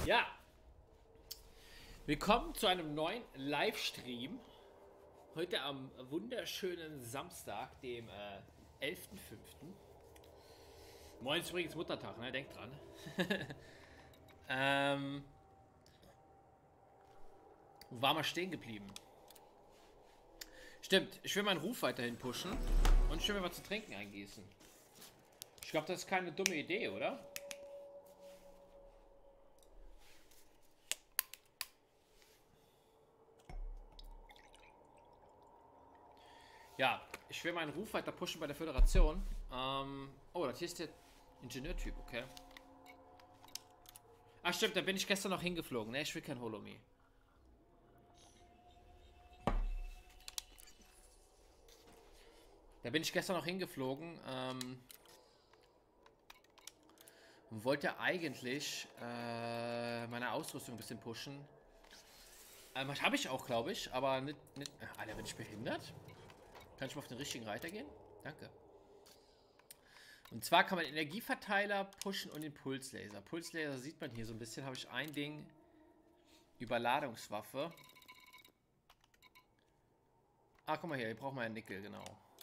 Ja, willkommen zu einem neuen Livestream. Heute am wunderschönen Samstag, dem 11.05. Morgen ist übrigens Muttertag, ne? Denkt dran. Wo war mal stehen geblieben? Stimmt, ich will meinen Ruf weiterhin pushen und ich will mir was zu trinken eingießen. Ich glaube, das ist keine dumme Idee, oder? Ja, ich will meinen Ruf weiter pushen bei der Föderation. Oh, das hier ist der Ingenieurtyp, okay. Ach stimmt, da bin ich gestern noch hingeflogen, ne? Ich will kein Holomi. Da bin ich gestern noch hingeflogen und wollte eigentlich meine Ausrüstung ein bisschen pushen. Habe ich auch, glaube ich, aber nicht. Alter, bin ich behindert? Kann ich mal auf den richtigen Reiter gehen? Danke. Und zwar kann man Energieverteiler pushen und den Pulslaser. Pulslaser sieht man hier so ein bisschen. Habe ich ein Ding. Überladungswaffe. Ah, guck mal hier. Hier brauchen wir einen Nickel, genau.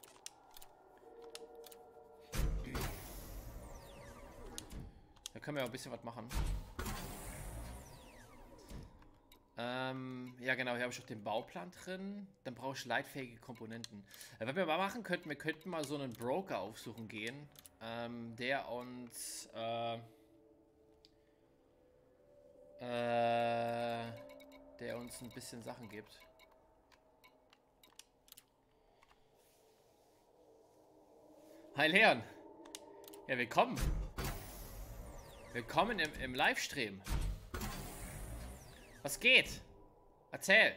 Da können wir auch ein bisschen was machen. Ja genau, hier habe ich auch den Bauplan drin. Dann brauche ich leitfähige Komponenten. Was wir mal machen könnten, wir könnten mal so einen Broker aufsuchen gehen, der uns ein bisschen Sachen gibt. Hi Leon! Ja, willkommen! Willkommen im Livestream. Was geht? Erzähl.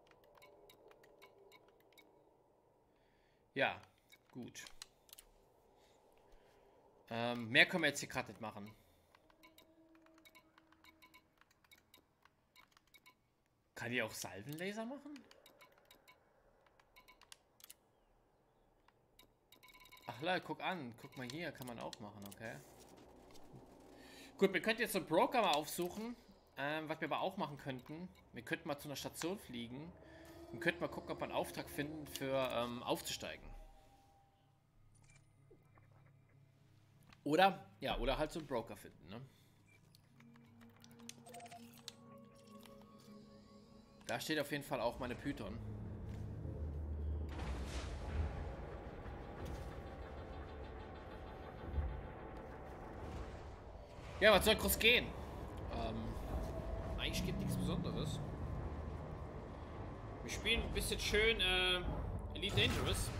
Ja, gut. Mehr können wir jetzt hier gerade nicht machen. Kann die auch Salvenlaser machen? Ach Leute, guck an. Guck mal hier, kann man auch machen, okay. Gut, wir könnten jetzt so einen Broker mal aufsuchen. Was wir aber auch machen könnten, wir könnten mal zu einer Station fliegen und könnten mal gucken, ob wir einen Auftrag finden für aufzusteigen. Oder, ja, oder halt so einen Broker finden, ne? Da steht auf jeden Fall auch meine Python. Ja, was soll groß gehen? Eigentlich geht nichts Besonderes. Wir spielen ein bisschen schön Elite Dangerous.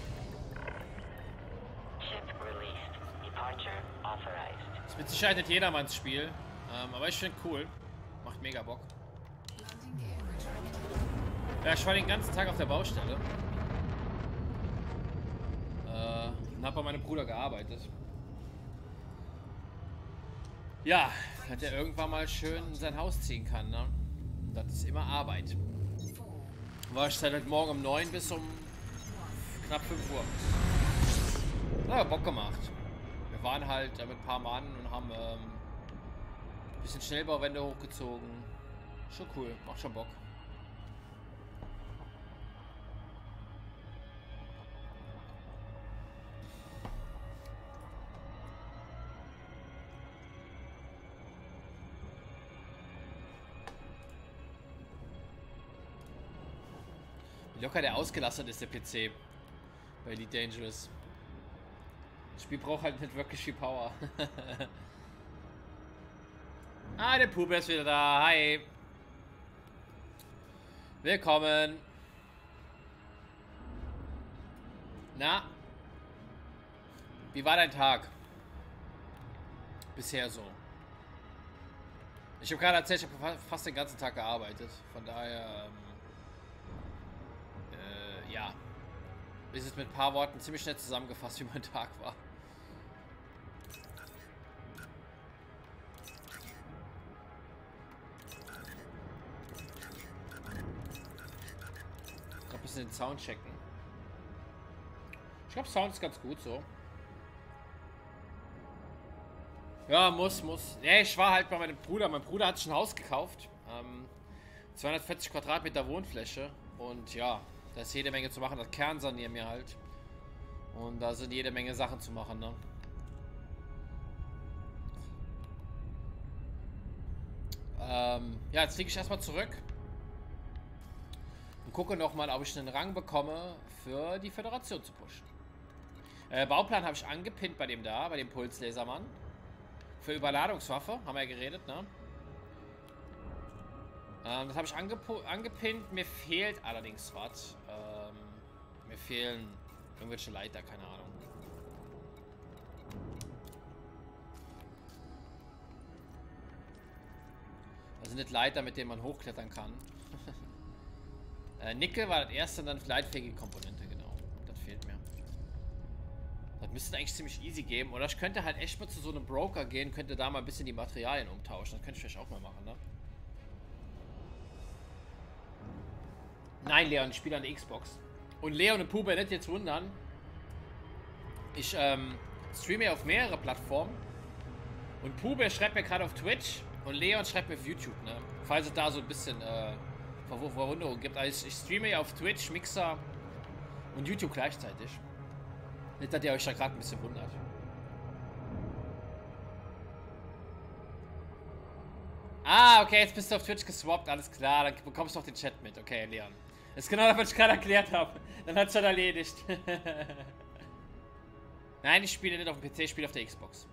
Das ist mit Sicherheit nicht jedermanns Spiel, aber ich finde cool. Macht mega Bock. Ja, ich war den ganzen Tag auf der Baustelle. Und habe bei meinem Bruder gearbeitet. Ja, dass er irgendwann mal schön in sein Haus ziehen kann, ne? Das ist immer Arbeit. War ich seit heute Morgen um 9 bis um knapp 5 Uhr. Na, Bock gemacht. Wir waren halt mit ein paar Mann und haben ein bisschen Schnellbauwände hochgezogen. Schon cool, macht schon Bock. Wie locker der ausgelastet ist, der PC. Bei Elite Dangerous. Das Spiel braucht halt nicht wirklich viel Power. Ah, der Puber ist wieder da. Hi. Willkommen. Na? Wie war dein Tag? Bisher so. Ich habe gerade erzählt, ich habe fast den ganzen Tag gearbeitet. Von daher, ja. Ist es mit ein paar Worten ziemlich schnell zusammengefasst, wie mein Tag war. Ich glaube, ein bisschen den Sound checken. Ich glaube, Sound ist ganz gut so. Ja, muss. Ja, ich war halt bei meinem Bruder. Mein Bruder hat sich ein Haus gekauft. 240 Quadratmeter Wohnfläche. Und ja, da ist jede Menge zu machen. Das Kernsanieren mir halt. Und da sind jede Menge Sachen zu machen, ne? Ja, jetzt fliege ich erstmal zurück. Und gucke nochmal, ob ich einen Rang bekomme, für die Föderation zu pushen. Bauplan habe ich angepinnt bei dem da, bei dem Pulslasermann. Für Überladungswaffe, haben wir ja geredet, ne? Das habe ich angepinnt. Mir fehlt allerdings was. Mir fehlen irgendwelche Leiter, keine Ahnung. Das sind nicht Leiter, mit denen man hochklettern kann. Nickel war das erste und dann leitfähige Komponente, genau. Das fehlt mir. Das müsste eigentlich ziemlich easy geben. Oder ich könnte halt echt mal zu so einem Broker gehen, könnte da mal ein bisschen die Materialien umtauschen. Das könnte ich vielleicht auch mal machen, ne? Nein, Leon, ich spiele an der Xbox. Und Leon und Pube, nicht jetzt wundern. Ich streame auf mehrere Plattformen. Und Pube schreibt mir gerade auf Twitch. Und Leon schreibt mir auf YouTube, ne? Falls es da so ein bisschen Verwunderung gibt. Also ich streame ja auf Twitch, Mixer und YouTube gleichzeitig. Nicht, dass ihr euch da gerade ein bisschen wundert. Ah, okay, jetzt bist du auf Twitch geswappt, alles klar. Dann bekommst du auch den Chat mit. Okay, Leon. Das ist genau das, was ich gerade erklärt habe. Dann hat es schon erledigt. Nein, ich spiele nicht auf dem PC, ich spiele auf der Xbox.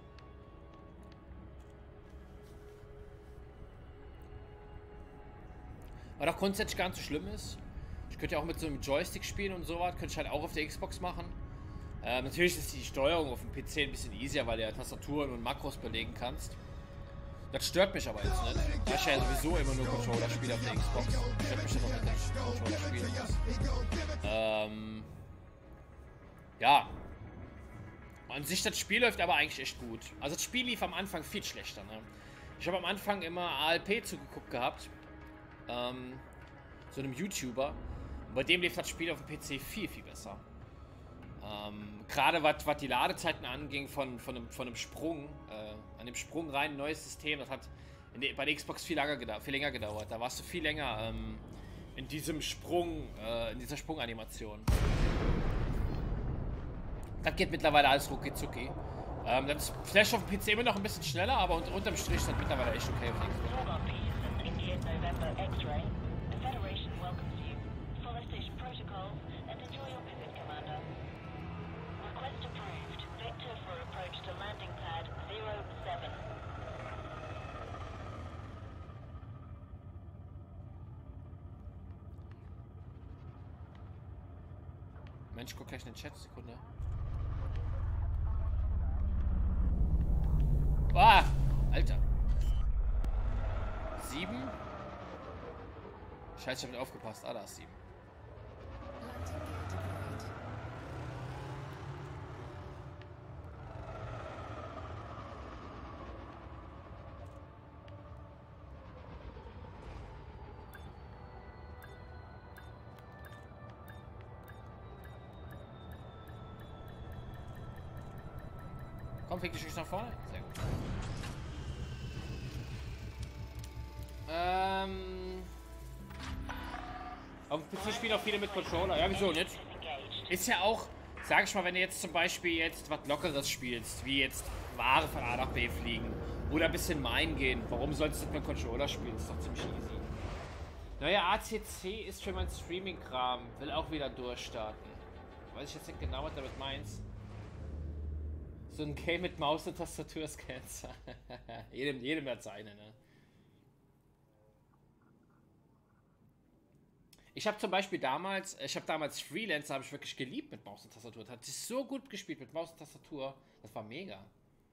Was auch grundsätzlich gar nicht so schlimm ist. Ich könnte ja auch mit so einem Joystick spielen und sowas. Könnte ich halt auch auf der Xbox machen. Natürlich ist die Steuerung auf dem PC ein bisschen easier, weil du ja Tastaturen und Makros belegen kannst. Das stört mich aber jetzt nicht. Da ich ja sowieso immer nur Controller spiele auf der Xbox. Stört mich ja noch mit dem Controller spielen. Ja. An sich, das Spiel läuft aber eigentlich echt gut. Also das Spiel lief am Anfang viel schlechter, ne? Ich habe am Anfang immer ALP zugeguckt gehabt. So einem YouTuber. Und bei dem lief das Spiel auf dem PC viel, viel besser. Gerade was die Ladezeiten anging von einem Sprung, an dem Sprung rein, ein neues System, das hat bei der Xbox viel länger gedauert. Da warst du viel länger in diesem Sprung, in dieser Sprunganimation. Das geht mittlerweile alles rucki zucki. Das ist vielleicht auf dem PC immer noch ein bisschen schneller, aber unterm Strich ist das mittlerweile echt okay auf der Xbox. Mensch, guck gleich in den Chat, Sekunde. Ah, Alter. 7. Scheiße, ich hab nicht aufgepasst. Ah, da ist 7. Komm, fick dich nach vorne. Sehr gut. Auf dem PC spielen auch viele mit Controller. Ja, wieso nicht? Ist ja auch, sag ich mal, wenn du jetzt zum Beispiel jetzt was Lockeres spielst, wie jetzt Ware von A nach B fliegen oder ein bisschen Mine gehen, warum sollst du das mit Controller spielen? Das ist doch ziemlich easy. Neuer ACC ist für mein Streaming-Kram. Will auch wieder durchstarten. Weiß ich jetzt nicht genau, was du damit meinst. So ein Game mit Maus und Tastatur ist Cancer. jedem hat seine, ne? Ich habe zum Beispiel damals Freelancer, habe ich wirklich geliebt mit Maus und Tastatur. Das hat sich so gut gespielt mit Maus und Tastatur. Das war mega.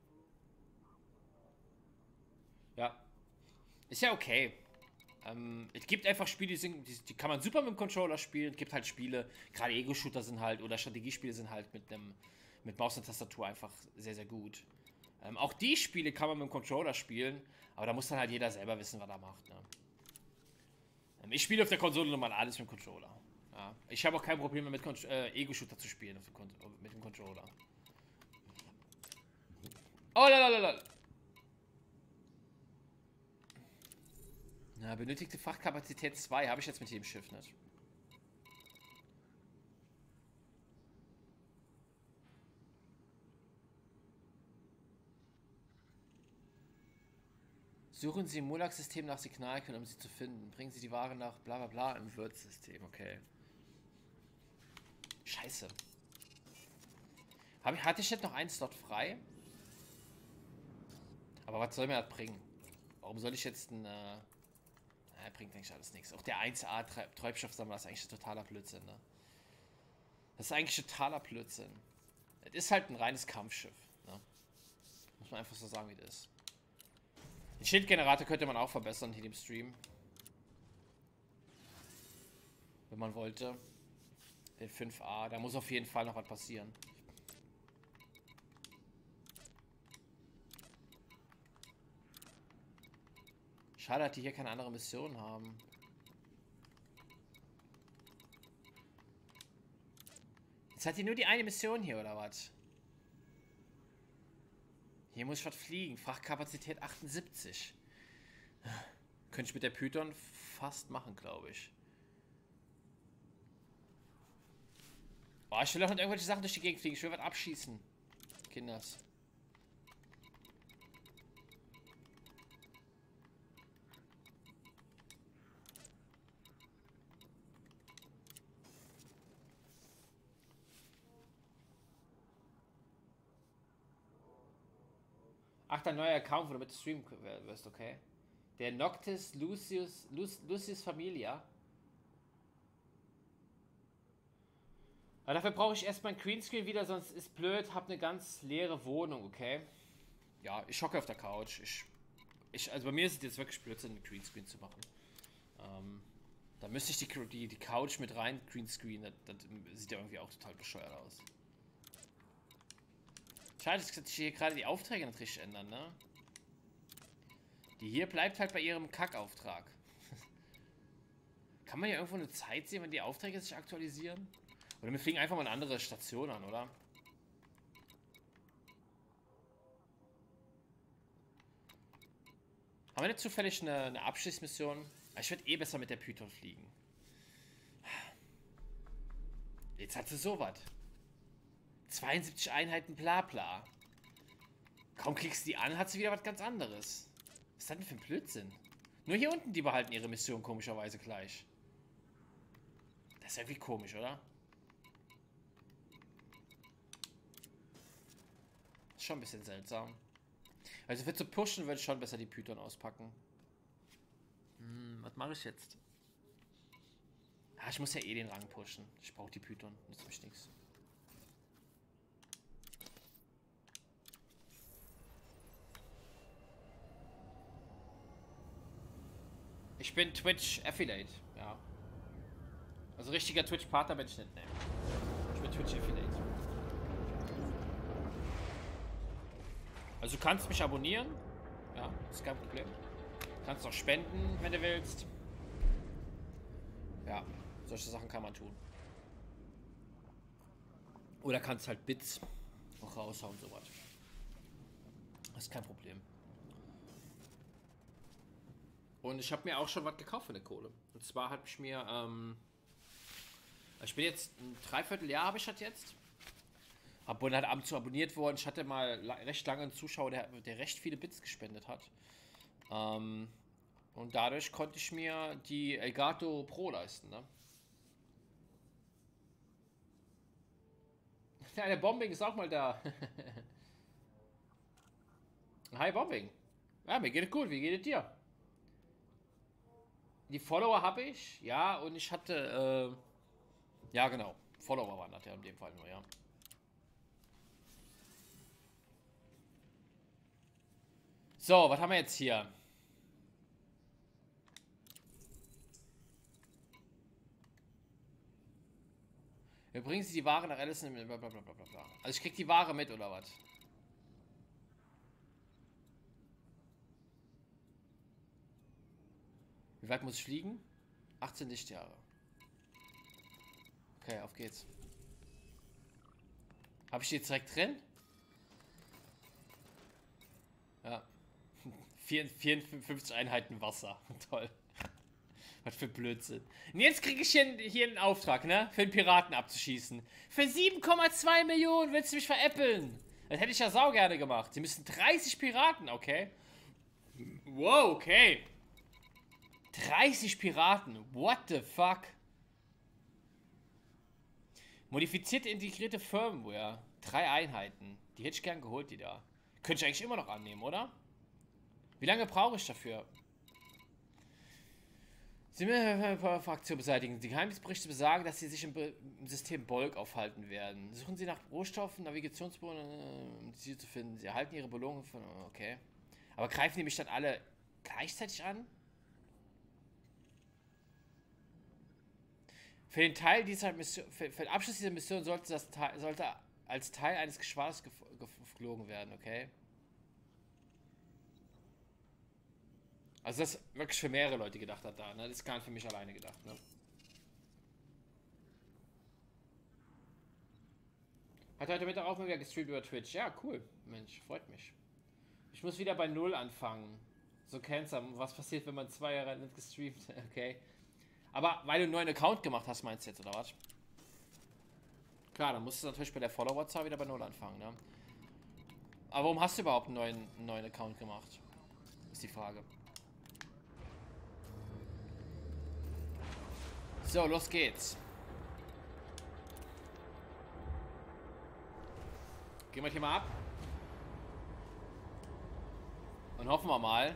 Ja. Ist ja okay. Es gibt einfach Spiele, die kann man super mit dem Controller spielen. Es gibt halt Spiele, gerade Ego-Shooter sind halt, oder Strategiespiele sind halt mit Maus und Tastatur einfach sehr, sehr gut. Auch die Spiele kann man mit dem Controller spielen, aber da muss dann halt jeder selber wissen, was er macht. Ne? Ich spiele auf der Konsole normal alles mit dem Controller. Ja. Ich habe auch kein Problem mehr mit Ego-Shooter zu spielen mit dem Controller. Oh, lalalala. Na, benötigte Frachtkapazität 2 habe ich jetzt mit dem Schiff nicht. Suchen Sie im Mulak-System nach Signalquellen, um sie zu finden. Bringen Sie die Ware nach bla bla bla im Wirtssystem. Okay. Scheiße. Hatte ich jetzt noch einen Slot frei? Aber was soll mir das bringen? Warum soll ich jetzt ein... bringt eigentlich alles nichts. Auch der 1A Treibstoffsammler ist eigentlich totaler Blödsinn, ne? Das ist eigentlich totaler Blödsinn. Es ist halt ein reines Kampfschiff, ne? Muss man einfach so sagen, wie das ist. Den Schildgenerator könnte man auch verbessern hier im Stream. Wenn man wollte. Den 5A, da muss auf jeden Fall noch was passieren. Schade, dass die hier keine andere Mission haben. Jetzt hat die nur die eine Mission hier, oder was? Hier muss ich was fliegen. Frachtkapazität 78. Könnte ich mit der Python fast machen, glaube ich. Oh, ich will auch nicht irgendwelche Sachen durch die Gegend fliegen. Ich will was abschießen. Kinders. Ach, dein neuer Account, wo du mit streamen wirst, okay? Der Noctis Lucius Familia. Aber dafür brauche ich erstmal ein Greenscreen wieder, sonst ist blöd, hab eine ganz leere Wohnung, okay? Ja, ich hocke auf der Couch. Also bei mir ist es jetzt wirklich Blödsinn, einen Greenscreen zu machen. Da müsste ich die Couch mit rein Greenscreen. Das sieht ja irgendwie auch total bescheuert aus. Schade, dass sich hier gerade die Aufträge nicht richtig ändern, ne? Die hier bleibt halt bei ihrem Kackauftrag. Kann man ja irgendwo eine Zeit sehen, wenn die Aufträge sich aktualisieren? Oder wir fliegen einfach mal eine andere Station an, oder? Haben wir nicht zufällig eine Abschießmission? Ich würde eh besser mit der Python fliegen. Jetzt hat sie sowas. 72 Einheiten bla bla. Kaum klickst du die an, hat sie wieder was ganz anderes. Was ist das denn für ein Blödsinn? Nur hier unten, die behalten ihre Mission komischerweise gleich. Das ist irgendwie komisch, oder? Ist schon ein bisschen seltsam. Also für zu pushen würde ich schon besser die Python auspacken. Was mache ich jetzt? Ah, ich muss ja eh den Rang pushen. Ich brauche die Python. Nützt mich nichts. Ich bin Twitch Affiliate, ja. Also richtiger Twitch-Partner bin ich nicht, ne. Ich bin Twitch Affiliate. Also du kannst mich abonnieren. Ja, ist kein Problem. Du kannst auch spenden, wenn du willst. Ja, solche Sachen kann man tun. Oder kannst halt Bits auch raushauen, sowas. Das ist kein Problem. Und ich habe mir auch schon was gekauft für eine Kohle. Und zwar habe ich mir, ich bin jetzt ein Dreivierteljahr habe ich das jetzt. Bin halt ab und zu abonniert worden. Ich hatte mal recht lange einen Zuschauer, der recht viele Bits gespendet hat. Und dadurch konnte ich mir die Elgato Pro leisten, ne? Ja, der Bombing ist auch mal da. Hi Bombing. Ja, mir geht es gut. Wie geht es dir? Die Follower habe ich, ja, und ich hatte, ja genau, Follower waren das ja in dem Fall nur, ja. So, was haben wir jetzt hier? Wir bringen Sie die Ware nach Allison, blablabla. Also ich krieg die Ware mit, oder was? Wie weit muss ich fliegen? 18 Lichtjahre. Okay, auf geht's. Habe ich die jetzt direkt drin? Ja. 54 Einheiten Wasser. Toll. Was für Blödsinn. Und jetzt kriege ich hier einen Auftrag, ne? Für einen Piraten abzuschießen. Für 7,2 Millionen willst du mich veräppeln? Das hätte ich ja saugerne gemacht. Sie müssen 30 Piraten, okay? Wow, okay. 30 Piraten. What the fuck? Modifizierte integrierte Firmware. 3 Einheiten. Die hätte ich gern geholt, die da. Könnte ich eigentlich immer noch annehmen, oder? Wie lange brauche ich dafür? Sie müssen Fraktion beseitigen. Die Geheimnisberichte besagen, dass sie sich im System Bolk aufhalten werden. Suchen Sie nach Rohstoffen, Navigationsbohnen, um sie zu finden. Sie erhalten ihre Belohnung von... Okay. Aber greifen die mich dann alle gleichzeitig an? Für den Teil dieser Mission, für den Abschluss dieser Mission sollte als Teil eines Geschwaders geflogen werden, okay? Also das wirklich für mehrere Leute gedacht hat da, ne? Das ist gar nicht für mich alleine gedacht, ne? Hat heute Mittag auch mal wieder gestreamt über Twitch. Ja, cool. Mensch, freut mich. Ich muss wieder bei Null anfangen. So Cancer. Was passiert, wenn man 2 Jahre nicht gestreamt? Okay. Aber weil du einen neuen Account gemacht hast, meinst du jetzt, oder was? Klar, dann musst du natürlich bei der Followerzahl wieder bei Null anfangen, ne? Aber warum hast du überhaupt einen neuen Account gemacht? Ist die Frage. So, los geht's. Gehen wir hier mal ab. Und hoffen wir mal.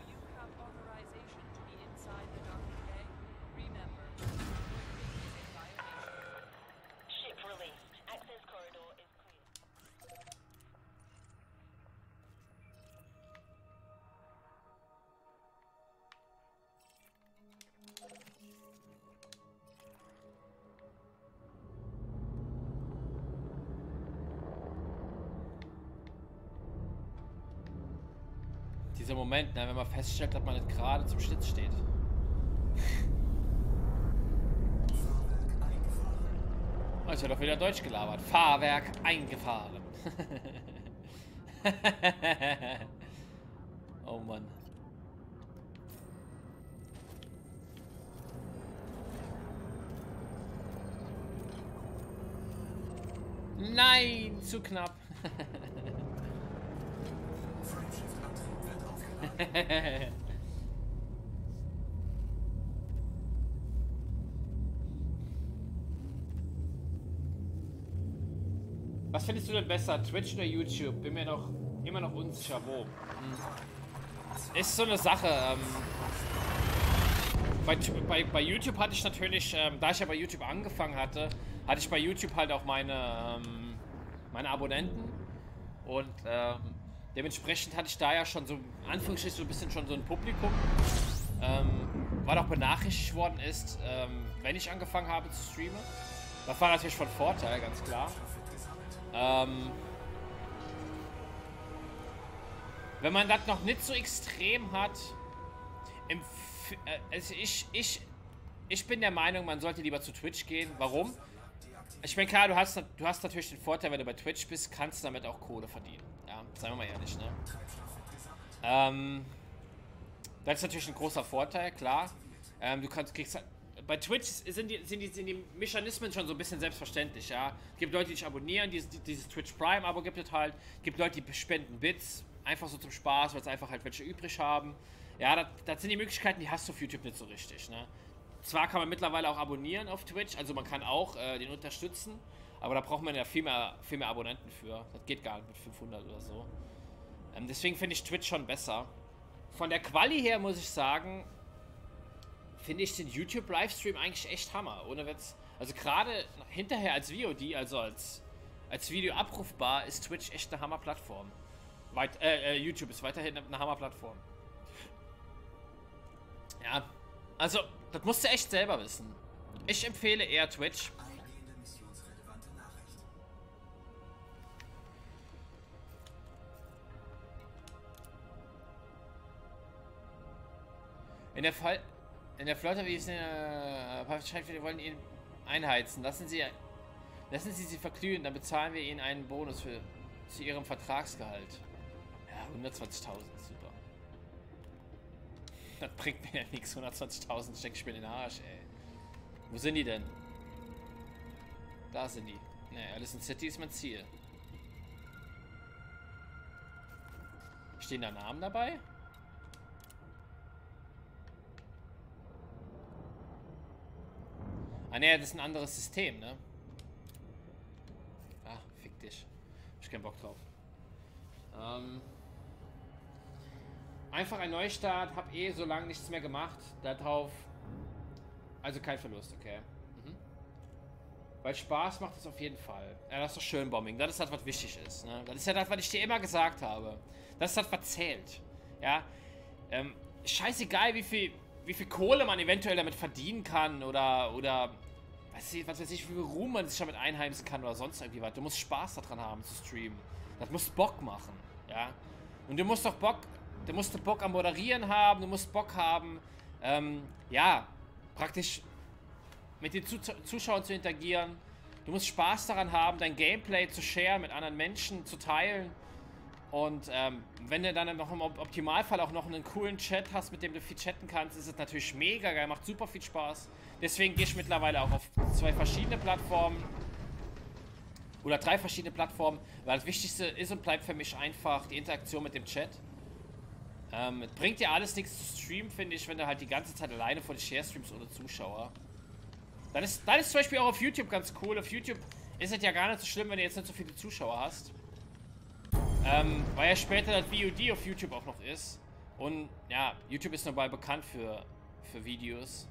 Dieser Moment, ne, wenn man feststellt, dass man nicht gerade zum Schlitz steht. Oh, jetzt wird doch wieder Deutsch gelabert. Fahrwerk eingefahren. Oh Mann. Nein, zu knapp. Was findest du denn besser, Twitch oder YouTube? Bin mir immer noch unsicher, wo. Ist so eine Sache. Bei YouTube hatte ich natürlich, da ich ja bei YouTube angefangen hatte, hatte ich bei YouTube halt auch meine Abonnenten. Und dementsprechend hatte ich da ja schon so, Anführungsstrichen, so ein bisschen schon so ein Publikum, was auch benachrichtigt worden ist, wenn ich angefangen habe zu streamen. Das war natürlich von Vorteil, ganz klar. Wenn man das noch nicht so extrem hat, also ich bin der Meinung, man sollte lieber zu Twitch gehen. Warum? Ich meine, klar, du hast natürlich den Vorteil, wenn du bei Twitch bist, kannst du damit auch Kohle verdienen. Ja, seien wir mal ehrlich, ne? Das ist natürlich ein großer Vorteil, klar. Kriegst bei Twitch sind die Mechanismen schon so ein bisschen selbstverständlich, ja. Es gibt Leute, die dich abonnieren, dieses Twitch Prime-Abo gibt es halt. Es gibt Leute, die spenden Bits, einfach so zum Spaß, weil es einfach halt welche übrig haben. Ja, das sind die Möglichkeiten, die hast du auf YouTube nicht so richtig, ne. Zwar kann man mittlerweile auch abonnieren auf Twitch, also man kann auch den unterstützen, aber da braucht man ja viel mehr Abonnenten für. Das geht gar nicht mit 500 oder so. Deswegen finde ich Twitch schon besser. Von der Quali her muss ich sagen, finde ich den YouTube-Livestream eigentlich echt Hammer. Ohne Witz. Also gerade hinterher als VOD, also als Video abrufbar, ist Twitch echt eine Hammer-Plattform. YouTube ist weiterhin eine Hammer-Plattform. Ja, also, das musst du echt selber wissen. Ich empfehle eher Twitch. In der Flotte, wie es wir wollen ihn einheizen. Lassen Sie sie verglühen, dann bezahlen wir ihnen einen Bonus zu ihrem Vertragsgehalt. Ja, 120.000, super. Das bringt mir ja nichts. 120.000 stecke ich mir in den Arsch, ey. Wo sind die denn? Da sind die. Ne, Allison City ist mein Ziel. Stehen da Namen dabei? Ah ne, das ist ein anderes System, ne? Ah, fick dich. Hab ich keinen Bock drauf. Einfach ein Neustart. Hab eh so lange nichts mehr gemacht. Darauf. Also kein Verlust, okay. Mhm. Weil Spaß macht es auf jeden Fall. Ja, das ist doch schön, Bombing. Das ist das, was wichtig ist, ne? Das ist ja das, was ich dir immer gesagt habe. Das ist das, was zählt. Ja? Scheißegal, wie viel Kohle man eventuell damit verdienen kann oder was weiß ich, wie viel Ruhm man sich damit einheimsen kann oder sonst irgendwie was. Du musst Spaß daran haben zu streamen. Das muss Bock machen, ja. Und du musst doch Bock am Moderieren haben, du musst Bock haben, ja, praktisch mit den Zuschauern zu interagieren. Du musst Spaß daran haben, dein Gameplay zu sharen, mit anderen Menschen zu teilen. Und wenn du dann noch im Optimalfall auch noch einen coolen Chat hast, mit dem du viel chatten kannst, ist es natürlich mega geil, macht super viel Spaß. Deswegen gehe ich mittlerweile auch auf 2 verschiedene Plattformen. Oder 3 verschiedene Plattformen, weil das Wichtigste ist und bleibt für mich einfach die Interaktion mit dem Chat. Es bringt dir alles nichts zu streamen, finde ich, wenn du halt die ganze Zeit alleine vor den Share-Streams ohne Zuschauer. Dann ist zum Beispiel auch auf YouTube ganz cool. Auf YouTube ist es ja gar nicht so schlimm, wenn du jetzt nicht so viele Zuschauer hast. Weil ja später das VOD auf YouTube auch noch ist. Und ja, YouTube ist normal bekannt für Videos.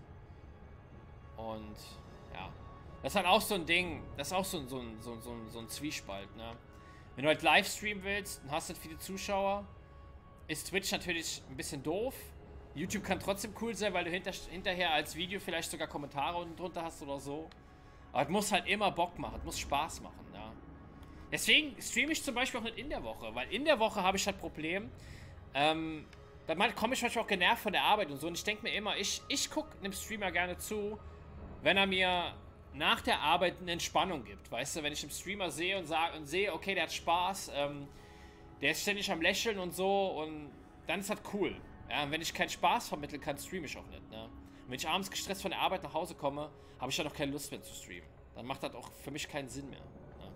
Und ja. Das ist halt auch so ein Ding. Das ist auch so ein Zwiespalt, ne? Wenn du halt Livestreamen willst und hast halt viele Zuschauer, ist Twitch natürlich ein bisschen doof. YouTube kann trotzdem cool sein, weil du hinterher als Video vielleicht sogar Kommentare unten drunter hast oder so. Aber es muss halt immer Bock machen, es muss Spaß machen, ja. Deswegen streame ich zum Beispiel auch nicht in der Woche, weil in der Woche habe ich halt Problem. Dann komme ich manchmal auch genervt von der Arbeit und so. Und ich denke mir immer, ich gucke einem Streamer gerne zu, wenn er mir nach der Arbeit eine Entspannung gibt. Weißt du, wenn ich einen Streamer sehe und sehe, okay, der hat Spaß, der ist ständig am Lächeln und so, und dann ist das cool. Ja, und wenn ich keinen Spaß vermitteln kann, streame ich auch nicht, ne? Und wenn ich abends gestresst von der Arbeit nach Hause komme, habe ich dann auch keine Lust mehr zu streamen. Dann macht das auch für mich keinen Sinn mehr. Ne?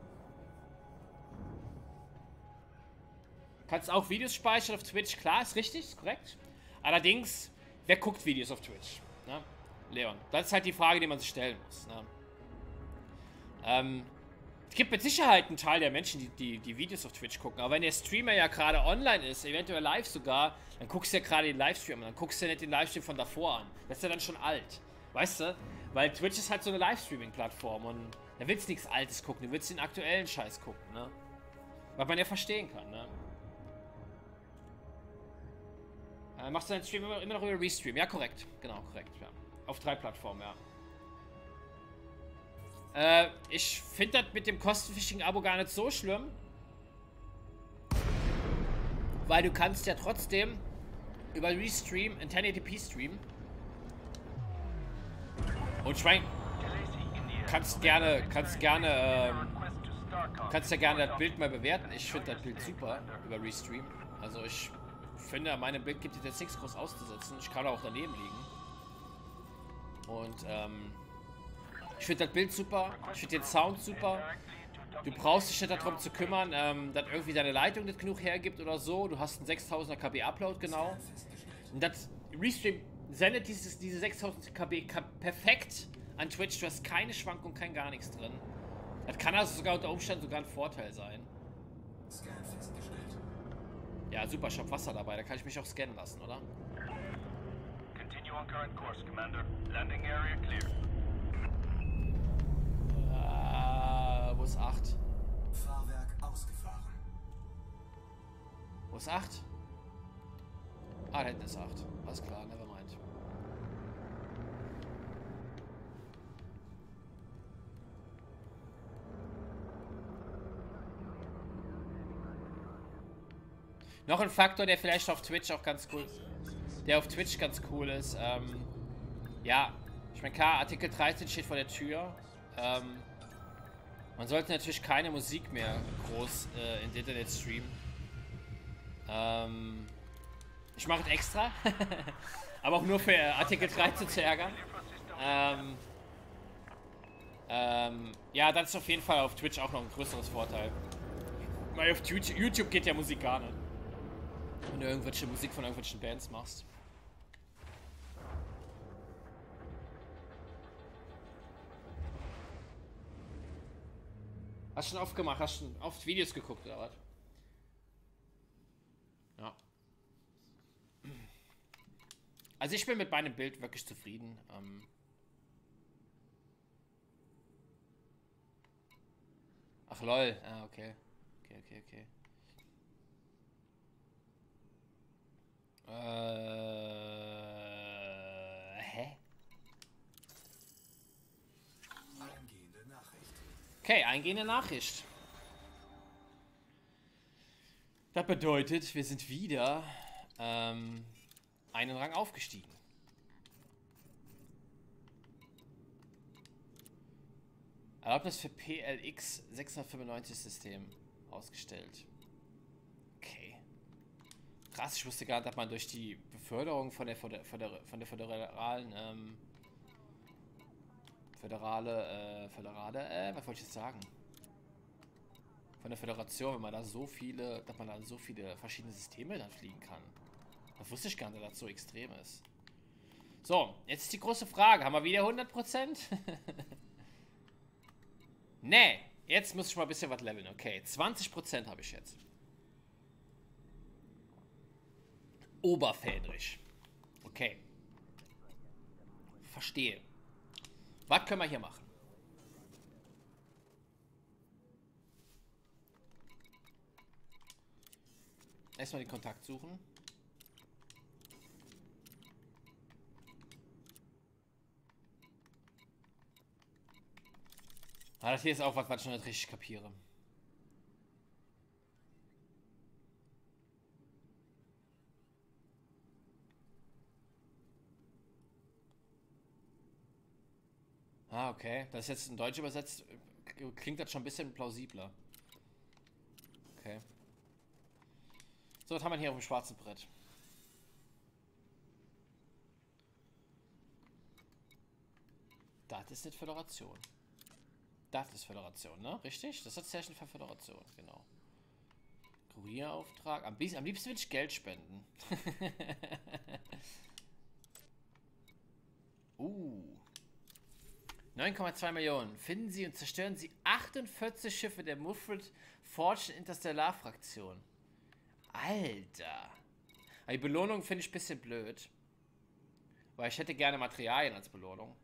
Kannst auch Videos speichern auf Twitch, klar, ist richtig, ist korrekt. Allerdings, wer guckt Videos auf Twitch? Ne? Leon, das ist halt die Frage, die man sich stellen muss. Ne? Es gibt mit Sicherheit einen Teil der Menschen, die Videos auf Twitch gucken. Aber wenn der Streamer ja gerade online ist, eventuell live sogar, dann guckst du ja gerade den Livestream an. Dann guckst du ja nicht den Livestream von davor an. Das ist ja dann schon alt. Weißt du? Weil Twitch ist halt so eine Livestreaming-Plattform. Und da willst du nichts Altes gucken. Du willst den aktuellen Scheiß gucken, ne? Was man ja verstehen kann, ne? Machst du deinen Stream immer noch über Restream? Ja, korrekt. Genau, korrekt. Ja. Auf 3 Plattformen, ja. Ich finde das mit dem kostenpflichtigen Abo gar nicht so schlimm. Weil du kannst ja trotzdem über Restream in 1080p streamen. Und ich meine, kannst ja gerne das Bild mal bewerten. Ich finde das Bild super über Restream. Also ich finde, meinem Bild gibt es jetzt nichts groß auszusetzen. Ich kann auch daneben liegen. Und ich finde das Bild super, ich finde den Sound super. Du brauchst dich nicht darum zu kümmern, dass irgendwie deine Leitung nicht genug hergibt oder so. Du hast einen 6000er KB Upload, genau. Und das Restream sendet diese 6000 KB perfekt an Twitch. Du hast keine Schwankung, kein gar nichts drin. Das kann also sogar unter Umständen sogar ein Vorteil sein. Ja, super, ich hab Wasser dabei, da kann ich mich auch scannen lassen, oder? Continue on current course, Commander. Landing area clear. Wo ist 8? Fahrwerk ausgefahren. Wo ist 8? Ah, da hinten ist 8. Alles klar, nevermind. Noch ein Faktor, der vielleicht auf Twitch auch ganz cool ist. Der auf Twitch ganz cool ist. Ja, ich meine, klar, Artikel 13 steht vor der Tür. Man sollte natürlich keine Musik mehr groß ins Internet streamen. Ich mache es extra. Aber auch nur für Artikel 13 zu ärgern. Ja, das ist auf jeden Fall auf Twitch auch noch ein größeres Vorteil. Weil auf YouTube geht ja Musik gar nicht. Wenn du irgendwelche Musik von irgendwelchen Bands machst. Hast du schon aufgemacht? Hast du schon oft Videos geguckt oder was? Ja. Also ich bin mit meinem Bild wirklich zufrieden. Ach lol. Ah, okay. Okay. Hä? Eingehende Nachricht. Okay, eingehende Nachricht. Das bedeutet, wir sind wieder einen Rang aufgestiegen. Erlaubnis für PLX 695 System ausgestellt. Okay. Krass, ich wusste gar nicht, dass man durch die Beförderung von der föderalen, was wollte ich jetzt sagen? Von der Föderation, wenn man da so viele, dass man da so viele verschiedene Systeme dann fliegen kann. Das wusste ich gar nicht, dass das so extrem ist. So, jetzt ist die große Frage, haben wir wieder 100%? Nee, jetzt muss ich mal ein bisschen was leveln. Okay, 20% habe ich jetzt. Oberfädrig. Okay. Verstehe. Was können wir hier machen? Erstmal den Kontakt suchen. Ah, das hier ist auch was, was ich noch nicht richtig kapiere. Ah, okay. Das ist jetzt in Deutsch übersetzt. Klingt das schon ein bisschen plausibler. Okay. So, was haben wir hier auf dem schwarzen Brett? Das ist nicht Föderation. Das ist Föderation, ne? Richtig? Das ist das Zeichen für Föderation, genau. Kurierauftrag. Am liebsten will ich Geld spenden. 9,2 Millionen. Finden Sie und zerstören Sie 48 Schiffe der Muffled Fortune Interstellar-Fraktion. Alter. Aber die Belohnung finde ich ein bisschen blöd. Weil ich hätte gerne Materialien als Belohnung.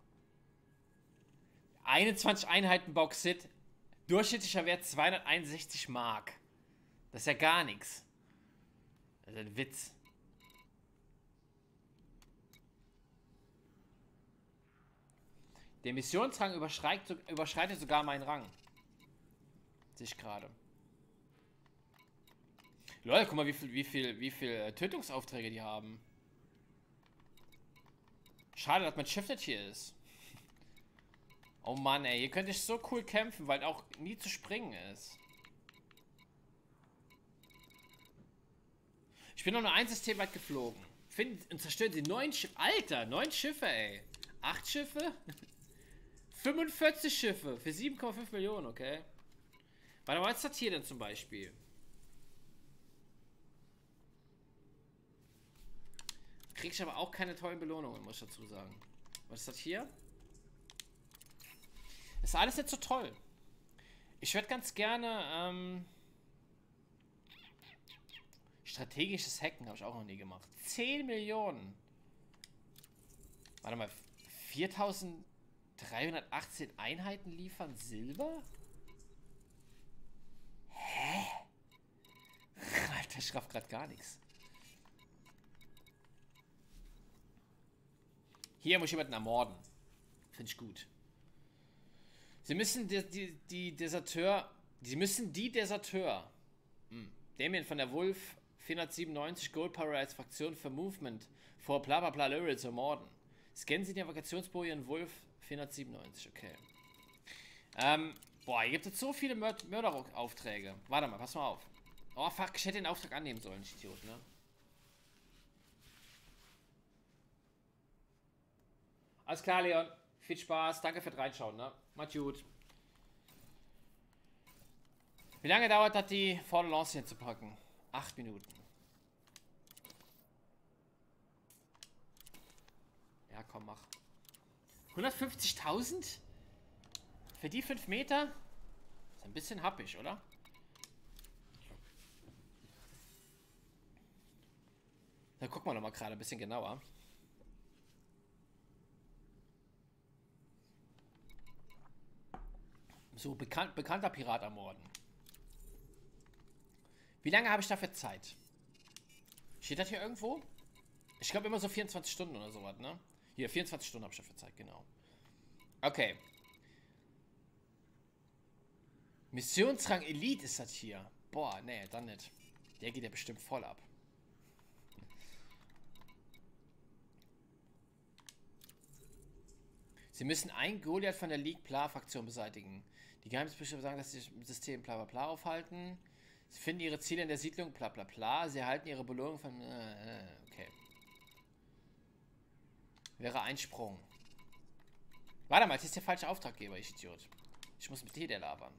21 Einheiten Bauxit. Durchschnittlicher Wert 261 Mark. Das ist ja gar nichts. Das ist ein Witz. Der Missionsrang überschreitet sogar meinen Rang. Sehe ich gerade. Leute, guck mal, wie viel Tötungsaufträge die haben. Schade, dass mein Schiff nicht hier ist. Oh Mann, ey, hier könnte ich so cool kämpfen, weil auch nie zu springen ist. Ich bin noch nur ein System weit geflogen. Finden und zerstören sie 9 Schiffe. Alter, 9 Schiffe, ey. 8 Schiffe? 45 Schiffe für 7,5 Millionen, okay. Warte mal, was ist das hier denn zum Beispiel? Krieg ich aber auch keine tollen Belohnungen, muss ich dazu sagen. Was ist das hier? Ist alles nicht so toll. Ich würde ganz gerne, strategisches Hacken habe ich auch noch nie gemacht. 10 Millionen. Warte mal, 4318 Einheiten liefern Silber? Hä? Alter, ich raff gerade gar nichts. Hier muss ich jemanden ermorden. Finde ich gut. Sie müssen die Deserteur, Damien von der Wolf 497 Gold Power als Fraktion für Movement vor bla bla bla Lyrils ermorden. Scannen Sie die Navigationsboje in Wolf 497, okay. Boah, hier gibt es so viele Mörderaufträge. Warte mal, pass mal auf. Oh fuck, ich hätte den Auftrag annehmen sollen, ich Idiot, ne? Alles klar, Leon. Viel Spaß. Danke fürs Reinschauen, ne? Macht's gut. Wie lange dauert das, die Vorderlance hier zu packen? 8 Minuten. Ja, komm, mach. 150.000? Für die 5 Meter? Ist ein bisschen happig, oder? Da gucken wir noch mal gerade ein bisschen genauer. So, bekannter Pirat ermorden. Wie lange habe ich dafür Zeit? Steht das hier irgendwo? Ich glaube immer so 24 Stunden oder sowas, ne? Hier, 24 Stunden habe ich dafür Zeit, genau. Okay. Missionsrang Elite ist das hier. Boah, nee, dann nicht. Der geht ja bestimmt voll ab. Sie müssen ein Goliath von der League-Bla-Fraktion beseitigen. Die Geheimnisbestände sagen, dass sie das System bla bla bla aufhalten. Sie finden ihre Ziele in der Siedlung bla bla bla. Sie erhalten ihre Belohnung von... okay. Wäre ein Sprung. Warte mal, das ist der falsche Auftraggeber, ich Idiot. Ich muss mit dir labern.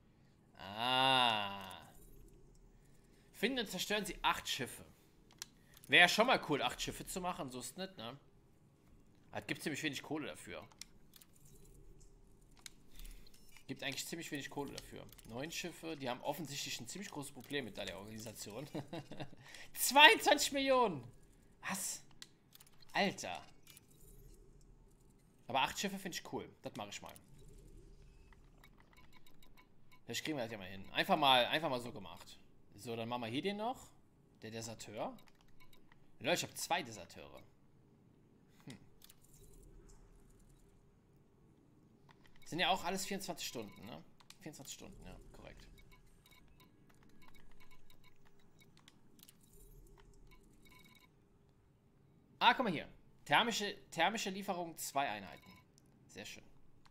Ah. Finden und zerstören sie 8 Schiffe. Wäre ja schon mal cool, 8 Schiffe zu machen, so ist es nicht, ne? Es gibt ziemlich wenig Kohle dafür. Gibt eigentlich ziemlich wenig Kohle dafür. 9 Schiffe, die haben offensichtlich ein ziemlich großes Problem mit der Organisation. 22 Millionen! Was? Alter. Aber 8 Schiffe finde ich cool. Das mache ich mal. Vielleicht kriegen wir das ja mal hin. Einfach mal so gemacht. So, dann machen wir hier den noch. Der Deserteur. Leute, ich habe 2 Deserteure. Sind ja auch alles 24 Stunden, ne? 24 Stunden, ja, korrekt. Ah, guck mal hier. Thermische Lieferung 2 Einheiten. Sehr schön.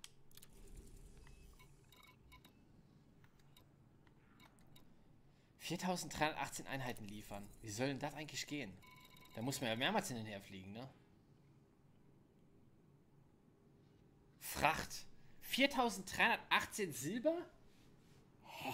(4.318) Einheiten liefern. Wie soll denn das eigentlich gehen? Da muss man ja mehrmals hin und her fliegen, ne? Fracht. 4.318 Silber? Hä?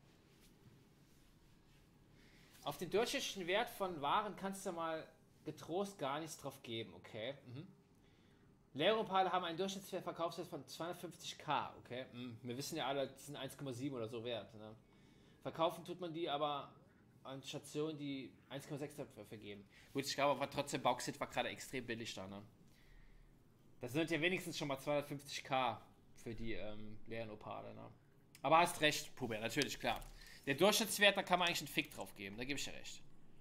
Auf den durchschnittlichen Wert von Waren kannst du mal getrost gar nichts drauf geben, okay? Leeropale haben einen Durchschnittsverkaufswert von 250.000, okay? Wir wissen ja alle, das sind 1,7 oder so wert, ne? Verkaufen tut man die aber an Stationen, die 1,6 dafür vergeben. Gut, ich glaube aber trotzdem, Bauxit war gerade extrem billig da, ne? Das sind ja wenigstens schon mal 250.000 für die leeren Opale, ne? Aber hast recht, Puber, natürlich, klar. Der Durchschnittswert, da kann man eigentlich einen Fick drauf geben, da gebe ich dir recht.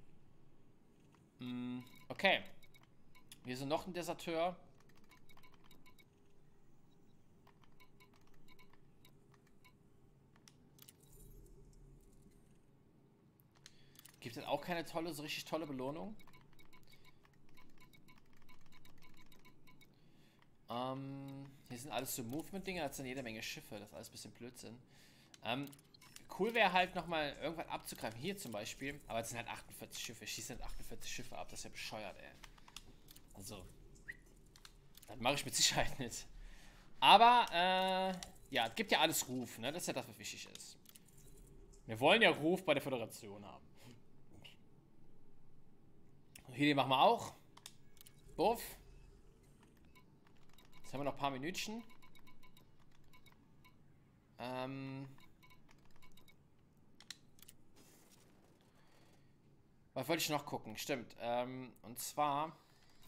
Okay. Hier sind noch ein Deserteur. Gibt es auch keine tolle, so richtig tolle Belohnung? Hier sind alles so Movement-Dinger, das sind jede Menge Schiffe, das ist alles ein bisschen Blödsinn. Cool wäre halt nochmal irgendwas abzugreifen. Hier zum Beispiel, aber es sind halt 48 Schiffe, schießen halt 48 Schiffe ab, das ist ja bescheuert, ey. Also, das mache ich mit Sicherheit nicht. Aber, ja, es gibt ja alles Ruf, ne, das ist ja das, was wichtig ist. Wir wollen ja Ruf bei der Föderation haben. Und hier, den machen wir auch. Buff. Jetzt haben wir noch ein paar Minütchen. Was wollte ich noch gucken? Stimmt. Und zwar...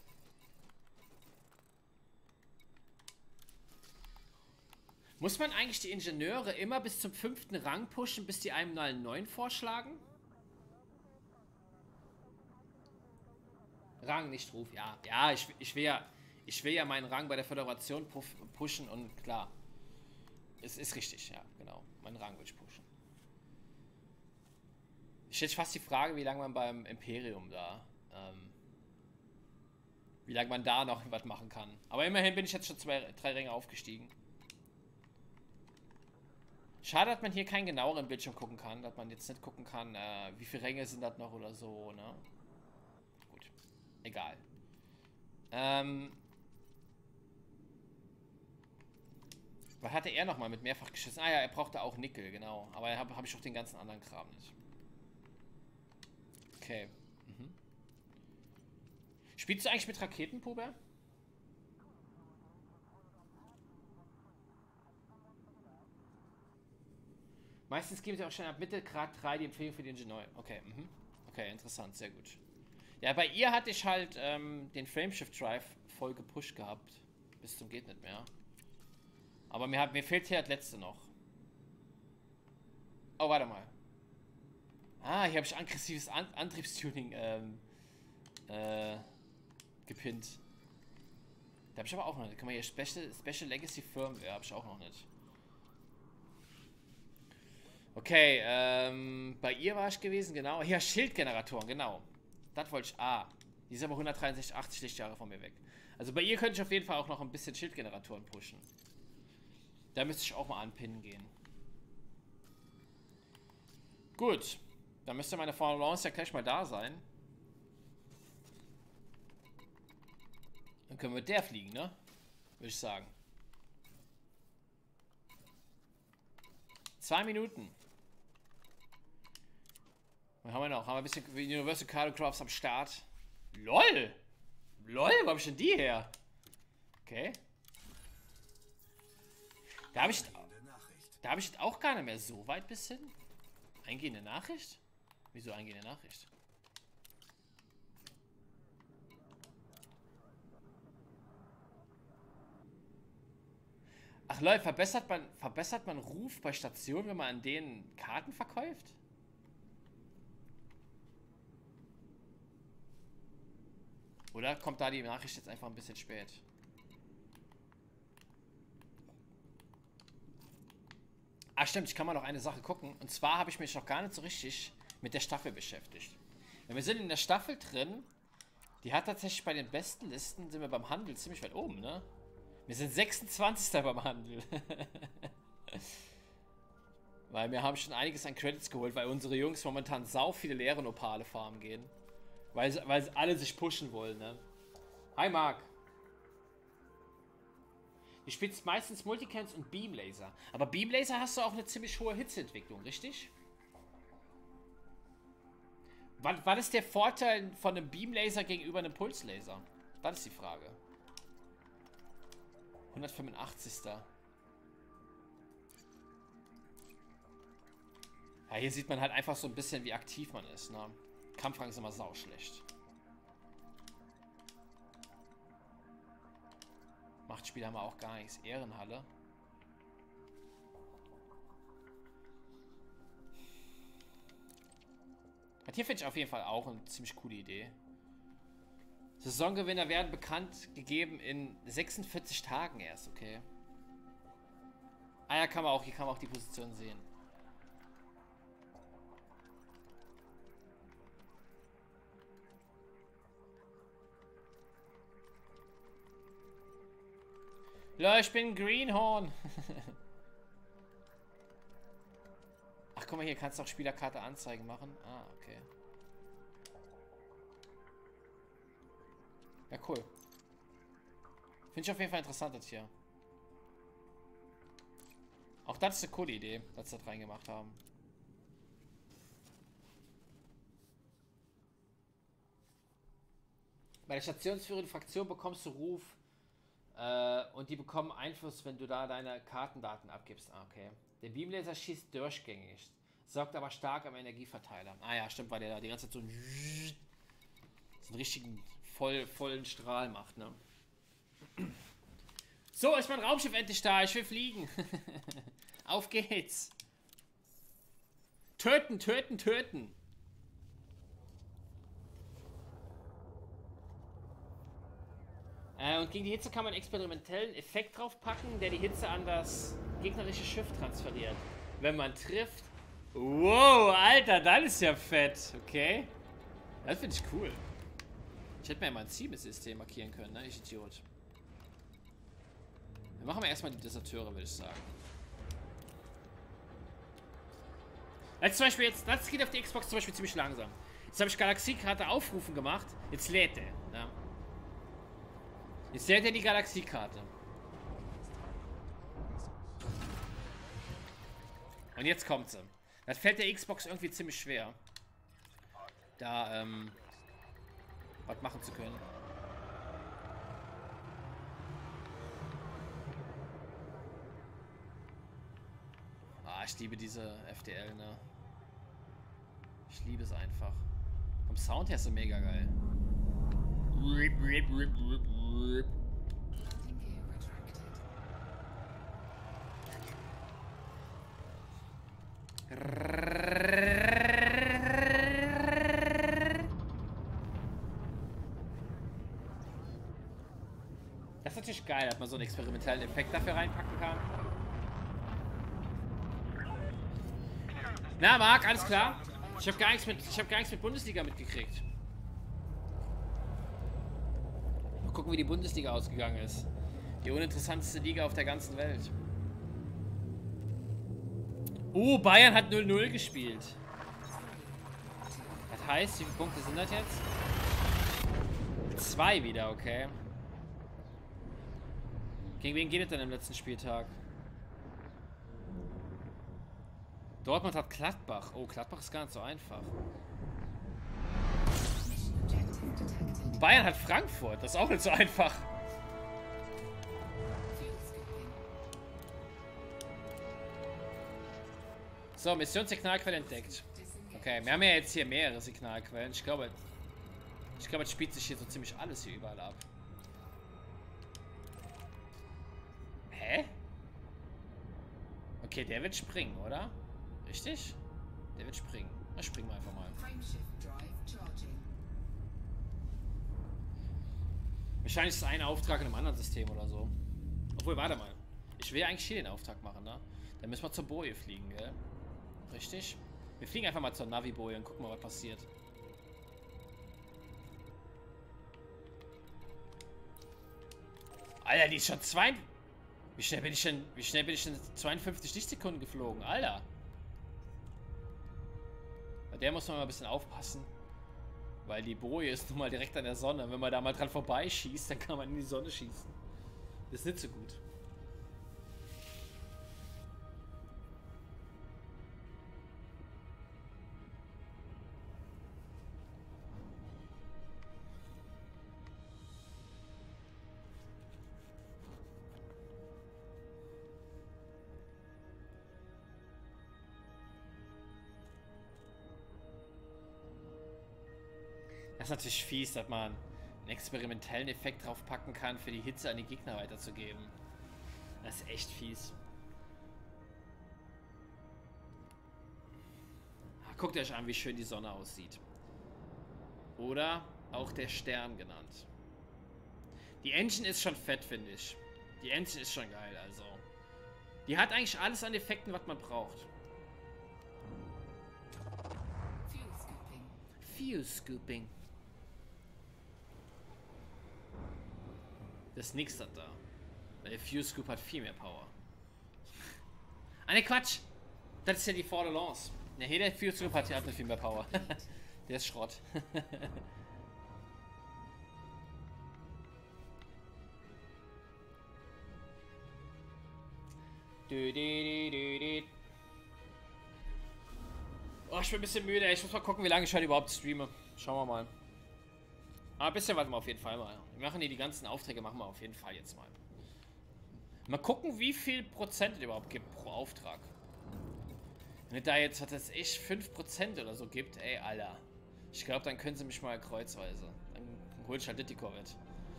Muss man eigentlich die Ingenieure immer bis zum 5. Rang pushen, bis die einem einen neuen vorschlagen? Rang, nicht Ruf, ja. Ja, ich will ja meinen Rang bei der Föderation pushen und klar. Es ist richtig, ja, genau. Meinen Rang will ich pushen. Ich stelle fast die Frage, wie lange man beim Imperium da, wie lange man da noch was machen kann. Aber immerhin bin ich jetzt schon 3 Ränge aufgestiegen. Schade, dass man hier keinen genaueren Bildschirm gucken kann, dass man jetzt nicht gucken kann, wie viele Ränge sind das noch oder so, ne? Gut, egal. hatte er nochmal mit mehrfach geschissen? Ah ja, er brauchte auch Nickel, genau. Aber hab ich auch den ganzen anderen Kram nicht. Okay. Mhm. Spielst du eigentlich mit Raketen, Puber? Meistens geben sie auch schon ab Mitte Grad 3 die Empfehlung für den Ingenieur. Okay, mhm. Okay, interessant, sehr gut. Ja, bei ihr hatte ich halt den Frameshift Drive voll gepusht gehabt. Bis zum geht nicht mehr. Aber mir fehlt hier das letzte noch. Oh, warte mal. Ah, hier habe ich aggressives Antriebstuning gepinnt. Da habe ich aber auch noch nicht. Kann man hier Special Legacy Firmware habe ich auch noch nicht. Okay, bei ihr war ich gewesen, genau. Hier, Schildgeneratoren, genau. Das wollte ich. Ah, die ist aber 163 Lichtjahre von mir weg. Also bei ihr könnte ich auf jeden Fall auch noch ein bisschen Schildgeneratoren pushen. Da müsste ich auch mal anpinnen gehen. Gut. Dann müsste meine Frau Lance ja gleich mal da sein. Dann können wir mit der fliegen, ne? Würde ich sagen. 2 Minuten. Was haben wir noch? Haben wir ein bisschen Universal Cartographics am Start. LOL! LOL, wo hab ich denn die her? Okay. Da habe ich jetzt auch gar nicht mehr so weit bis hin. Eingehende Nachricht? Wieso eingehende Nachricht? Ach Leute, verbessert man Ruf bei Stationen, wenn man an denen Karten verkauft? Oder kommt da die Nachricht jetzt einfach ein bisschen spät? Ah stimmt, ich kann mal noch eine Sache gucken. Und zwar habe ich mich noch gar nicht so richtig mit der Staffel beschäftigt. Ja, wir sind in der Staffel drin. Die hat tatsächlich bei den besten Listen, sind wir beim Handel ziemlich weit oben, ne? Wir sind 26. beim Handel. Weil wir haben schon einiges an Credits geholt, weil unsere Jungs momentan sau viele leere Nopale farmen gehen. Weil alle sich pushen wollen, ne? Hi Marc. Du spielst meistens Multicams und Beamlaser. Aber Beamlaser hast du auch eine ziemlich hohe Hitzeentwicklung, richtig? Was ist der Vorteil von einem Beamlaser gegenüber einem Pulslaser? Das ist die Frage. 185. Ja, hier sieht man halt einfach so ein bisschen, wie aktiv man ist, ne? Kampfrang ist immer sauschlecht. Machtspiel haben wir auch gar nichts. Ehrenhalle. Und hier finde ich auf jeden Fall auch eine ziemlich coole Idee. Saisongewinner werden bekannt gegeben in 46 Tagen erst, okay. Ah ja, hier kann man auch die Position sehen. Ja, ich bin Greenhorn. Ach, guck mal, hier kannst du auch Spielerkarte anzeigen machen. Ah, okay. Ja, cool. Finde ich auf jeden Fall interessant das hier. Auch das ist eine coole Idee, dass sie das reingemacht haben. Bei der stationsführenden Fraktion bekommst du Ruf. Und die bekommen Einfluss, wenn du da deine Kartendaten abgibst. Ah, okay. Der Beamlaser schießt durchgängig. Sorgt aber stark am Energieverteiler. Ah ja, stimmt, weil der da die ganze Zeit so einen richtigen vollen Strahl macht, ne? So, ist mein Raumschiff endlich da. Ich will fliegen. Auf geht's. Töten, töten, töten. Und gegen die Hitze kann man einen experimentellen Effekt draufpacken, der die Hitze an das gegnerische Schiff transferiert. Wenn man trifft. Wow, Alter, das ist ja fett. Okay. Das finde ich cool. Ich hätte mir ja mal ein Zielsystem markieren können, ne? Ich Idiot. Dann machen wir erstmal die Deserteure, würde ich sagen. Als zum Beispiel jetzt, das geht auf die Xbox zum Beispiel ziemlich langsam. Jetzt habe ich Galaxiekarte aufrufen gemacht. Jetzt lädt der. Ja. Jetzt lädt er die Galaxiekarte. Und jetzt kommt sie. Das fällt der Xbox irgendwie ziemlich schwer. Da, was machen zu können. Ah, ich liebe diese FDL, ne? Ich liebe es einfach. Vom Sound her ist so mega geil. Rip, rip, rip, rip, rip. Das ist natürlich geil, dass man so einen experimentellen Effekt dafür reinpacken kann. Na, Marc, alles klar? Ich habe gar nichts mit Bundesliga mitgekriegt. Mal gucken, wie die Bundesliga ausgegangen ist. Die uninteressanteste Liga auf der ganzen Welt. Bayern hat 0-0 gespielt. Das heißt, wie viele Punkte sind das jetzt? 2 wieder, okay. Gegen wen geht es denn am letzten Spieltag? Dortmund hat Gladbach. Oh, Gladbach ist gar nicht so einfach. Bayern hat Frankfurt. Das ist auch nicht so einfach. So, Missionssignalquelle entdeckt. Okay, wir haben ja jetzt hier mehrere Signalquellen. Ich glaube, es spielt sich hier so ziemlich alles hier überall ab. Hä? Okay, der wird springen, oder? Richtig? Der wird springen. Na, springen wir einfach mal. Wahrscheinlich ist es ein Auftrag in einem anderen System oder so. Obwohl, warte mal. Ich will eigentlich hier den Auftrag machen, ne? Dann müssen wir zur Boje fliegen, gell? Richtig? Wir fliegen einfach mal zur Navi-Boje und gucken mal, was passiert. Alter, die ist schon Wie schnell bin ich denn 52 Lichtsekunden geflogen? Alter. Bei der muss man mal ein bisschen aufpassen. Weil die Boje ist nun mal direkt an der Sonne. Wenn man da mal dran vorbeischießt, dann kann man in die Sonne schießen. Das ist nicht so gut. Das ist natürlich fies, dass man einen experimentellen Effekt drauf packen kann, für die Hitze an die Gegner weiterzugeben. Das ist echt fies. Guckt euch an, wie schön die Sonne aussieht. Oder auch der Stern genannt. Die Engine ist schon fett, finde ich. Die Engine ist schon geil, also. Die hat eigentlich alles an Effekten, was man braucht. Fuel Scooping. Das ist nix das da. Der Fuel Scoop hat viel mehr Power. Ah ne, Quatsch! Das ist ja die Fordelance. Ne, hier der Fuel Scoop hat nicht viel mehr Power. Der ist Schrott. Oh, ich bin ein bisschen müde. Ich muss mal gucken, wie lange ich heute überhaupt streame. Schauen wir mal. Aber ein bisschen warten wir auf jeden Fall mal. Wir machen die ganzen Aufträge, machen wir auf jeden Fall jetzt mal. Mal gucken, wie viel Prozent es überhaupt gibt pro Auftrag. Wenn es da jetzt, was das echt 5% oder so gibt, ey, Alter. Ich glaube, dann können sie mich mal kreuzweise. Dann hol ich halt die Corvette.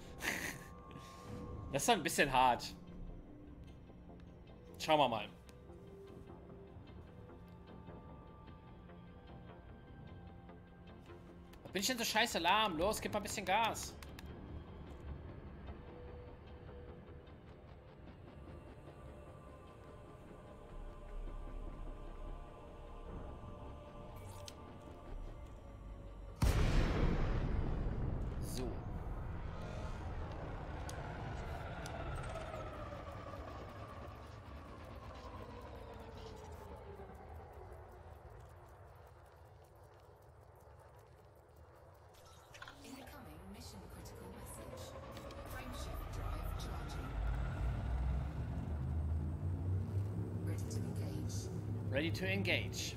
Das ist dann ein bisschen hart. Schauen wir mal. Bin ich denn so scheiße lahm? Los, gib mal ein bisschen Gas. So. Ready to engage.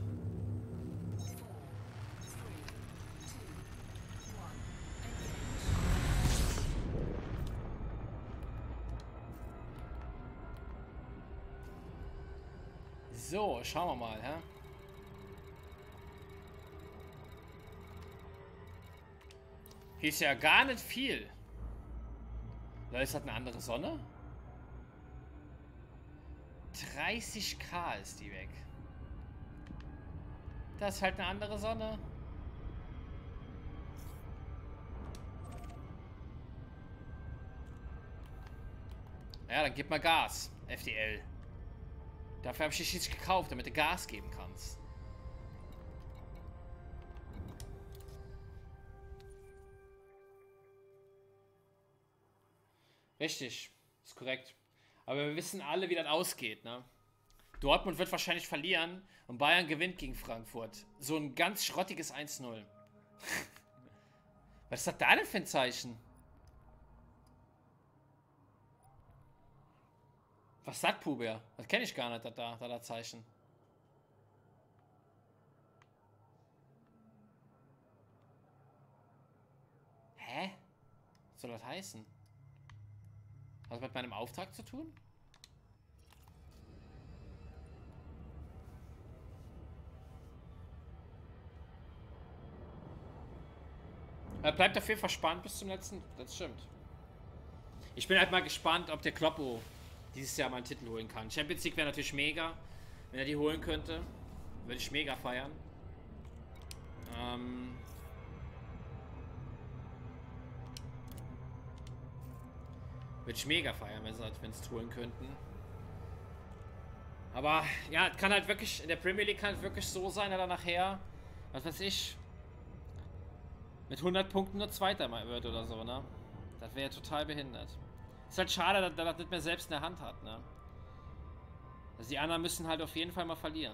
So, schauen wir mal, hä? Hier ist ja gar nicht viel. Oder ist das eine andere Sonne? 30k ist die weg. Das ist halt eine andere Sonne. Ja, dann gib mal Gas, FDL. Dafür habe ich dich schließlich gekauft, damit du Gas geben kannst. Richtig, ist korrekt. Aber wir wissen alle, wie das ausgeht, ne? Dortmund wird wahrscheinlich verlieren und Bayern gewinnt gegen Frankfurt. So ein ganz schrottiges 1-0. Was ist das da denn für ein Zeichen? Was sagt Puber? Das kenne ich gar nicht, das Zeichen. Hä? Was soll das heißen? Hat das mit meinem Auftrag zu tun? Er bleibt auf jeden Fall spannend bis zum letzten. Das stimmt. Ich bin halt mal gespannt, ob der Kloppo dieses Jahr mal einen Titel holen kann. Champions League wäre natürlich mega, wenn er die holen könnte. Würde ich mega feiern. Würde ich mega feiern, wenn sie es holen könnten. Aber ja, es kann halt wirklich, in der Premier League kann es wirklich so sein, dass er nachher, was weiß ich, mit 100 Punkten nur Zweiter mal wird oder so, ne? Das wäre ja total behindert. Ist halt schade, dass er das nicht mehr selbst in der Hand hat, ne? Also die anderen müssen halt auf jeden Fall mal verlieren.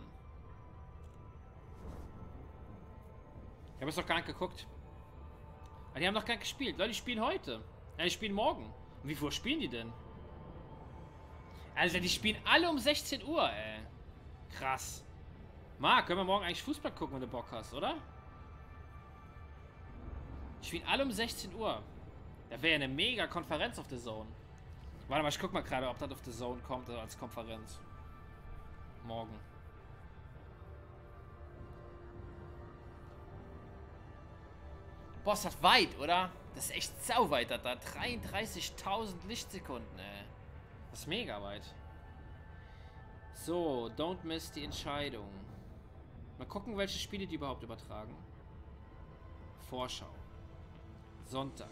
Ich habe es doch gar nicht geguckt. Aber die haben doch gar nicht gespielt. Leute, die spielen heute. Ja, die spielen morgen. Und wie viel Uhr spielen die denn? Also die spielen alle um 16 Uhr, ey. Krass. Marc, können wir morgen eigentlich Fußball gucken, wenn du Bock hast, oder? Die spielen alle um 16 Uhr. Da wäre ja eine mega Konferenz auf The Zone. Warte mal, ich guck mal gerade, ob das auf The Zone kommt oder als Konferenz. Morgen. Boah, ist das weit, oder? Das ist echt sau weit, da. 33.000 Lichtsekunden, ey. Das ist mega weit. So, don't miss die Entscheidung. Mal gucken, welche Spiele die überhaupt übertragen. Vorschau. Sonntag.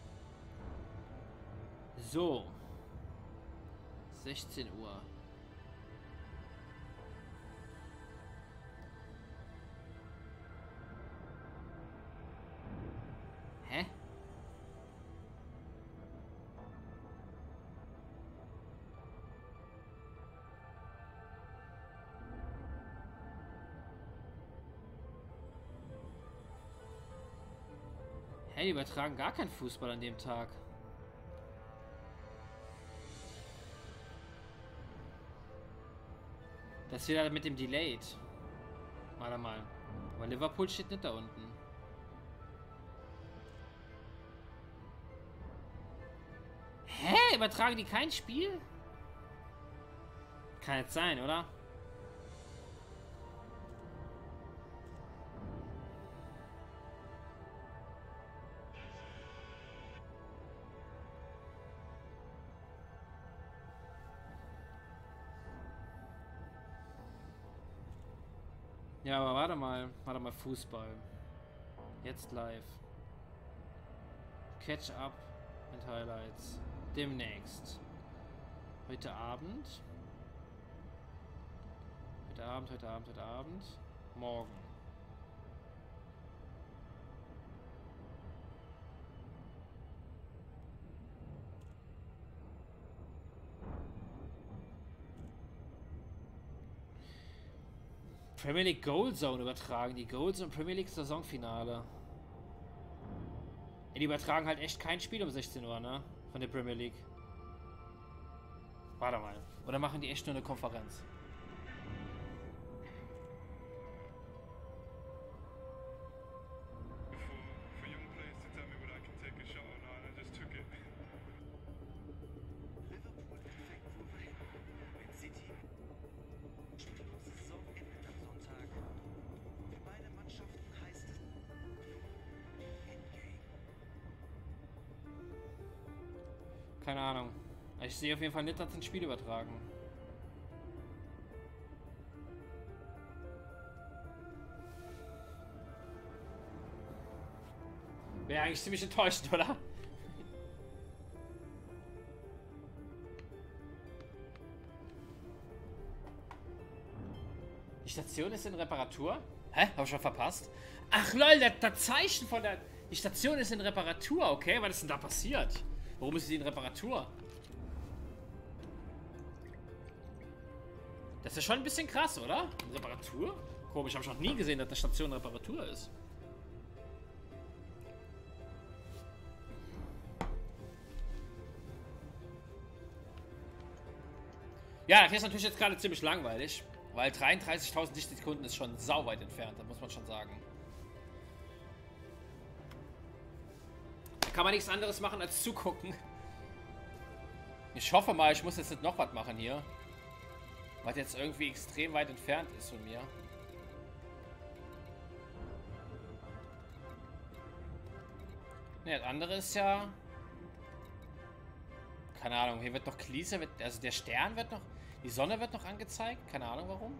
So. 16 Uhr. Hä? Hey, die übertragen gar keinen Fußball an dem Tag. Das ist wieder mit dem Delayed. Warte mal. Aber Liverpool steht nicht da unten. Hä? Übertragen die kein Spiel? Kann jetzt sein, oder? Ja, aber warte mal, Fußball. Jetzt live. Catch up and Highlights. Demnächst. Heute Abend. Heute Abend. Morgen. Premier League Goal Zone übertragen. Die Goal Zone Premier League Saisonfinale. Die übertragen halt echt kein Spiel um 16 Uhr, ne? Von der Premier League. Warte mal. Oder machen die echt nur eine Konferenz? Keine Ahnung. Ich sehe auf jeden Fall nicht, dass ein Spiel übertragen. Wäre eigentlich ziemlich enttäuschend, oder? Die Station ist in Reparatur? Hä? Hab ich schon verpasst? Ach lol, das Zeichen von der... Die Station ist in Reparatur, okay? Was ist denn da passiert? Warum ist sie in Reparatur? Das ist schon ein bisschen krass, oder? Reparatur? Komisch, habe ich noch nie gesehen, dass eine Station Reparatur ist. Ja, hier ist natürlich jetzt gerade ziemlich langweilig, weil 33.000 Lichtsekunden ist schon sauweit entfernt, da muss man schon sagen. Da kann man nichts anderes machen als zugucken. Ich hoffe mal, ich muss jetzt nicht noch was machen hier. Was jetzt irgendwie extrem weit entfernt ist von mir. Ne, das andere ist ja... Keine Ahnung, hier wird noch Gliese, also der Stern wird noch... Die Sonne wird noch angezeigt, keine Ahnung warum.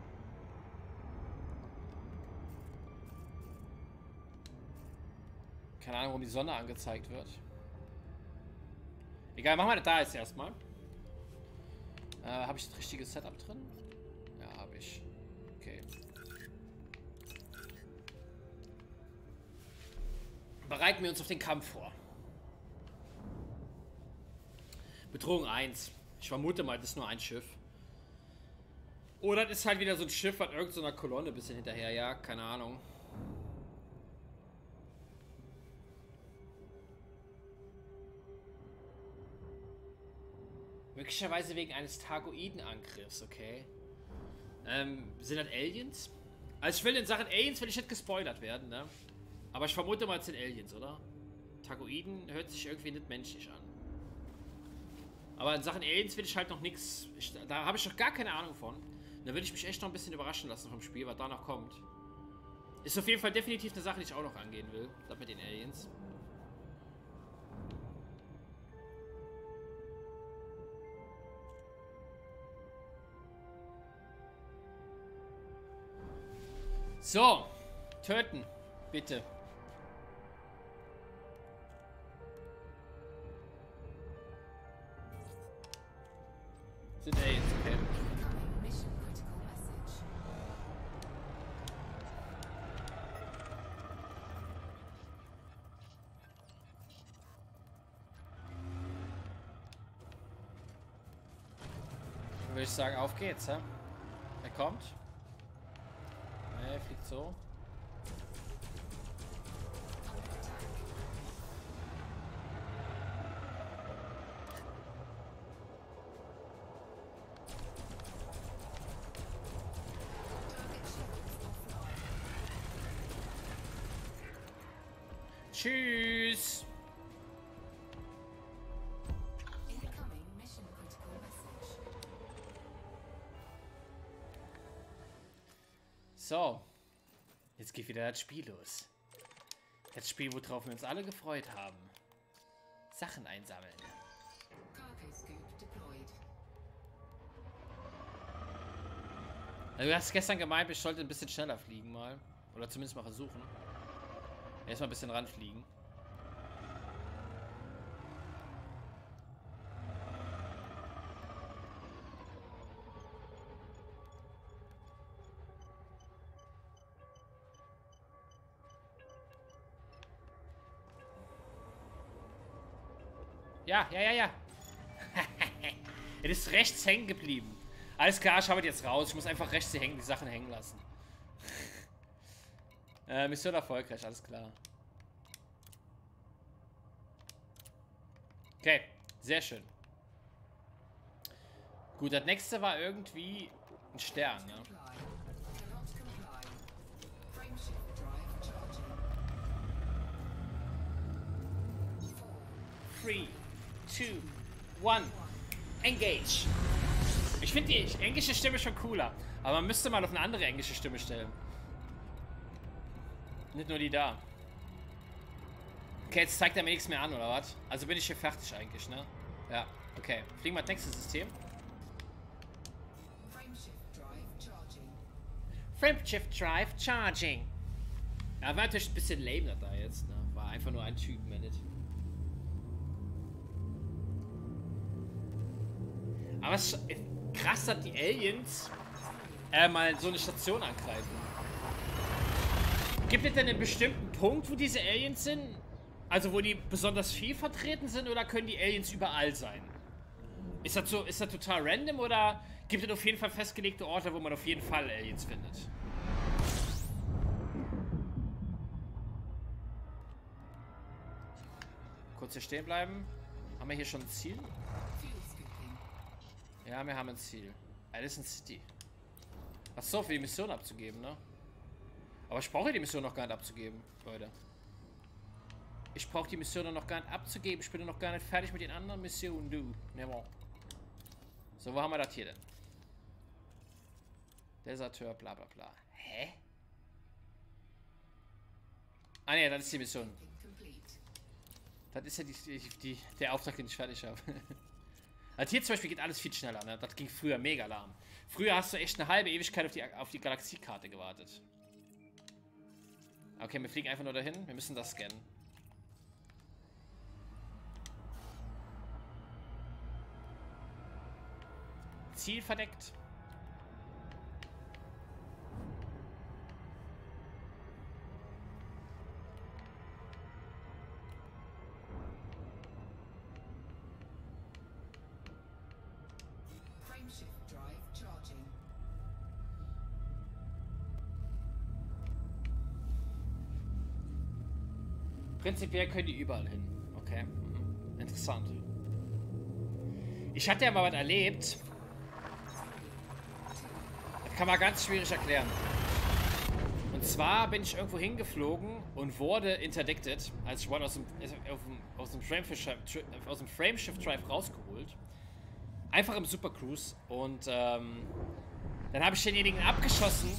Keine Ahnung, warum die Sonne angezeigt wird. Egal, machen wir das da jetzt erstmal. Habe ich das richtige Setup drin? Ja, habe ich. Okay. Bereiten wir uns auf den Kampf vor. Bedrohung 1. Ich vermute mal, das ist nur ein Schiff. Oder das ist halt wieder so ein Schiff, was irgendeiner Kolonne ein bisschen hinterherjagt. Keine Ahnung. Möglicherweise wegen eines Targoidenangriffs, okay. Sind das Aliens? Also ich will in Sachen Aliens will ich nicht gespoilert werden, ne? Aber ich vermute mal, es sind Aliens, oder? Targoiden hört sich irgendwie nicht menschlich an. Aber in Sachen Aliens will ich halt noch nichts. Da habe ich noch gar keine Ahnung von. Da würde ich mich echt noch ein bisschen überraschen lassen vom Spiel, was da noch kommt. Ist auf jeden Fall definitiv eine Sache, die ich auch noch angehen will. Das mit den Aliens. So. Töten. Bitte. Sind Aliens, okay. Dann würde ich sagen, auf geht's, hä? Er kommt. Ne, er fliegt so. Tschüss. So. Jetzt geht wieder das Spiel los. Das Spiel, worauf wir uns alle gefreut haben. Sachen einsammeln. Also du hast gestern gemeint, ich sollte ein bisschen schneller fliegen mal. Oder zumindest mal versuchen. Erstmal ein bisschen ranfliegen. Ja. Es ist rechts hängen geblieben. Alles klar, ich habe jetzt raus. Ich muss einfach rechts die Sachen hängen lassen. Mission erfolgreich, alles klar. Okay, sehr schön. Gut, das nächste war irgendwie ein Stern, ne? 3, 2, 1, engage. Ich finde die englische Stimme schon cooler, aber man müsste mal auf eine andere englische Stimme stellen. Nicht nur die da. Okay, jetzt zeigt er mir nichts mehr an, oder was? Also bin ich hier fertig eigentlich, ne? Ja. Okay, fliegen wir ins nächste System. Frameshift Drive Charging. Ja, war natürlich ein bisschen lame da jetzt, ne? War einfach nur ein Typ, man nicht. Aber es ist krass, dass die Aliens mal so eine Station angreifen. Gibt es denn einen bestimmten Punkt, wo diese Aliens sind? Also wo die besonders viel vertreten sind, oder können die Aliens überall sein? Ist das total random, oder gibt es auf jeden Fall festgelegte Orte, wo man auf jeden Fall Aliens findet? Kurz hier stehen bleiben. Haben wir hier schon ein Ziel? Ja, wir haben ein Ziel. Allison City. Achso, für die Mission abzugeben, ne? Aber ich brauche die Mission noch gar nicht abzugeben, Leute. Ich brauche die Mission noch gar nicht abzugeben. Ich bin noch gar nicht fertig mit den anderen Missionen, du. Ne, bon. So, wo haben wir das hier denn? Deserteur, bla bla bla. Hä? Ah ne, das ist die Mission. Das ist ja der Auftrag, den ich fertig habe. Also hier zum Beispiel geht alles viel schneller, ne? Das ging früher mega lahm. Früher hast du echt eine halbe Ewigkeit auf die Galaxiekarte gewartet. Okay, wir fliegen einfach nur dahin. Wir müssen das scannen. Ziel verdeckt. Frameshift Drive charging. Prinzipiell können die überall hin. Okay. Mhm. Interessant. Ich hatte ja mal was erlebt. Das kann man ganz schwierig erklären. Und zwar bin ich irgendwo hingeflogen und wurde interdicted. Also ich wurde aus dem Frameshift Drive rausgeholt. Einfach im Super Cruise. Und dann habe ich denjenigen abgeschossen.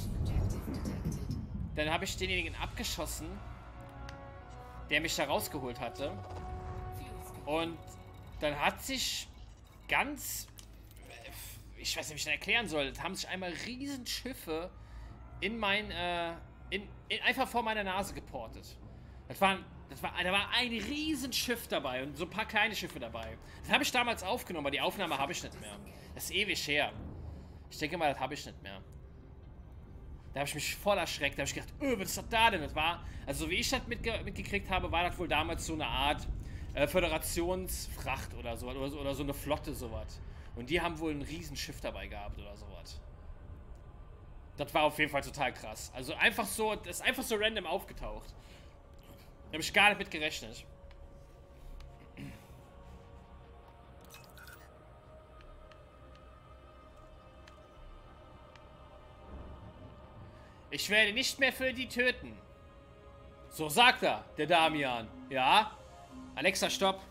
Der mich da rausgeholt hatte. Und dann hat sich ganz... Ich weiß nicht, wie ich das erklären soll. Da haben sich einmal Riesenschiffe in mein... einfach vor meiner Nase geportet. Da war ein Riesenschiff dabei und so ein paar kleine Schiffe dabei. Das habe ich damals aufgenommen, aber die Aufnahme habe ich nicht mehr. Das ist ewig her. Ich denke mal, das habe ich nicht mehr. Da habe ich mich voll erschreckt. Da habe ich gedacht, was ist das da denn? Das war, also wie ich das mitgekriegt habe, war das wohl damals so eine Art Föderationsfracht oder so. Oder so eine Flotte, sowas. Und die haben wohl ein Riesenschiff dabei gehabt oder sowas. Das war auf jeden Fall total krass. Also einfach so, das ist einfach so random aufgetaucht. Da habe ich gar nicht mit gerechnet. Ich werde nicht mehr für die töten. So sagt er, der Damian. Ja? Alexa, stopp.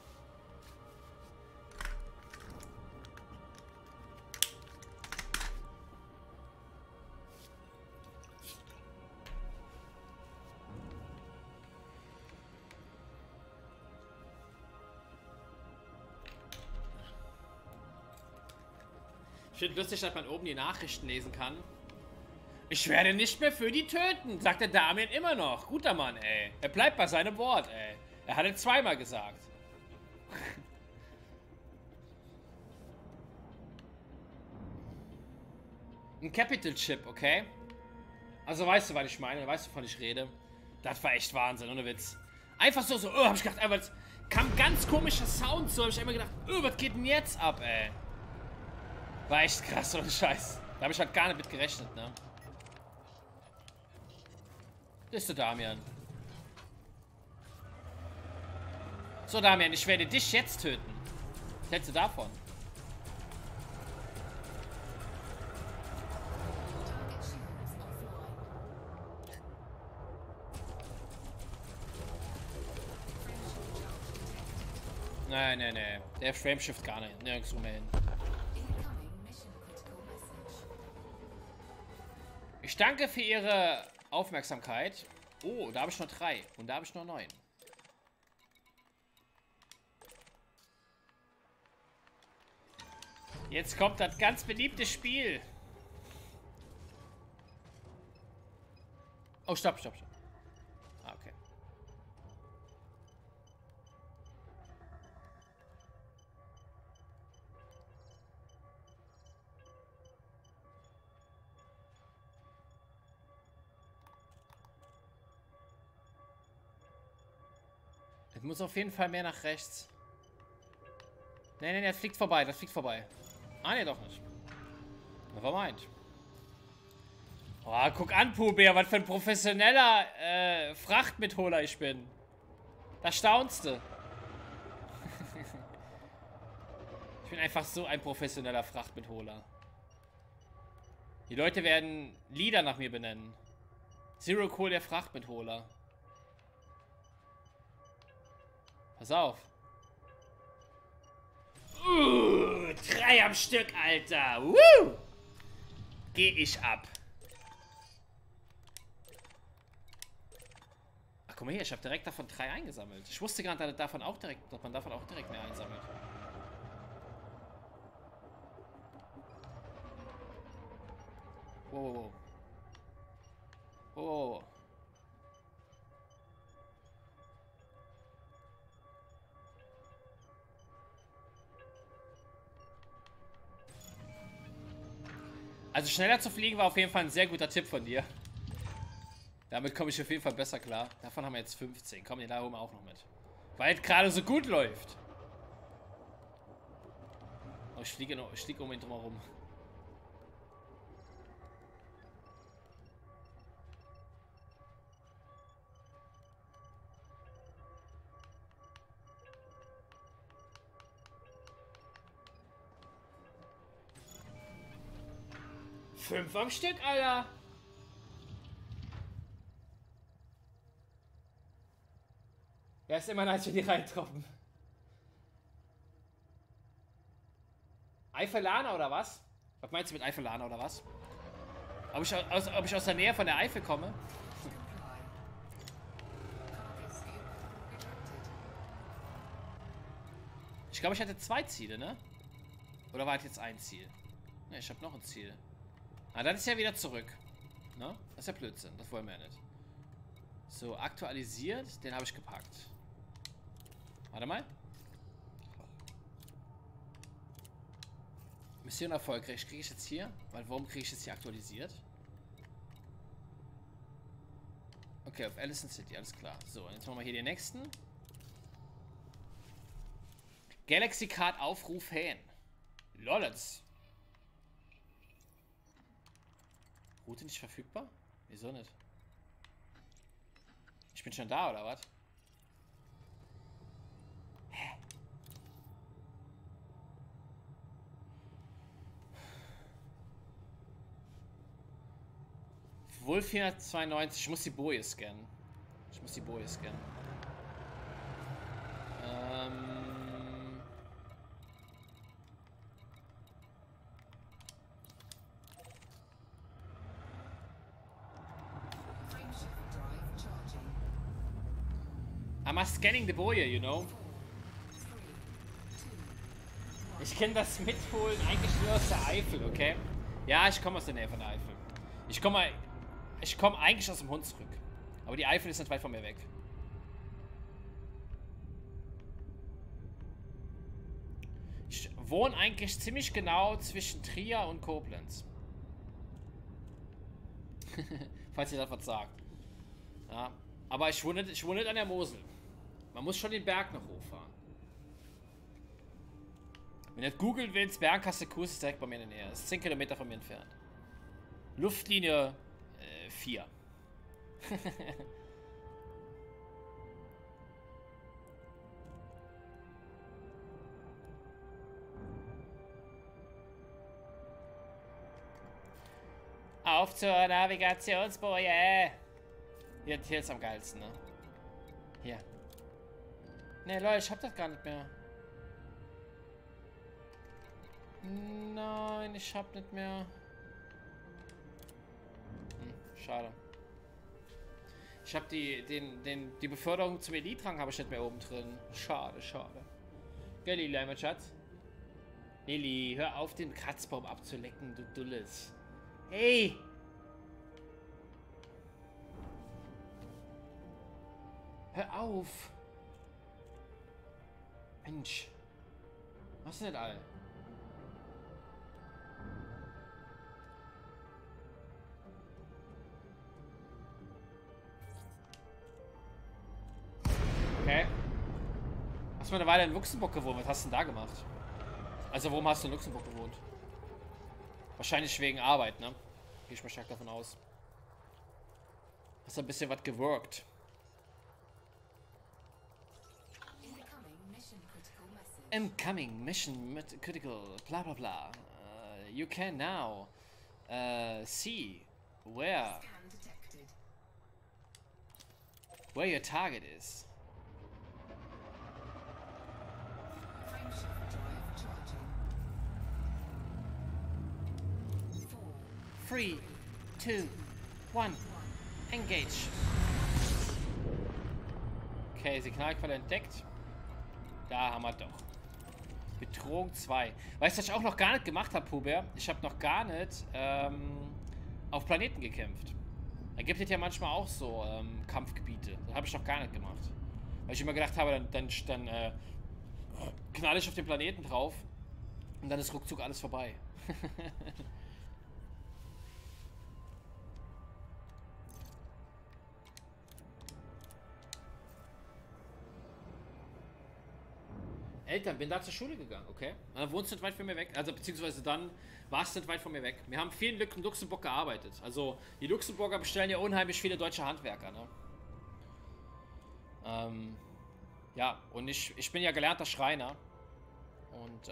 Ich finde lustig, dass man oben die Nachrichten lesen kann. Ich werde nicht mehr für die töten, sagt der Damian immer noch. Guter Mann, ey. Er bleibt bei seinem Wort, ey. Er hat es zweimal gesagt. Ein Capital Chip, okay? Also weißt du, was ich meine? Weißt du, wovon ich rede? Das war echt Wahnsinn, ohne Witz. Einfach so, hab ich gedacht, einfach, kam ganz komischer Sound so. Hab ich immer gedacht, was geht denn jetzt ab, ey? War echt krass, ohne Scheiß. Da habe ich halt gar nicht mit gerechnet, ne? Das ist der Damian. So, Damian, ich werde dich jetzt töten. Was hältst du davon? Nein, nein, nein. Der Frameshift gar nicht. Nirgendwo mehr hin. Ich danke für Ihre Aufmerksamkeit. Oh, da habe ich noch 3. Und da habe ich noch 9. Jetzt kommt das ganz beliebte Spiel. Oh, stopp. Ah, okay. Es muss auf jeden Fall mehr nach rechts. Nee, das fliegt vorbei, Ah, nee, doch nicht. Nevermind. Oh, guck an, Puber, was für ein professioneller Frachtmitholer ich bin. Da staunst du. Ich bin einfach so ein professioneller Frachtmitholer. Die Leute werden Lieder nach mir benennen. Zero Cool, der Frachtmitholer. Pass auf. 3 am Stück, Alter. Geh ich ab. Ach, guck mal hier, ich habe direkt davon 3 eingesammelt. Ich wusste gar nicht, dass man davon auch direkt mehr einsammelt. Wow. Oh. Also schneller zu fliegen war auf jeden Fall ein sehr guter Tipp von dir. Damit komme ich auf jeden Fall besser klar. Davon haben wir jetzt 15. Komm, den da oben auch noch mit. Weil es gerade so gut läuft. Oh, ich fliege um ihn drum herum. Fünf am Stück, Alter. Ja, ist immer nice, wenn die reintroppen. Eifelaner oder was? Was meinst du mit Eifelaner oder was? Ob ich aus der Nähe von der Eifel komme? Ich glaube, ich hatte 2 Ziele, ne? Oder war das jetzt ein Ziel? Ne, ich habe noch ein Ziel. Ah, das ist ja wieder zurück. Ne? Das ist ja Blödsinn. Das wollen wir ja nicht. So, aktualisiert. Den habe ich gepackt. Warte mal. Mission erfolgreich. Kriege ich jetzt hier? Weil, warum kriege ich jetzt hier aktualisiert? Okay, auf Allison City. Alles klar. So, jetzt machen wir hier den nächsten. Galaxy Card Aufruf hin. Lollets. Route nicht verfügbar? Wieso nicht? Ich bin schon da, oder was? Hä? Wohl 492. Ich muss die Boje scannen. I'm scanning the Boje, you know. Ich kenne das Mitholen eigentlich nur aus der Eifel, okay? Ja, ich komme aus der Nähe von der Eifel. Ich komme eigentlich aus dem Hund zurück. Aber die Eifel ist nicht weit von mir weg. Ich wohne eigentlich ziemlich genau zwischen Trier und Koblenz. Falls ihr das was sagt. Ja, aber ich wohne nicht an der Mosel. Man muss schon den Berg noch hochfahren. Wenn du googeln willst, Bernkastel-Kurs ist direkt bei mir in der Nähe. Das ist 10 Kilometer von mir entfernt. Luftlinie 4. Auf zur Navigationsboje. Hier ist am geilsten, ne? Hier. Ne, Leute, ich hab das gar nicht mehr. Nein, ich hab nicht mehr. Schade. Ich hab die Beförderung zum Elite-Rang habe ich nicht mehr oben drin. Schade. Gell, mein Schatz? Lilly, hör auf, den Kratzbaum abzulecken, du Dulles. Hey! Hör auf! Mensch. Was ist denn das all? Okay. Hast du mal eine Weile in Luxemburg gewohnt? Was hast du denn da gemacht? Also, warum hast du in Luxemburg gewohnt? Wahrscheinlich wegen Arbeit, ne? Gehe ich mal stark davon aus. Hast du ein bisschen was geworkt? Incoming mission critical, bla bla bla. You can now see where your target is. Frameshift drive charging. 3, 2, 1, engage. Okay, Signalquelle entdeckt. Da haben wir doch. Bedrohung 2. Weißt du, was ich auch noch gar nicht gemacht habe, Puber? Ich habe noch gar nicht auf Planeten gekämpft. Da gibt es ja manchmal auch so Kampfgebiete. Das habe ich noch gar nicht gemacht. Weil ich immer gedacht habe, dann knall ich auf den Planeten drauf und dann ist ruckzuck alles vorbei. Eltern, bin da zur Schule gegangen, okay? Dann wohnst du nicht weit von mir weg. Also, beziehungsweise dann warst du nicht weit von mir weg. Wir haben viel in Luxemburg gearbeitet. Also, die Luxemburger bestellen ja unheimlich viele deutsche Handwerker, ne? Ja, und ich bin ja gelernter Schreiner. Und,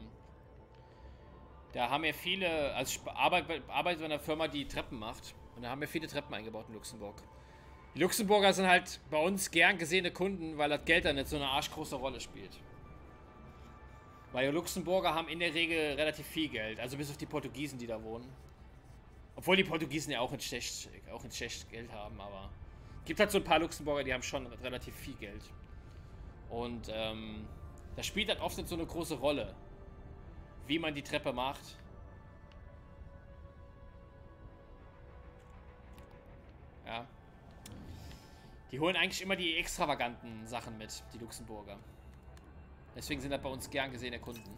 da haben wir viele, also ich arbeite bei einer Firma, die Treppen macht. Und da haben wir viele Treppen eingebaut in Luxemburg. Die Luxemburger sind halt bei uns gern gesehene Kunden, weil das Geld da nicht so eine arschgroße Rolle spielt. Weil die Luxemburger haben in der Regel relativ viel Geld. Also bis auf die Portugiesen, die da wohnen. Obwohl die Portugiesen ja auch in Tschech Geld haben, aber... Es gibt halt so ein paar Luxemburger, die haben schon relativ viel Geld. Und das spielt halt oft nicht so eine große Rolle. Wie man die Treppe macht. Ja. Die holen eigentlich immer die extravaganten Sachen mit, die Luxemburger. Deswegen sind das bei uns gern gesehene Kunden.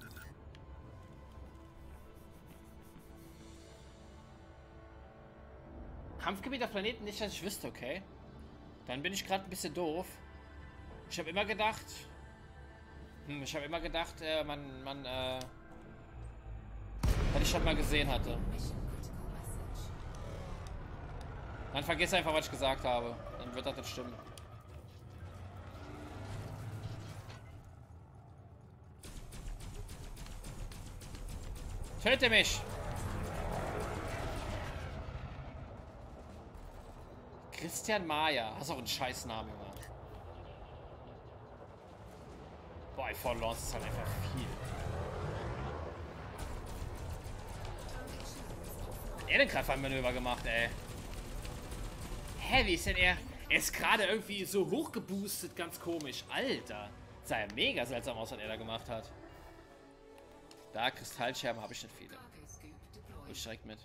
Kampfgebiet auf Planeten nicht, dass ich wüsste, okay? Dann bin ich gerade ein bisschen doof. Ich habe immer gedacht... dass ich das mal gesehen hatte. Dann vergiss einfach, was ich gesagt habe. Dann wird das nicht stimmen. Töte mich! Christian Maya. Hast auch einen Scheißnamen, Junge. Boah, Forlorns ist halt einfach viel. Was hat er denn gerade für ein Manöver gemacht, ey? Hä, wie ist denn er? Er ist gerade irgendwie so hochgeboostet, ganz komisch. Alter. Sah ja mega seltsam aus, was er da gemacht hat. Da, Kristallscherben habe ich nicht viele. Ich direkt mit.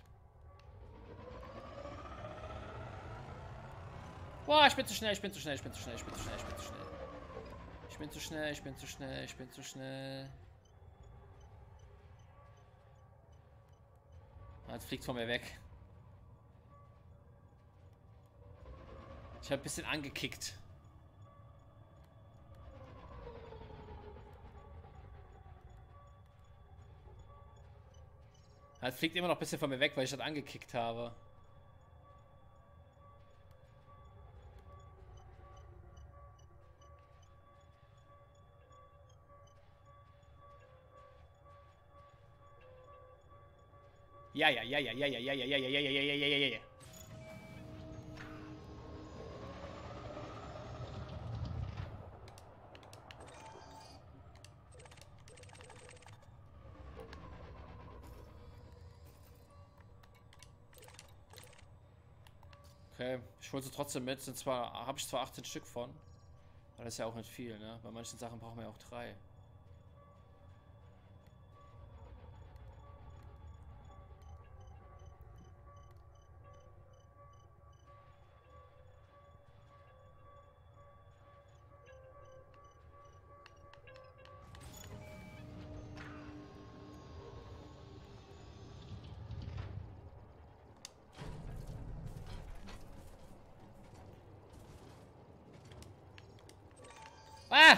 Boah, ich bin zu schnell, ich bin zu schnell, ich bin zu schnell, ich bin zu schnell, ich bin zu schnell. Ich bin zu schnell, ich bin zu schnell, ich bin zu schnell. Jetzt fliegt von mir weg. Ich habe ein bisschen angekickt. Jetzt fliegt immer noch ein bisschen von mir weg, weil ich das angekickt habe. Ja. Okay, ich hole sie trotzdem mit. Habe ich zwar 18 Stück von. Aber das ist ja auch nicht viel, ne? Bei manchen Sachen brauchen wir ja auch 3. Ah!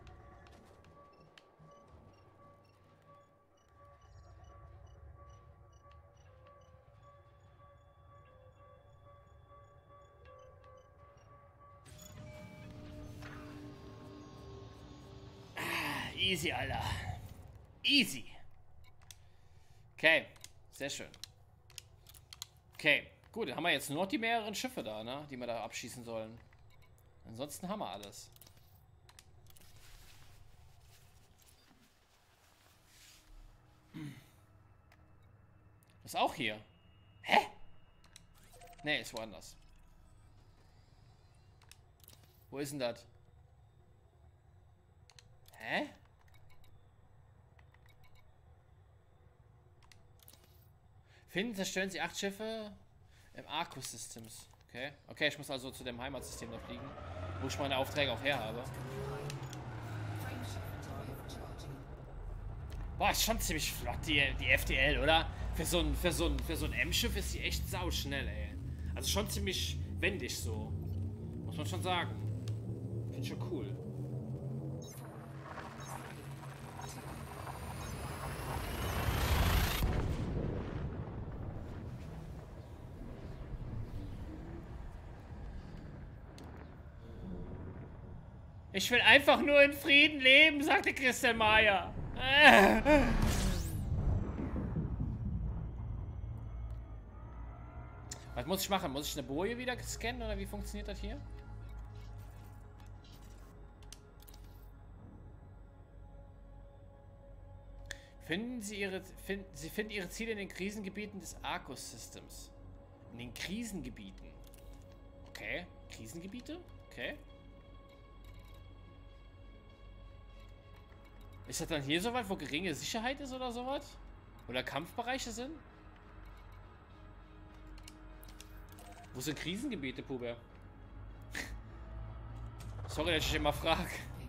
Easy, Alter. Easy. Okay, sehr schön. Okay, gut, dann haben wir jetzt nur noch die mehreren Schiffe da, ne? Die wir da abschießen sollen. Ansonsten haben wir alles. Ist auch hier. Hä? Ne, ist woanders. Wo ist denn das? Hä? Finden, zerstören Sie 8 Schiffe im Arcus Systems. Okay. Okay, ich muss also zu dem Heimatsystem da fliegen, wo ich meine Aufträge auch her habe. Boah, ist schon ziemlich flott, die FDL, oder? Für so ein M-Schiff ist die echt sauschnell, ey. Also schon ziemlich wendig so. Muss man schon sagen. Finde ich schon cool. Ich will einfach nur in Frieden leben, sagte Christian Mayer. Was muss ich machen? Muss ich eine Boje wieder scannen oder wie funktioniert das hier? Sie finden ihre Ziele in den Krisengebieten des Arcus Systems. In den Krisengebieten. Okay. Krisengebiete? Okay. Ist das dann hier so was, wo geringe Sicherheit ist oder sowas? Oder Kampfbereiche sind? Wo sind Krisengebiete, Puber? Sorry, dass ich immer frage.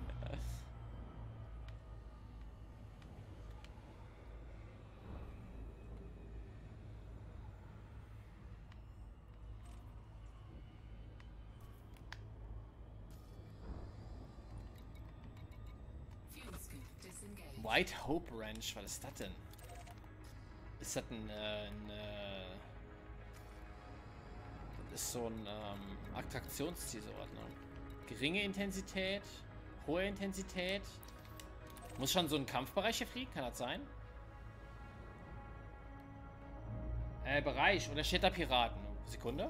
White Hope Ranch, was ist das denn? Ist das das ist so ein Attraktionszielort, ne? Geringe Intensität, hohe Intensität. Muss schon so ein Kampfbereich hier fliegen, kann das sein? Bereich, oder steht da Piraten? Sekunde.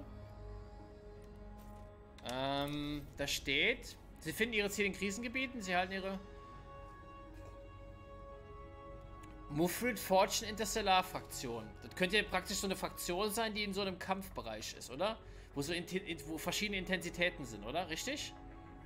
Da steht, Sie finden ihre Ziele in Krisengebieten, sie halten ihre Muffled Fortune Interstellar Fraktion. Das könnte ja praktisch so eine Fraktion sein, die in so einem Kampfbereich ist, oder? Wo so wo verschiedene Intensitäten sind, oder? Richtig?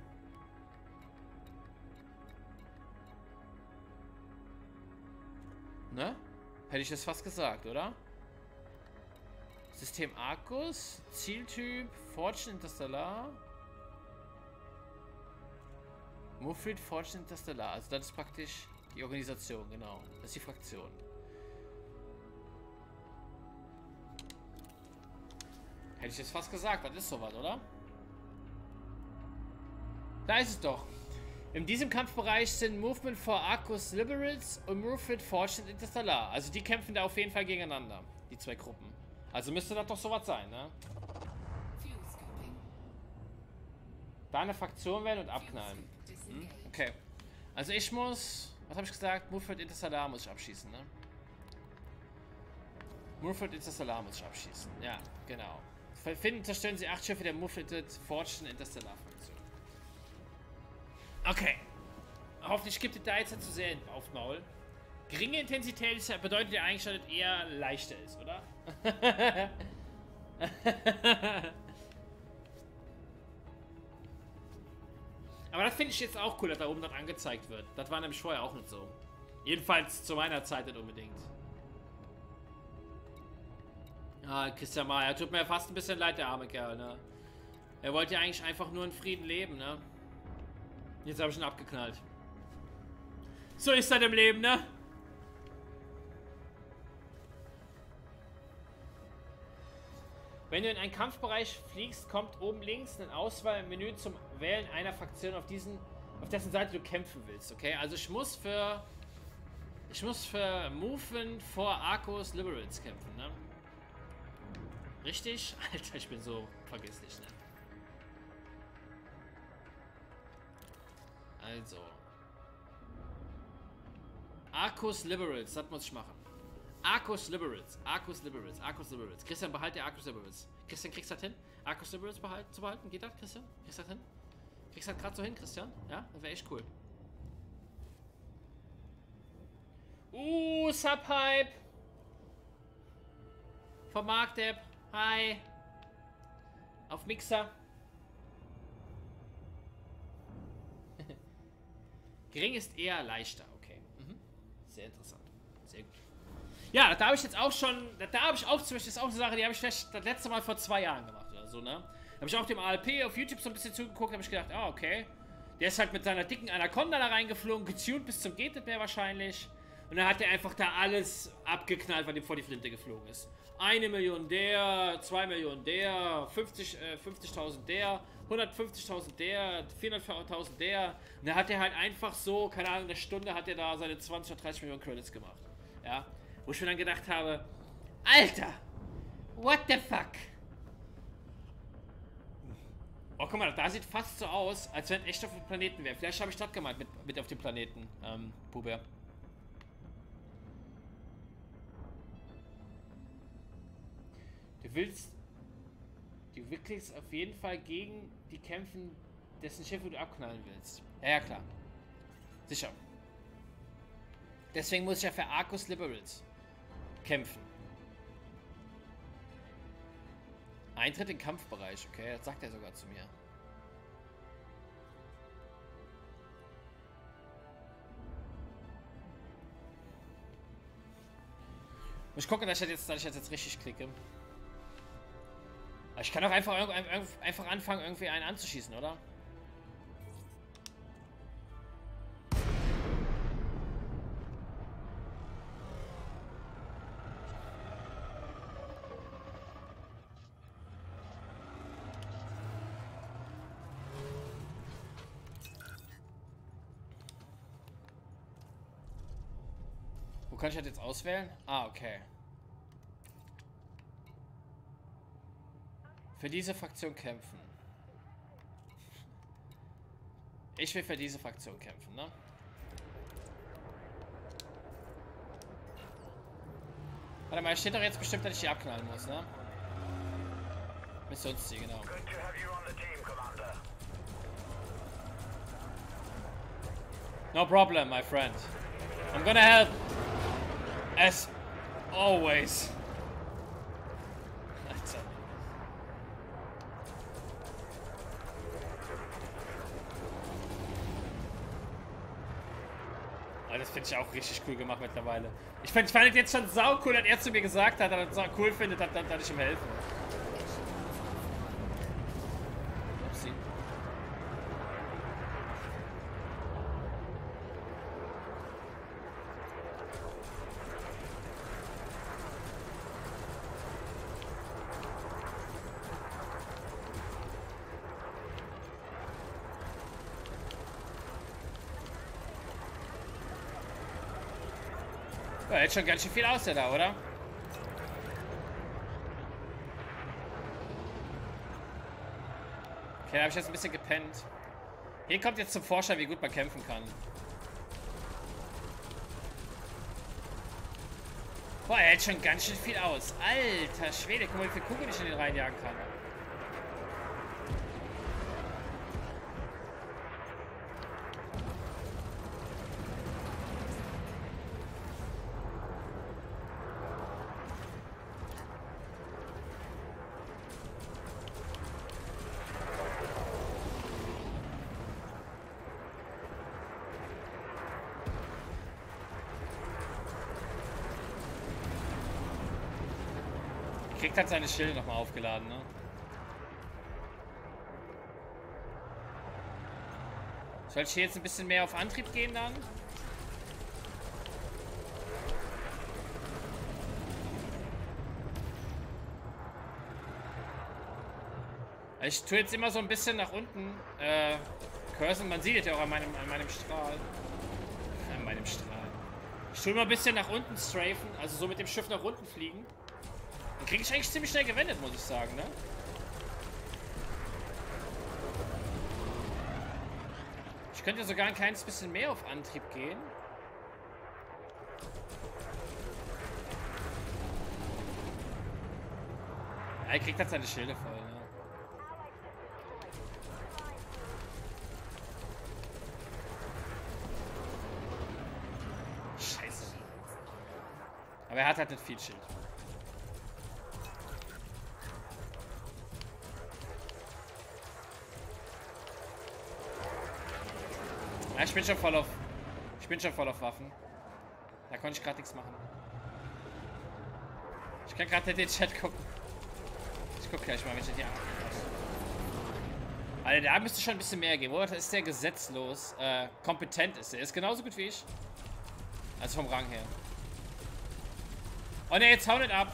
Ne? Hätte ich das fast gesagt, oder? System Arcus, Zieltyp, Fortune Interstellar. Muffled Fortune Interstellar. Also das ist praktisch die Organisation, genau. Das ist die Fraktion. Hätte ich jetzt fast gesagt, das ist sowas, oder? Da ist es doch. In diesem Kampfbereich sind Movement for Arcus Liberals und Movement Fortune Interstellar. Also die kämpfen da auf jeden Fall gegeneinander, die zwei Gruppen. Also müsste das doch sowas sein, ne? Da eine Fraktion werden und abknallen. Hm? Okay. Also ich muss... Was habe ich gesagt? Movement Interstellar muss ich abschießen, ne? Movement Interstellar muss ich abschießen. Ja, genau. Finden, zerstören Sie 8 Schiffe der Movement Fortune Interstellar Fraktion. Okay. Hoffentlich gibt es da jetzt nicht zu sehr auf Maul. Geringe Intensität ist, bedeutet ja eigentlich, dass es eher leichter ist, oder? Aber das finde ich jetzt auch cool, dass da oben das angezeigt wird. Das war nämlich vorher auch nicht so. Jedenfalls zu meiner Zeit nicht unbedingt. Ah, Christian Mayer, tut mir fast ein bisschen leid, der arme Kerl, ne? Er wollte ja eigentlich einfach nur in Frieden leben, ne? Jetzt habe ich ihn abgeknallt. So ist das im Leben, ne? Wenn du in einen Kampfbereich fliegst, kommt oben links ein Auswahlmenü zum Wählen einer Fraktion. Auf diesen auf dessen Seite du kämpfen willst, okay? Also ich muss für Movement for Arcos Liberals kämpfen, ne? Richtig? Alter, ich bin so vergesslich, ne? Also. Arcos Liberals, das muss ich machen. Arcos Liberals. Christian, behalte Arcos Liberals. Christian, kriegst du das hin? Arcos Liberals zu behalten? Geht das, Christian? Kriegst du das hin? Kriegst du das gerade so hin, Christian? Ja? Das wäre echt cool. Subhype. Vom Markt-App. Hi. Auf Mixer. Gering ist eher leichter, okay. Sehr interessant. Sehr gut. Ja, da habe ich jetzt auch schon, da habe ich auch zum Beispiel, das ist auch eine Sache, die habe ich vielleicht das letzte Mal vor 2 Jahren gemacht oder so, ne? Da habe ich auch dem ALP auf YouTube so ein bisschen zugeguckt, habe ich gedacht, ah, okay. Der ist halt mit seiner dicken Anaconda da reingeflogen, getuned bis zum geht nicht mehr wahrscheinlich. Und dann hat er einfach da alles abgeknallt, was ihm vor die Flinte geflogen ist. 1 Million der, 2 Millionen der, 50.000 der, 150.000 der, 400.000 der. Und dann hat er halt einfach so, keine Ahnung, eine Stunde hat er da seine 20 oder 30 Millionen Credits gemacht. Ja, wo ich mir dann gedacht habe, Alter, what the fuck? Oh, guck mal, da sieht fast so aus, als wenn echt auf dem Planeten wäre. Vielleicht habe ich das gemeint mit auf dem Planeten, Puber. Du willst auf jeden Fall gegen die kämpfen, dessen Schiffe du abknallen willst. Ja, ja, klar. Sicher. Deswegen muss ich ja für Arcos Liberals kämpfen. Eintritt in den Kampfbereich, okay, das sagt er sogar zu mir. Muss ich gucken, dass ich das jetzt richtig klicke. Aber ich kann auch einfach anfangen, irgendwie einen anzuschießen, oder? Wo kann ich das jetzt auswählen? Ah, okay. Für diese Fraktion kämpfen. Ich will für diese Fraktion kämpfen, ne? Warte mal, steht doch jetzt bestimmt, dass ich die abknallen muss, ne? Missionsziel, genau. No problem, my friend. I'm gonna help. As always. Das finde ich auch richtig cool gemacht mittlerweile. Ich fand es jetzt schon sau cool, dass er zu mir gesagt hat, dass er es cool findet, dass ich ihm helfe. Upsi. Ja, hält schon ganz schön viel aus, da, oder? Okay, da habe ich jetzt ein bisschen gepennt. Hier kommt jetzt zum Vorschein, wie gut man kämpfen kann. Boah, er hält schon ganz schön viel aus. Alter Schwede, guck mal, wie viel Kugeln ich in den reinjagen kann. Kriegt halt seine Schilde nochmal aufgeladen, ne? Soll ich hier jetzt ein bisschen mehr auf Antrieb gehen dann? Ich tue jetzt immer so ein bisschen nach unten Cursen. Man sieht es ja auch an meinem Strahl. An meinem Strahl. Ich tue mal ein bisschen nach unten strafen, also so mit dem Schiff nach unten fliegen. Dann kriege ich eigentlich ziemlich schnell gewendet, muss ich sagen, ne? Ich könnte sogar ein kleines bisschen mehr auf Antrieb gehen. Ja, er kriegt halt seine Schilde voll, ne? Scheiße. Aber er hat halt nicht viel Schild. Ja, ich bin schon voll auf Waffen. Da konnte ich gerade nichts machen. Ich kann gerade den Chat gucken. Ich guck gleich mal, wenn ich hier Alter, da müsste schon ein bisschen mehr geben, oder? Da ist der gesetzlos. Kompetent ist er. Ist genauso gut wie ich. Also vom Rang her. Oh ne, jetzt hau nicht ab.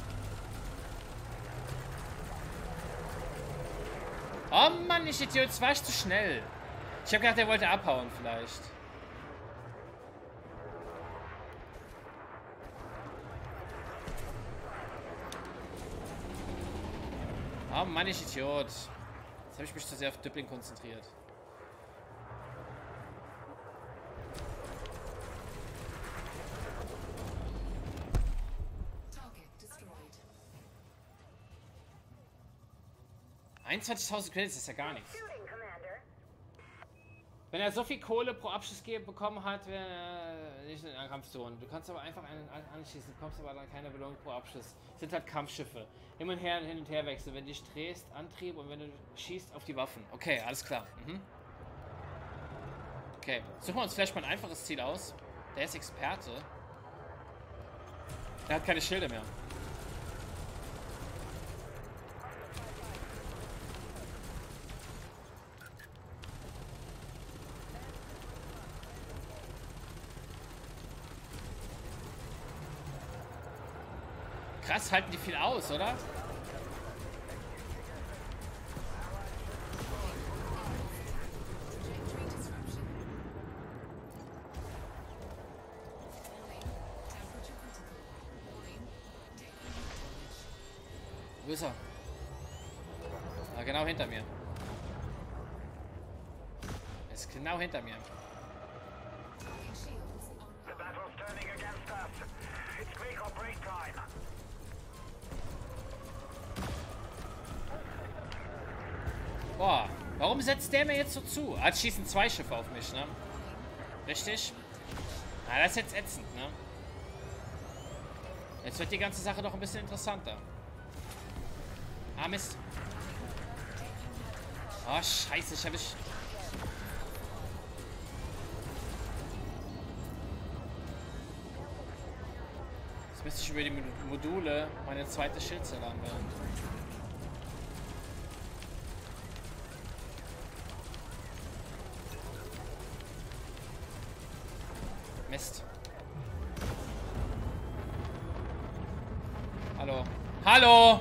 Oh Mann, ich Idiot, jetzt war ich zu schnell. Ich habe gedacht, er wollte abhauen vielleicht. Oh Mann, ich Idiot. Jetzt habe ich mich zu sehr auf Düppling konzentriert. Target destroyed. 21.000 Credits ist ja gar nichts. Wenn er so viel Kohle pro Abschuss bekommen hat, wäre er nicht in einer Kampfzone. Du kannst aber einfach einen anschießen, bekommst aber dann keine Belohnung pro Abschuss. Sind halt Kampfschiffe. Hin und her wechseln. Wenn du dich drehst, Antrieb und wenn du schießt, auf die Waffen. Okay, alles klar. Mhm. Okay, suchen wir uns vielleicht mal ein einfaches Ziel aus. Der ist Experte. Der hat keine Schilde mehr. Krass, halten die viel aus, oder? Trajectory disruption. Temperature critical. Warning. Taking damage. Wo ist er? Ah, genau hinter mir. Er ist genau hinter mir. Target shields The online. battle's turning against us. It's make or break time. Boah, warum setzt der mir jetzt so zu? Ah, jetzt schießen 2 Schiffe auf mich, ne? Richtig? Ah, das ist jetzt ätzend, ne? Jetzt wird die ganze Sache doch ein bisschen interessanter. Ah, Mist. Oh, scheiße, ich habe ich... Jetzt müsste ich über die Module meine zweite Schildzelle anwenden. Mist. Hallo. Hallo!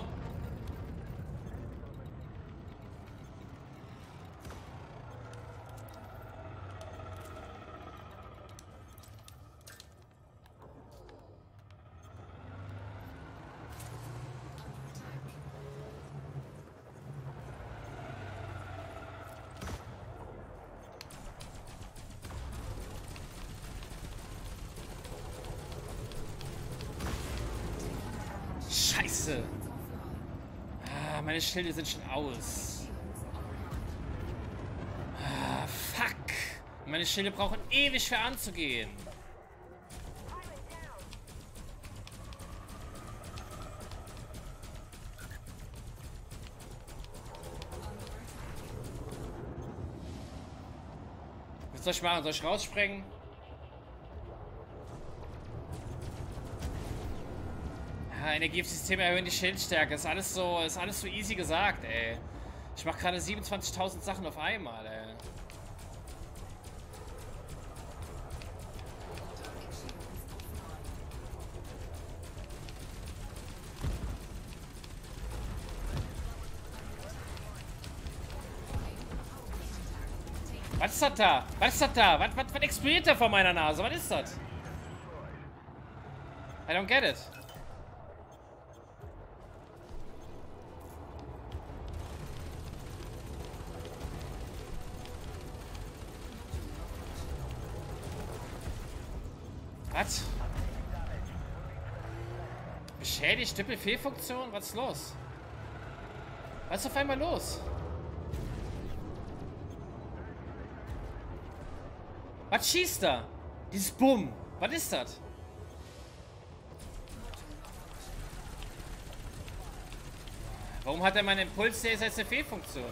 Scheiße. Ah, meine Schilde sind schon aus. Ah, fuck. Meine Schilde brauchen ewig für anzugehen. Was soll ich machen? Soll ich raussprengen? Ja, Energiesysteme erhöhen die Schildstärke. Ist alles so easy gesagt, ey. Ich mache gerade 27.000 Sachen auf einmal, ey. Target shields offline. Warning. Ultimate attack. Taking Was ist das da? Was ist das da? Was explodiert da vor meiner Nase? Was ist das? I don't get it. Was? Beschädigt Doppel-Fehlfunktion? Was ist los? Was ist auf einmal los? Was schießt da? Dieses Bumm. Was ist das? Warum hat er meinen Impuls, der ist als eine Fehlfunktion?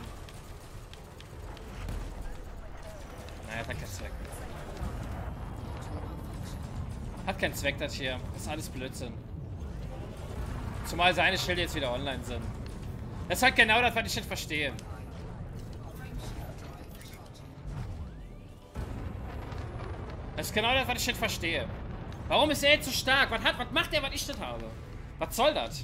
Naja, hat keinen Zweck. Hat keinen Zweck, das hier. Das ist alles Blödsinn. Zumal seine Schilde jetzt wieder online sind. Das ist halt genau das, was ich nicht verstehe. Das ist genau das, was ich nicht verstehe. Warum ist er jetzt so stark? Was macht er, was ich nicht habe? Was soll das?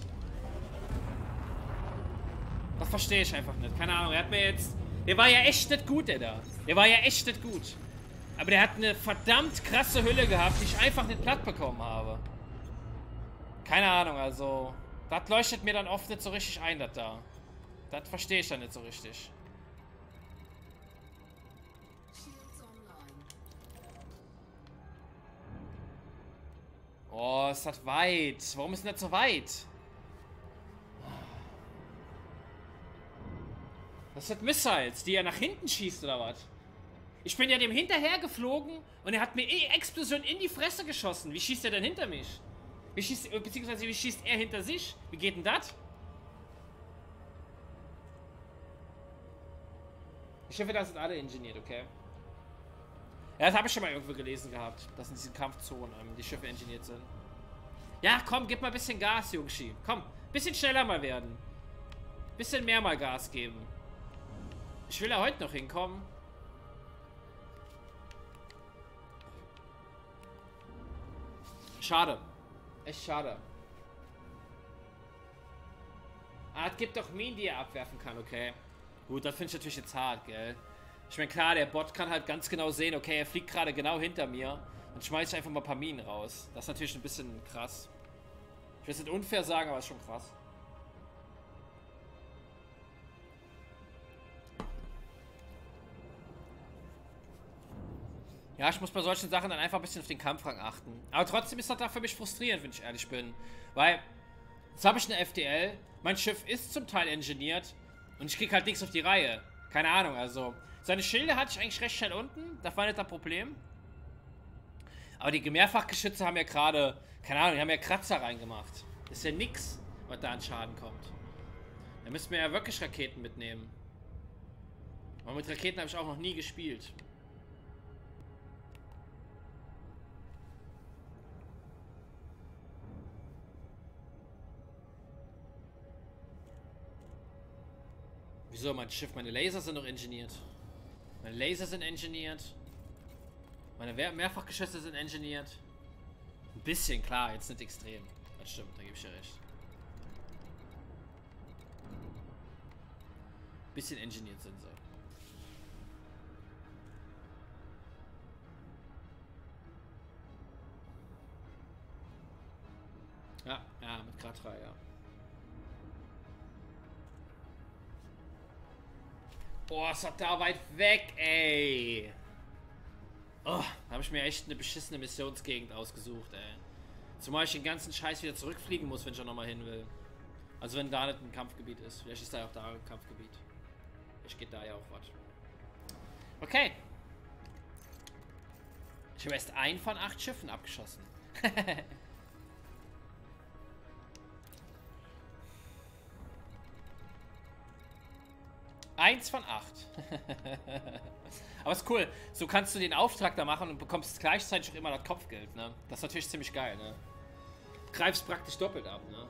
Das verstehe ich einfach nicht. Keine Ahnung, er hat mir jetzt... Der war ja echt nicht gut, der da. Der war ja echt nicht gut. Aber der hat eine verdammt krasse Hülle gehabt, die ich einfach nicht platt bekommen habe. Keine Ahnung, also... Das leuchtet mir dann oft nicht so richtig ein, das da. Das verstehe ich dann nicht so richtig. Shields online. Oh, ist das weit. Warum ist denn das so weit? Das sind Missiles, die er nach hinten schießt, oder was? Ich bin ja dem hinterher geflogen und er hat mir Explosion in die Fresse geschossen. Wie schießt er denn hinter mich? Beziehungsweise wie schießt er hinter sich? Wie geht denn das? Die Schiffe da sind alle ingeniert, okay? Ja, das habe ich schon mal irgendwo gelesen gehabt, dass in diesen Kampfzonen die Schiffe ingeniert sind. Ja, komm, gib mal ein bisschen Gas, Jungschi. Komm, bisschen schneller mal werden. Bisschen mehr mal Gas geben. Ich will ja heute noch hinkommen. Schade. Echt schade. Ah, es gibt doch Minen, die er abwerfen kann, okay. Gut, das finde ich natürlich jetzt hart, gell. Ich meine, klar, der Bot kann halt ganz genau sehen, okay, er fliegt gerade genau hinter mir. Dann schmeiße ich einfach mal ein paar Minen raus. Das ist natürlich ein bisschen krass. Ich will es nicht unfair sagen, aber ist schon krass. Ja, ich muss bei solchen Sachen dann einfach ein bisschen auf den Kampfrang achten. Aber trotzdem ist das da für mich frustrierend, wenn ich ehrlich bin. Weil, jetzt habe ich eine FTL, mein Schiff ist zum Teil ingeniert und ich krieg halt nichts auf die Reihe. Keine Ahnung, also. Seine Schilde hatte ich eigentlich recht schnell unten, das war nicht das Problem. Aber die Mehrfachgeschütze haben ja gerade, keine Ahnung, die haben ja Kratzer reingemacht. Das ist ja nix, was da an Schaden kommt. Da müssten wir ja wirklich Raketen mitnehmen. Aber mit Raketen habe ich auch noch nie gespielt. Wieso? Mein Schiff, meine Laser sind noch ingeniert. Meine Laser sind ingeniert. Meine Mehrfachgeschütze sind ingeniert. Ein bisschen, klar, jetzt nicht extrem. Das stimmt, da gebe ich ja recht. Ein bisschen ingeniert sind sie. Ja, mit Grad 3, ja. Boah, ist das da weit weg, ey. Oh, da habe ich mir echt eine beschissene Missionsgegend ausgesucht, ey. Zumal ich den ganzen Scheiß wieder zurückfliegen muss, wenn ich da nochmal hin will. Also wenn da nicht ein Kampfgebiet ist. Vielleicht ist da ja auch da ein Kampfgebiet. Vielleicht geht da ja auch was. Okay. Ich habe erst einen von 8 Schiffen abgeschossen. Eins von 8. Aber ist cool. So kannst du den Auftrag da machen und bekommst gleichzeitig auch immer das Kopfgeld, ne? Das ist natürlich ziemlich geil, ne? Du greifst praktisch doppelt ab, ne?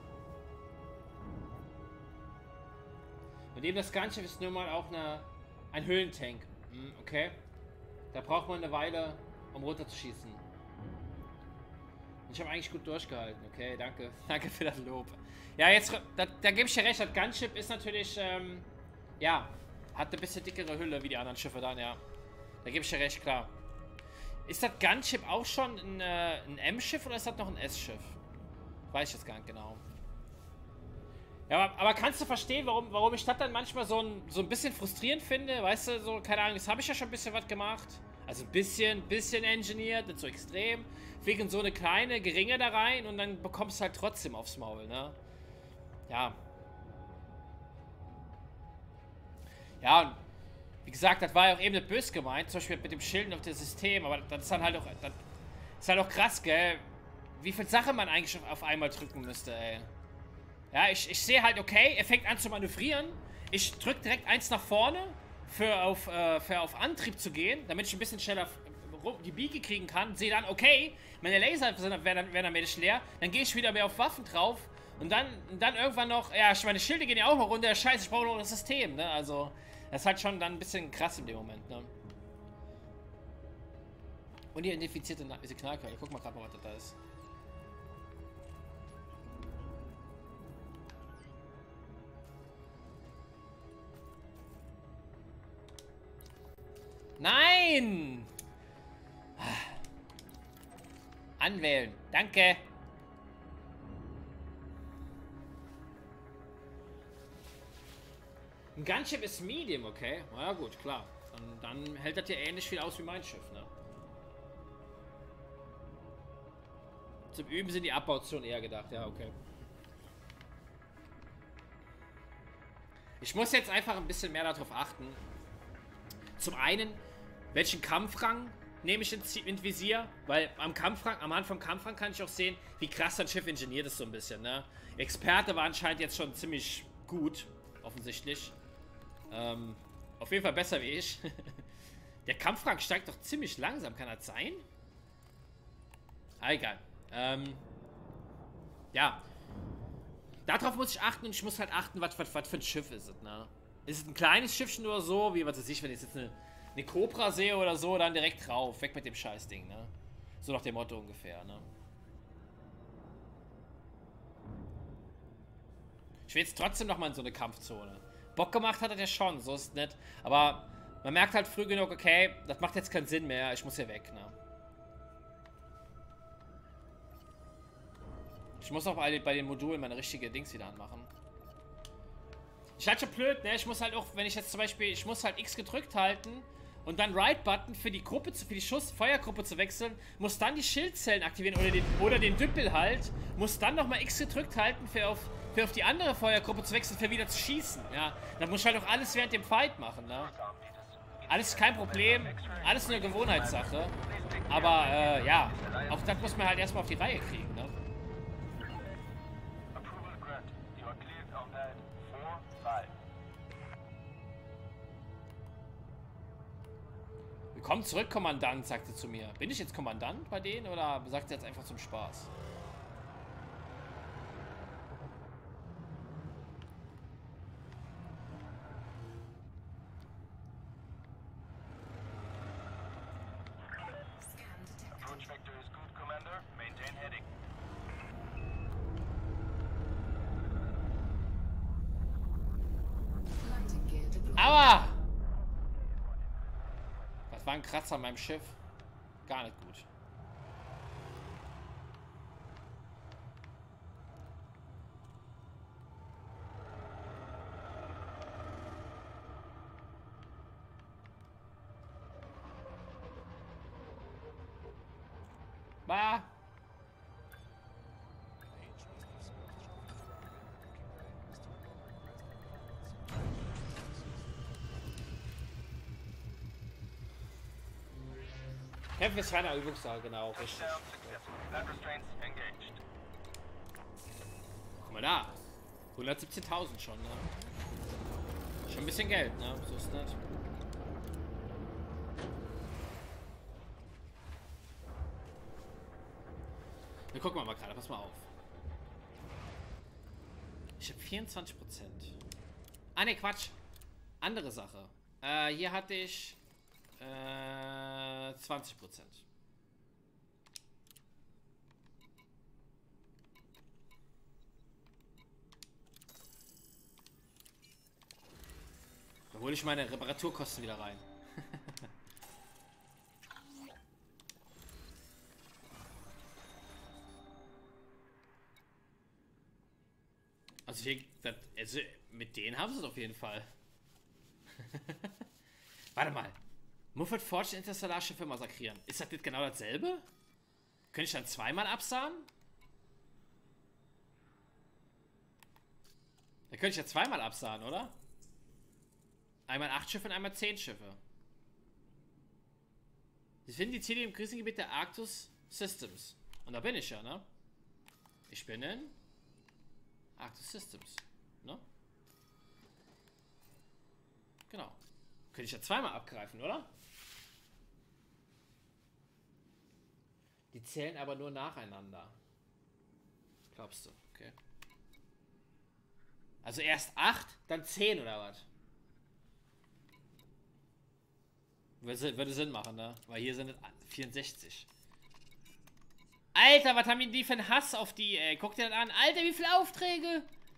Und eben das Ganze ist nur mal auch ein Höhlentank. Okay. Da braucht man eine Weile, um runterzuschießen. Ich habe eigentlich gut durchgehalten, okay? Danke. Danke für das Lob. Ja, jetzt, da gebe ich dir recht, das Gunship ist natürlich, ja, hat eine bisschen dickere Hülle wie die anderen Schiffe dann, ja. Da gebe ich dir recht, klar. Ist das Gunship auch schon ein M-Schiff oder ist das noch ein S-Schiff? Weiß ich jetzt gar nicht genau. Ja, aber kannst du verstehen, warum ich das dann manchmal so ein bisschen frustrierend finde? Weißt du, so, keine Ahnung, jetzt habe ich ja schon ein bisschen was gemacht. Also ein bisschen engineert, nicht so extrem. Wegen so eine kleine, geringe da rein und dann bekommst du halt trotzdem aufs Maul, ne? Ja. Ja, und wie gesagt, das war ja auch eben nicht böse gemeint, zum Beispiel mit dem Schilden auf das System, aber das ist dann halt auch, das ist halt auch krass, gell? Wie viel Sachen man eigentlich auf einmal drücken müsste, ey. Ja, ich sehe halt, okay, er fängt an zu manövrieren. Ich drücke direkt eins nach vorne, für auf Antrieb zu gehen, damit ich ein bisschen schneller die Biege kriegen kann. Sehe dann, okay, meine Laser werden dann mäßig leer. Dann gehe ich wieder mehr auf Waffen drauf. Und dann irgendwann noch, ja, meine Schilde gehen ja auch noch runter. Scheiße, ich brauche noch das System, ne? Also, das ist halt schon dann ein bisschen krass in dem Moment, ne? Unidentifizierte Signalkörper. Guck mal gerade mal, was das da ist. Nein! Anwählen. Danke. Ein Gunship ist Medium, okay? Na ja, gut, klar. Dann hält das ja ähnlich viel aus wie mein Schiff, ne? Zum Üben sind die Abbauzonen eher gedacht, ja, okay. Ich muss jetzt einfach ein bisschen mehr darauf achten. Zum einen, welchen Kampfrang nehme ich in Visier? Weil am Anfang vom Kampfrang kann ich auch sehen, wie krass das Schiff ingeniert ist so ein bisschen, ne? Experte war anscheinend jetzt schon ziemlich gut, offensichtlich. Auf jeden Fall besser wie ich. Der Kampfrang steigt doch ziemlich langsam, kann das sein? Ah, egal. Ja. Darauf muss ich achten und ich muss halt achten, was für ein Schiff ist es, ne? Ist es ein kleines Schiffchen oder so? Wie, was weiß ich, wenn ich jetzt eine Cobra sehe oder so, dann direkt drauf. Weg mit dem Scheißding, ne? So nach dem Motto ungefähr, ne? Ich will jetzt trotzdem nochmal in so eine Kampfzone. Bock gemacht hat er ja schon, so ist es nicht. Aber man merkt halt früh genug, okay, das macht jetzt keinen Sinn mehr, ich muss hier weg, ne? Ich muss auch bei den Modulen meine richtige Dings wieder anmachen. Ich halt schon blöd, ne? Ich muss halt auch, wenn ich jetzt zum Beispiel, ich muss halt X gedrückt halten und dann Right-Button für die Gruppe, für die Feuergruppe zu wechseln, muss dann die Schildzellen aktivieren oder den Düppel halt, muss dann nochmal X gedrückt halten für auf die andere Feuergruppe zu wechseln, für wieder zu schießen, ja. Dann muss ich halt auch alles während dem Fight machen, ne? Alles kein Problem, alles nur eine Gewohnheitssache. Aber, ja, auch das muss man halt erstmal auf die Reihe kriegen, ne? Willkommen zurück, Kommandant, sagte zu mir. Bin ich jetzt Kommandant bei denen oder sagt sie jetzt einfach zum Spaß? Approach vector is good, Commander. Maintain heading. Landing gear deployed. Aua! Das war ein Kratzer an meinem Schiff. Gar nicht gut. Bah! Kämpfen ist reiner Übungssaal, genau, richtig. Down successful. Land restraints engaged. Guck mal da. 117.000 schon, ne? Schon ein bisschen Geld, ne? So ist das. Wir gucken mal gerade, pass mal auf. Ich habe 24%. Ah, ne, Quatsch. Andere Sache. Hier hatte ich 20%. Da hole ich meine Reparaturkosten wieder rein. Also, also mit denen haben sie es auf jeden Fall. Warte mal. Muffet Forge Interstellarschiffe massakrieren. Ist das nicht genau dasselbe? Könnte ich dann zweimal absahen? Da könnte ich ja zweimal absahen, oder? Einmal 8 Schiffe und einmal 10 Schiffe. Sie finden die Ziele im Krisengebiet der Arctus Systems. Und da bin ich ja, ne? Ich bin in Arctus Systems, ne? Genau. Könnte ich ja zweimal abgreifen, oder? Die zählen aber nur nacheinander. Glaubst du? Okay. Also erst 8, dann 10 oder was? Würde Sinn machen, ne? Weil hier sind es 64. Alter, was haben die für einen Hass auf die, ey? Guck dir das an. Alter, wie viele Aufträge?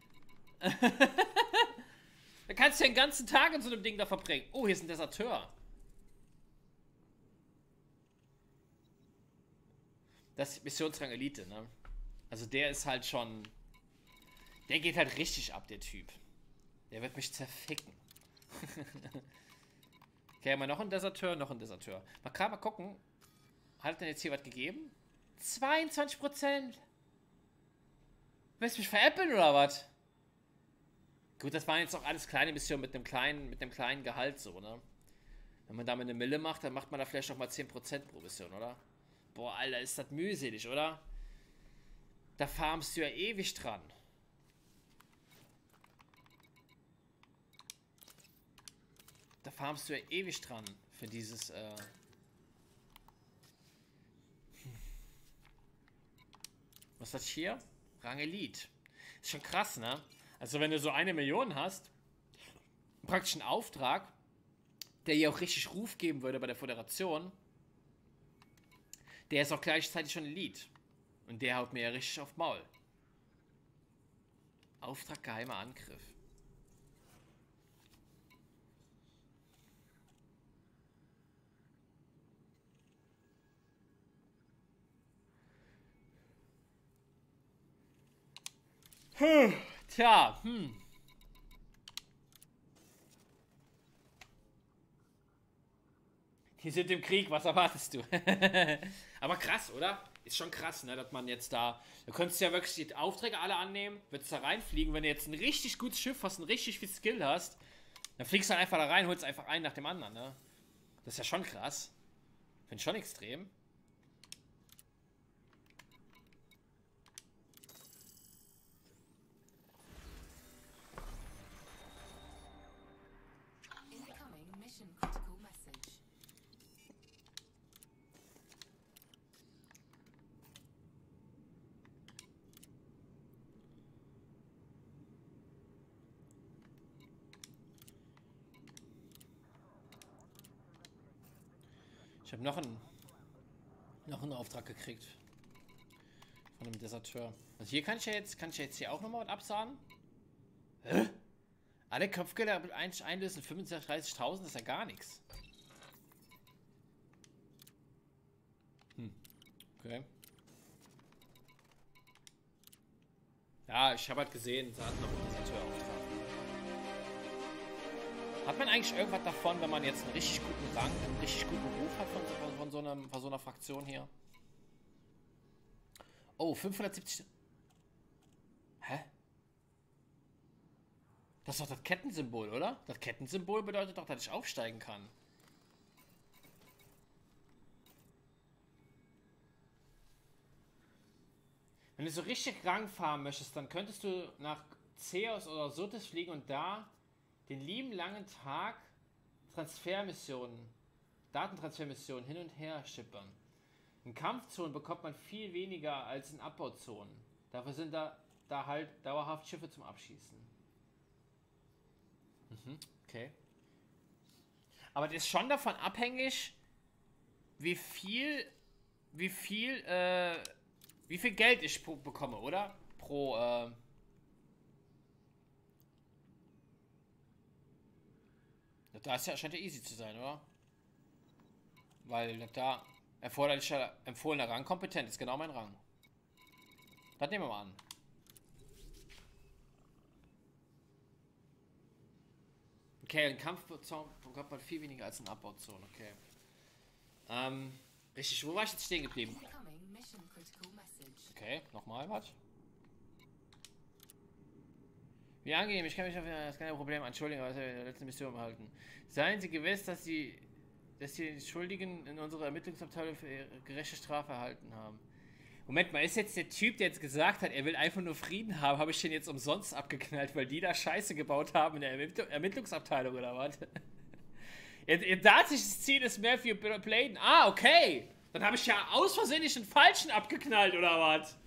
Da kannst du den ganzen Tag in so einem Ding da verbringen. Oh, hier ist ein Deserteur. Das ist Missionsrang Elite, ne? Also der ist halt schon... Der geht halt richtig ab, der Typ. Der wird mich zerficken. Okay, haben wir noch einen Deserteur, noch einen Deserteur. Mal gerade mal gucken. Hat denn jetzt hier was gegeben? 22%. Willst du mich veräppeln oder was? Gut, das waren jetzt auch alles kleine Missionen mit dem kleinen Gehalt so, ne? Wenn man damit eine Mille macht, dann macht man da vielleicht noch mal 10% pro Mission, oder? Boah, Alter, ist das mühselig, oder? Da farmst du ja ewig dran. Da farmst du ja ewig dran für dieses, Was ist das hier? Rang Elite. Ist schon krass, ne? Also wenn du so 1 Million hast, praktisch einen Auftrag, der hier auch richtig Ruf geben würde bei der Föderation, der ist auch gleichzeitig schon Elite. Und der haut mir ja richtig auf Maul. Auftrag geheimer Angriff. Tja, Die sind im Krieg, was erwartest du? Aber krass, oder? Ist schon krass, ne, dass man jetzt da... Du könntest ja wirklich die Aufträge alle annehmen, würdest da reinfliegen. Wenn du jetzt ein richtig gutes Schiff hast, ein richtig viel Skill hast, dann fliegst du halt einfach da rein, holst einfach einen nach dem anderen, ne? Das ist ja schon krass. Finde ich schon extrem. Incoming mission critical message. Ich habe noch einen Auftrag gekriegt. Von einem Deserteur. Also hier kann ich ja jetzt hier auch nochmal was absagen? Hä? Alle Kopfgelder einlösen 35.000, das ist ja gar nichts. Okay. Ja, ich habe halt gesehen, da hat noch ein Deserteurauftrag. Hat man eigentlich irgendwas davon, wenn man jetzt einen richtig guten Rang, einen richtig guten Ruf hat von so einer Fraktion hier? Oh, 570... Hä? Das ist doch das Kettensymbol, oder? Das Kettensymbol bedeutet doch, dass ich aufsteigen kann. Wenn du so richtig Rang fahren möchtest, dann könntest du nach Zeus oder Sotis fliegen und da den lieben langen Tag Datentransfermissionen hin und her schippern. In Kampfzonen bekommt man viel weniger als in Abbauzonen. Dafür sind da halt dauerhaft Schiffe zum Abschießen. Okay. Aber das ist schon davon abhängig, wie viel Geld ich bekomme, oder? Da ist ja, scheint ja easy zu sein, oder? Weil da erforderlicher empfohlener Rang kompetent ist genau mein Rang. Das nehmen wir mal an. Okay, ein Kampfzone bekommt man viel weniger als ein Abbauzone, okay. Richtig, wo war ich jetzt stehen geblieben? Incoming mission critical message. Okay, nochmal, was? Wie angenehm, ich kann mich auf das keine Problem entschuldigen, aber der letzte Mission behalten. Seien Sie gewiss, dass die Schuldigen in unserer Ermittlungsabteilung für ihre gerechte Strafe erhalten haben. Moment mal, ist jetzt der Typ, der jetzt gesagt hat, er will einfach nur Frieden haben, habe ich den jetzt umsonst abgeknallt, weil die da Scheiße gebaut haben in der Ermittlungsabteilung oder was? Ihr tatsächliches Ziel ist Matthew Bladen. Ah, okay. Dann habe ich ja aus Versehen den falschen abgeknallt oder was?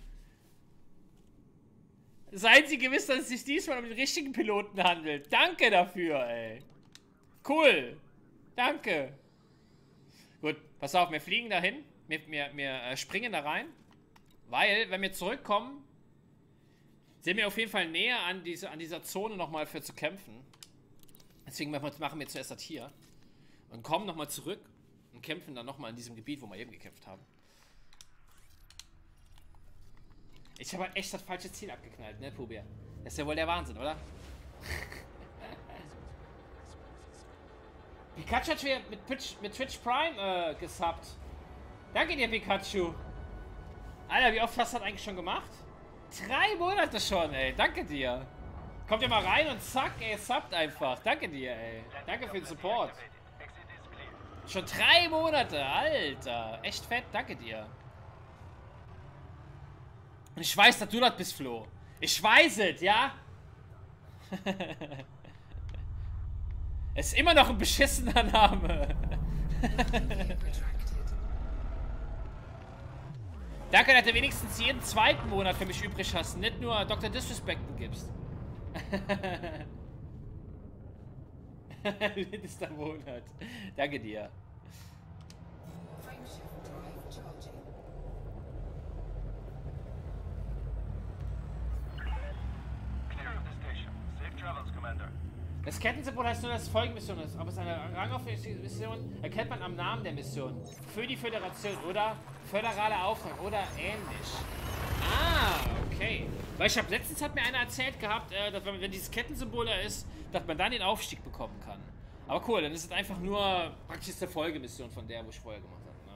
Seien Sie gewiss, dass es sich diesmal um den richtigen Piloten handelt. Danke dafür, ey. Cool. Danke. Gut, pass auf, wir fliegen dahin. Wir springen da rein. Weil, wenn wir zurückkommen, sind wir auf jeden Fall näher an dieser Zone nochmal für zu kämpfen. Deswegen machen wir zuerst das hier. Und kommen nochmal zurück und kämpfen dann nochmal in diesem Gebiet, wo wir eben gekämpft haben. Ich habe halt echt das falsche Ziel abgeknallt, ne, Pubier? Das ist ja wohl der Wahnsinn, oder? Pikachu hat wieder mit Twitch Prime gesubbt. Danke dir, Pikachu. Alter, wie oft hast du das eigentlich schon gemacht? 3 Monate schon, ey. Danke dir. Kommt ihr mal rein und zack, ey, subbt einfach. Danke dir, ey. Danke für den Support. Schon 3 Monate, Alter. Echt fett, danke dir. Und ich weiß, dass du das bist, Flo. Ich weiß es, ja? Es ist immer noch ein beschissener Name. Danke, dass du wenigstens jeden 2. Monat für mich übrig hast und nicht nur Dr. Disrespecten gibst. Letzter Monat. Danke dir. Frameshift drive charging. Clear of the station. Safe travels, Commander. Das Kettensymbol heißt nur, dass es Folgenmission ist, aber es ist eine rangaufhängige Mission, erkennt man am Namen der Mission. Für die Föderation oder föderaler Auftrag oder ähnlich. Ah, okay. Weil ich habe letztens hat mir einer erzählt gehabt, dass wenn dieses Kettensymbol da ist, dass man dann den Aufstieg bekommen kann. Aber cool, dann ist es einfach nur praktisch eine Folgemission von der, wo ich vorher gemacht habe.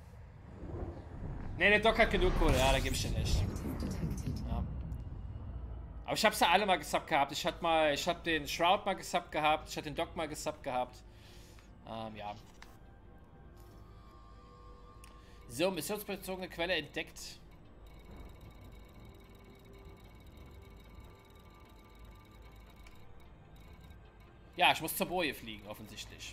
Ne, der Doc hat genug Kohle, ja, da gebe ich dir nicht. Ja. Aber ich hab's ja alle mal gesubbt gehabt. Ich hab den Shroud mal gesubbt gehabt. Ich hab den Doc mal gesubbt gehabt. Ja. So, missionsbezogene Quelle entdeckt. Ja, ich muss zur Boje fliegen, offensichtlich.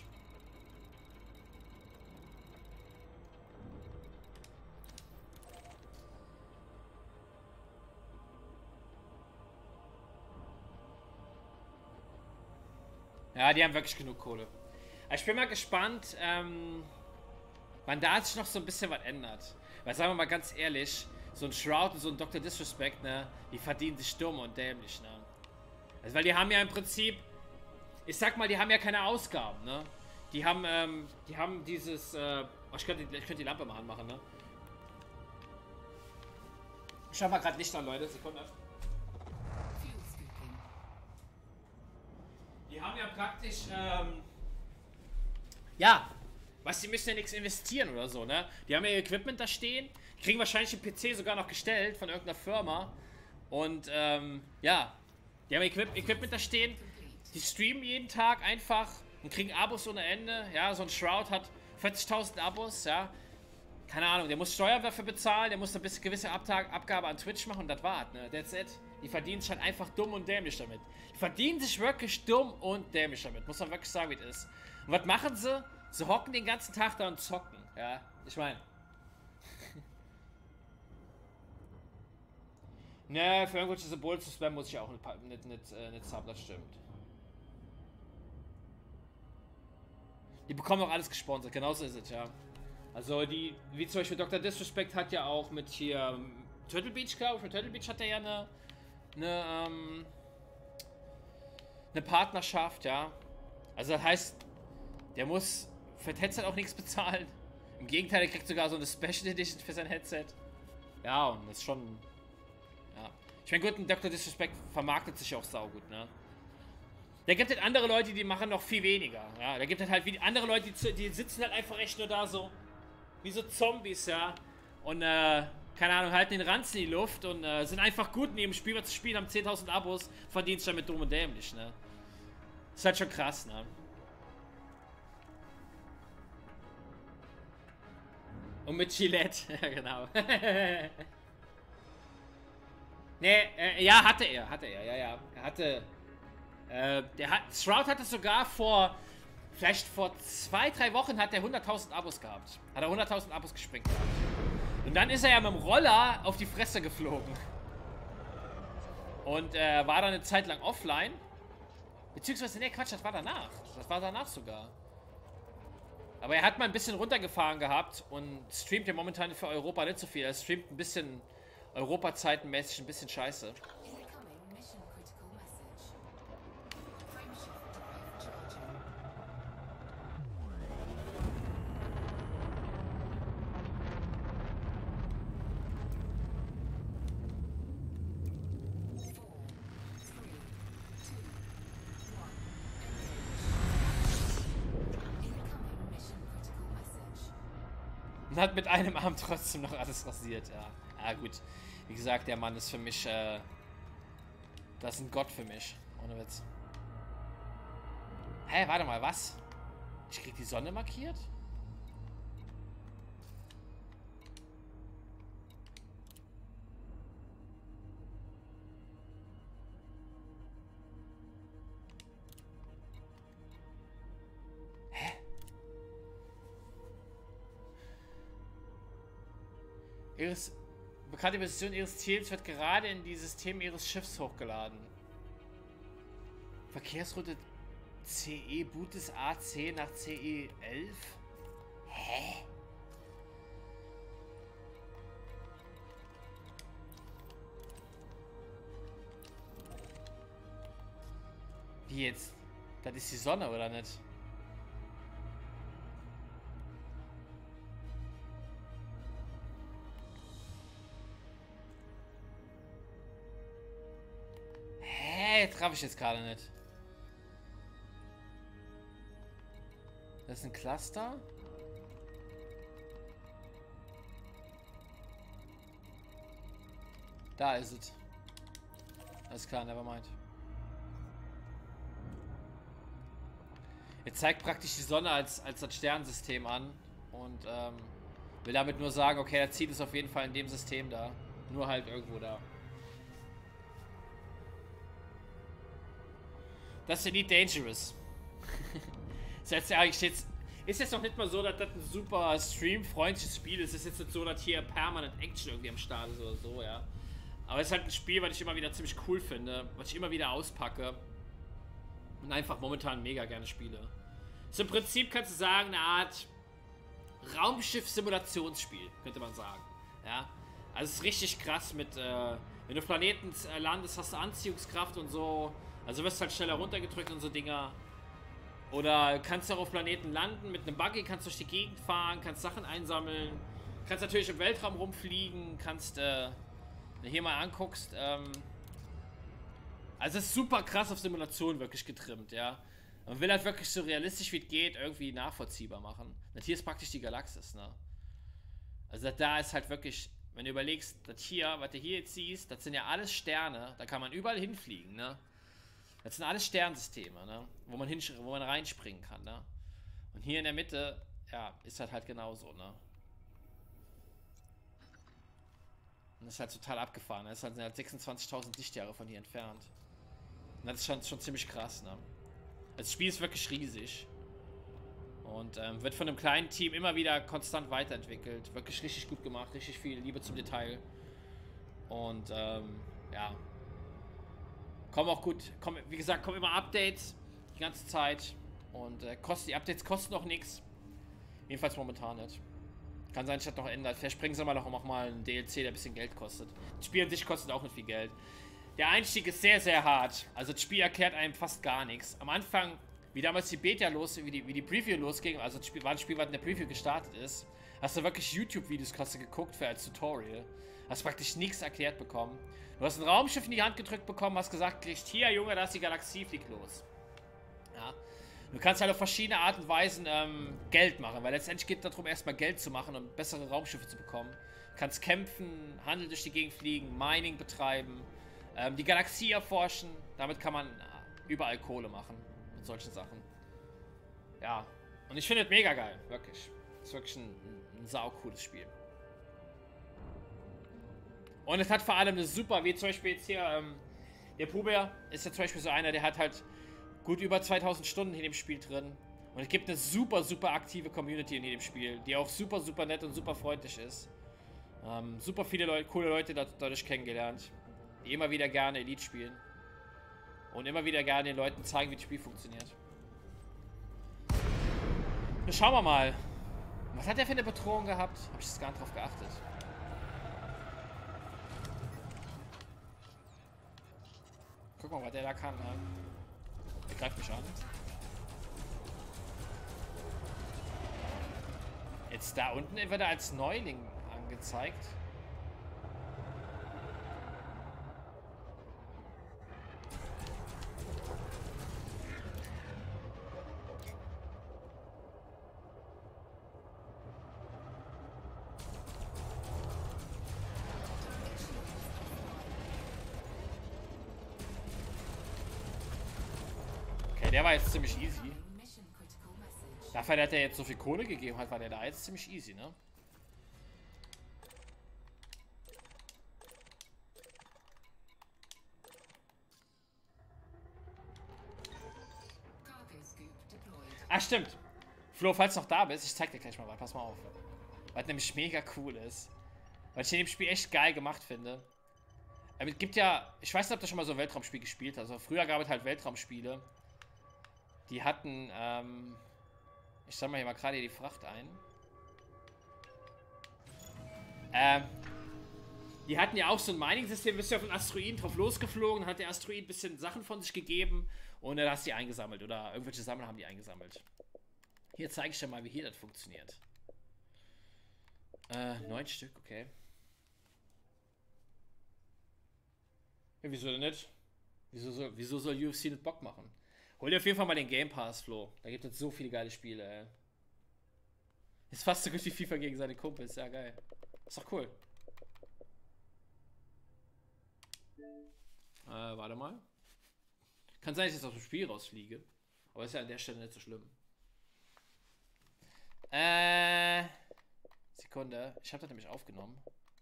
Ja, die haben wirklich genug Kohle. Ich bin mal gespannt, wann da sich noch so ein bisschen was ändert. Weil sagen wir mal ganz ehrlich, so ein Shroud und so ein Dr. Disrespect, ne, die verdienen sich dumm und dämlich, ne. Also, weil die haben ja im Prinzip, ich sag mal, die haben ja keine Ausgaben, ne. Die haben dieses, ich könnte die Lampe mal anmachen, ne. Ich schau mal gerade Licht an, Leute, Sekunde. Fuel scooping. Die haben ja praktisch, ja, was, die müssen ja nichts investieren oder so, ne? Die haben ja ihr Equipment da stehen, kriegen wahrscheinlich den PC sogar noch gestellt von irgendeiner Firma und, ja, die haben ihr Equipment da stehen, die streamen jeden Tag einfach und kriegen Abos ohne Ende, ja, so ein Shroud hat 40.000 Abos, ja, keine Ahnung, der muss Steuern dafür bezahlen, der muss eine gewisse Abgabe an Twitch machen und das war's, ne, that's it. Die verdienen sich halt einfach dumm und dämlich damit. Die verdienen sich wirklich dumm und dämlich damit. Muss man wirklich sagen, wie es ist. Und was machen sie? Sie hocken den ganzen Tag da und zocken. Ja, ich meine. Ne, für irgendwelche Symbole zu spammen muss ich auch nicht sub, das stimmt. Die bekommen auch alles gesponsert, genauso ist es, ja. Also die, wie zum Beispiel Dr. Disrespect hat ja auch mit hier Turtle Beach, glaube ich. Für Turtle Beach hat er ja eine Partnerschaft, ja. Also das heißt, der muss für das Headset auch nichts bezahlen. Im Gegenteil, der kriegt sogar so eine Special Edition für sein Headset. Ja, und das ist schon, ja. Ich meine, gut, ein Dr. Disrespect vermarktet sich auch saugut, ne. Da gibt es andere Leute, die machen noch viel weniger. Ja, da gibt es halt wie andere Leute, die sitzen halt einfach echt nur da so, wie so Zombies, ja. Und, keine Ahnung, halten den Ranzen in die Luft und sind einfach gut neben dem Spiel, was zu spielen, haben 10.000 Abos, verdienen es damit dumm und dämlich, ne. Ist halt schon krass, ne. Und mit Gillette, ja genau. Ne, ja, hatte er, ja. Er hatte, Shroud hatte sogar vielleicht vor 2-3 Wochen hat er 100.000 Abos gehabt. Hat er 100.000 Abos gesprengt gehabt. Und dann ist er ja mit dem Roller auf die Fresse geflogen. Und war dann eine Zeit lang offline. Beziehungsweise, ne, Quatsch, das war danach. Das war danach sogar. Aber er hat mal ein bisschen runtergefahren gehabt und streamt ja momentan für Europa nicht so viel. Er streamt ein bisschen Europa-zeitenmäßig ein bisschen scheiße. Incoming mission critical message. Frameshift drive charging. Incoming mission critical message. Und hat mit einem Arm trotzdem noch alles rasiert, ja. Ja, gut. Wie gesagt, der Mann ist für mich, das ist ein Gott für mich. Ohne Witz. Hä, warte mal, was? Ich krieg die Sonne markiert? Bekannte Position ihres Ziels wird gerade in die Systeme ihres Schiffs hochgeladen. Verkehrsroute CE Boot des AC nach CE 11? Hä? Wie jetzt? Das ist die Sonne, oder nicht? Traf ich jetzt gerade nicht. Das ist ein Cluster. Da ist es. Alles klar, nevermind. Jetzt zeigt praktisch die Sonne als das Sternensystem an. Und will damit nur sagen, okay, der Ziel ist auf jeden Fall in dem System da. Nur halt irgendwo da. Das ist Elite Dangerous. Ist jetzt noch nicht mal so, dass das ein super streamfreundliches Spiel ist. Es ist jetzt nicht so, dass hier permanent Action irgendwie am Start ist oder so, ja. Aber es ist halt ein Spiel, was ich immer wieder ziemlich cool finde, was ich immer wieder auspacke und einfach momentan mega gerne spiele. Ist im Prinzip, kannst du sagen, eine Art Raumschiff-Simulationsspiel, könnte man sagen, ja. Also es ist richtig krass mit, wenn du auf Planeten landest, hast du Anziehungskraft und so. Also wirst halt schneller runtergedrückt und so Dinger. Oder kannst du auch auf Planeten landen, mit einem Buggy kannst du durch die Gegend fahren, kannst Sachen einsammeln. Kannst natürlich im Weltraum rumfliegen, kannst, wenn du hier mal anguckst, also es ist super krass auf Simulation wirklich getrimmt, ja. Man will halt wirklich so realistisch wie es geht irgendwie nachvollziehbar machen. Das hier ist praktisch die Galaxis, ne. Also da ist halt wirklich, wenn du überlegst, das hier, was du hier jetzt siehst, das sind ja alles Sterne, da kann man überall hinfliegen, ne. Das sind alles Sternsysteme, ne? Wo man reinspringen kann, ne? Und hier in der Mitte, ja, ist das halt genauso, ne? Und das ist halt total abgefahren. Das ist halt 26.000 Lichtjahre von hier entfernt. Und das ist schon ziemlich krass, ne? Das Spiel ist wirklich riesig. Und wird von einem kleinen Team immer wieder konstant weiterentwickelt. Wirklich richtig gut gemacht, richtig viel Liebe zum Detail. Und ja. Wie gesagt, kommen immer Updates die ganze Zeit. Und die Updates kosten auch nichts. Jedenfalls momentan nicht. Kann sein, dass sich das noch ändert. Vielleicht bringen sie mal noch mal einen DLC, der ein bisschen Geld kostet. Das Spiel an sich kostet auch nicht viel Geld. Der Einstieg ist sehr, sehr hart. Also das Spiel erklärt einem fast gar nichts. Am Anfang, wie damals die Beta wie die Preview losging, also das Spiel war ein Spiel, was in der Preview gestartet ist, hast du wirklich YouTube-Videos geguckt für als Tutorial. Hast praktisch nichts erklärt bekommen. Du hast ein Raumschiff in die Hand gedrückt bekommen, hast gesagt, hier, Junge, da ist die Galaxie, flieg los. Ja. Du kannst halt auf verschiedene Arten und Weisen Geld machen, weil letztendlich geht es darum, erstmal Geld zu machen und bessere Raumschiffe zu bekommen. Du kannst kämpfen, Handel durch die Gegend fliegen, Mining betreiben, die Galaxie erforschen. Damit kann man überall Kohle machen und solche Sachen. Ja, und ich finde es mega geil, wirklich. Das ist wirklich ein saucooles Spiel. Und es hat vor allem eine super, wie zum Beispiel jetzt hier, der Puber ist ja zum Beispiel so einer, der hat halt gut über 2000 Stunden in dem Spiel drin. Und es gibt eine super, super aktive Community in dem Spiel, die auch super, super nett und super freundlich ist. Super viele coole Leute dadurch kennengelernt, die immer wieder gerne Elite spielen. Und immer wieder gerne den Leuten zeigen, wie das Spiel funktioniert. Nun schauen wir mal. Was hat der für eine Bedrohung gehabt? Habe ich jetzt gar nicht drauf geachtet. Guck mal, was der da kann. Ne? Der greift mich an. Jetzt da unten wird er als Neuling angezeigt. Okay, der war jetzt ziemlich easy. Mission critical message. Dafür, dass er jetzt so viel Kohle gegeben hat, war der da jetzt ziemlich easy, ne? Cargo scoop deployed. Ah, stimmt. Flo, falls du noch da bist, ich zeig dir gleich mal was. Pass mal auf. Was nämlich mega cool ist. Weil ich in dem Spiel echt geil gemacht finde. Es gibt ja, ich weiß nicht, ob du schon mal so ein Weltraumspiel gespielt hast. Also früher gab es halt Weltraumspiele. Die hatten, ich sag mal hier mal gerade die Fracht ein. Die hatten ja auch so ein Mining-System, bist du auf einen Asteroiden drauf losgeflogen, hat der Asteroid ein bisschen Sachen von sich gegeben und dann hast du die eingesammelt oder irgendwelche Sammler haben die eingesammelt. Hier zeige ich dir mal, wie hier das funktioniert. 9 Stück, okay. Ja, wieso denn nicht? Wieso soll UFC nicht Bock machen? Hol dir auf jeden Fall mal den Game Pass, Flo. Da gibt es so viele geile Spiele, ey. Ist fast so gut wie FIFA gegen seine Kumpels. Ja, geil. Ist doch cool. Warte mal. Kann sein, dass ich jetzt aus dem Spiel rausfliege. Aber ist ja an der Stelle nicht so schlimm. Sekunde. Ich habe das nämlich aufgenommen.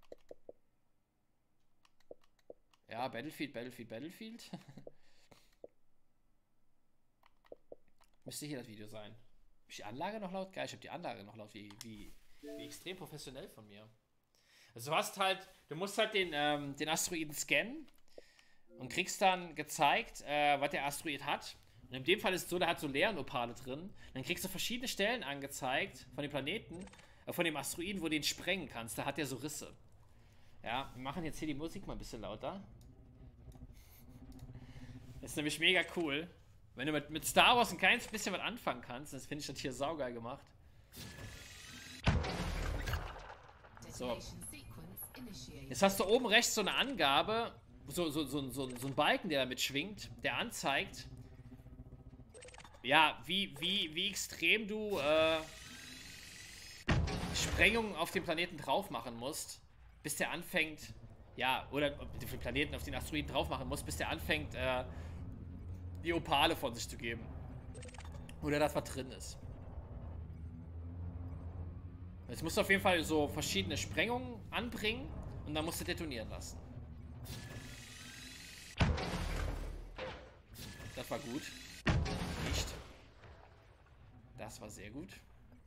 Ja, Battlefield. Müsste hier das Video sein. Habe ich die Anlage noch laut? Geil, ich habe die Anlage noch laut. Wie extrem professionell von mir. Also du musst halt den Asteroiden scannen und kriegst dann gezeigt, was der Asteroid hat. Und in dem Fall ist es so, der hat so Leerenopale drin. Dann kriegst du verschiedene Stellen angezeigt von den Planeten, von dem Asteroiden, wo du den sprengen kannst. Da hat der so Risse. Ja, wir machen jetzt hier die Musik mal ein bisschen lauter. Das ist nämlich mega cool. Wenn du mit Star Wars ein kleines bisschen was anfangen kannst, das finde ich das hier saugeil gemacht. So. Jetzt hast du oben rechts so eine Angabe, so ein Balken, der damit schwingt, der anzeigt, ja, wie extrem du Sprengungen auf dem Planeten drauf machen musst, bis der anfängt, ja, oder auf den Planeten, auf den Asteroiden drauf machen musst, bis der anfängt, die Opale von sich zu geben. Oder das, was drin ist. Jetzt musst du auf jeden Fall so verschiedene Sprengungen anbringen und dann musst du detonieren lassen. Das war gut. Nicht. Das war sehr gut.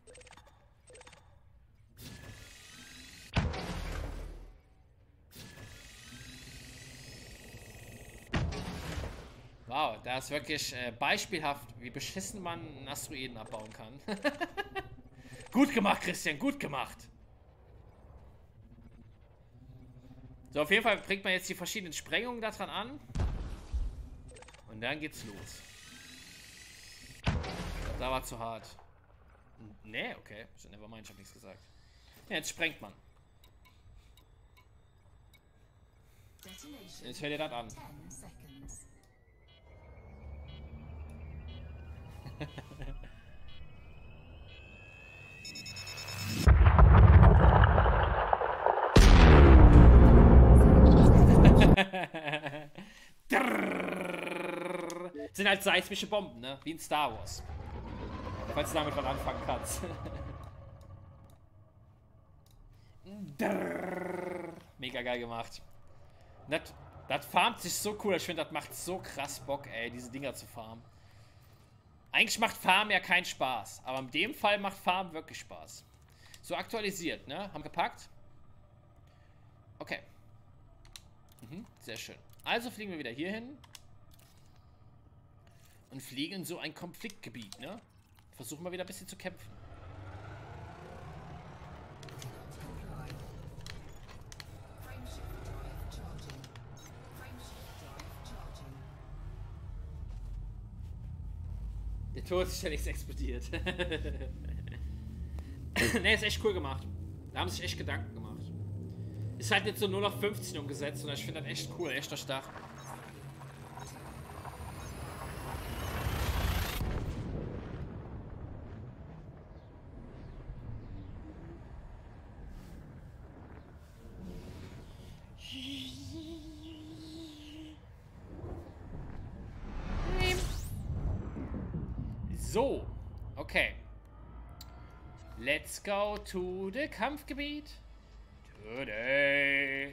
Wow, da ist wirklich beispielhaft, wie beschissen man einen Asteroiden abbauen kann. Gut gemacht, Christian, gut gemacht. So, auf jeden Fall bringt man jetzt die verschiedenen Sprengungen daran an. Und dann geht's los. Ich glaub, da war zu hart. Nee, okay. Nevermind, ich hab nichts gesagt. Ja, jetzt sprengt man. Jetzt hört ihr das an. Sind halt seismische Bomben, ne? Wie in Star Wars. Falls du damit was anfangen kannst. Mega geil gemacht. Das farmt sich so cool. Ich finde, das macht so krass Bock, ey, diese Dinger zu farmen. Eigentlich macht Farmen ja keinen Spaß. Aber in dem Fall macht Farmen wirklich Spaß. So aktualisiert, ne? Haben gepackt. Okay. Sehr schön. Also fliegen wir wieder hier hin. Und fliegen in so ein Konfliktgebiet, ne? Versuchen wir wieder ein bisschen zu kämpfen. Der Tor ist ja nichts explodiert. Ne, ist echt cool gemacht. Da haben sich echt Gedanken gemacht. Ist halt jetzt so nur noch 15 umgesetzt und ich finde das echt cool, echt stark. So, okay. Let's go to the Kampfgebiet. Today.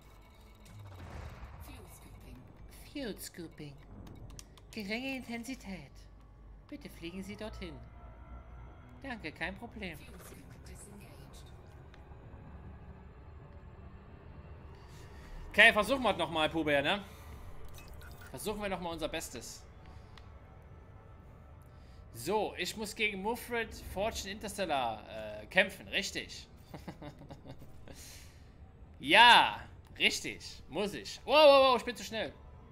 Fuel scooping. Field Scooping. Geringe Intensität. Bitte fliegen Sie dorthin. Danke, kein Problem. Fuel scoop disengaged. Okay, versuchen wir es nochmal, Puber, ne? Versuchen wir nochmal unser Bestes. So, ich muss gegen Mufred Fortune Interstellar kämpfen, richtig. Ja, richtig, muss ich. Wow, wow, wow, ich bin zu schnell.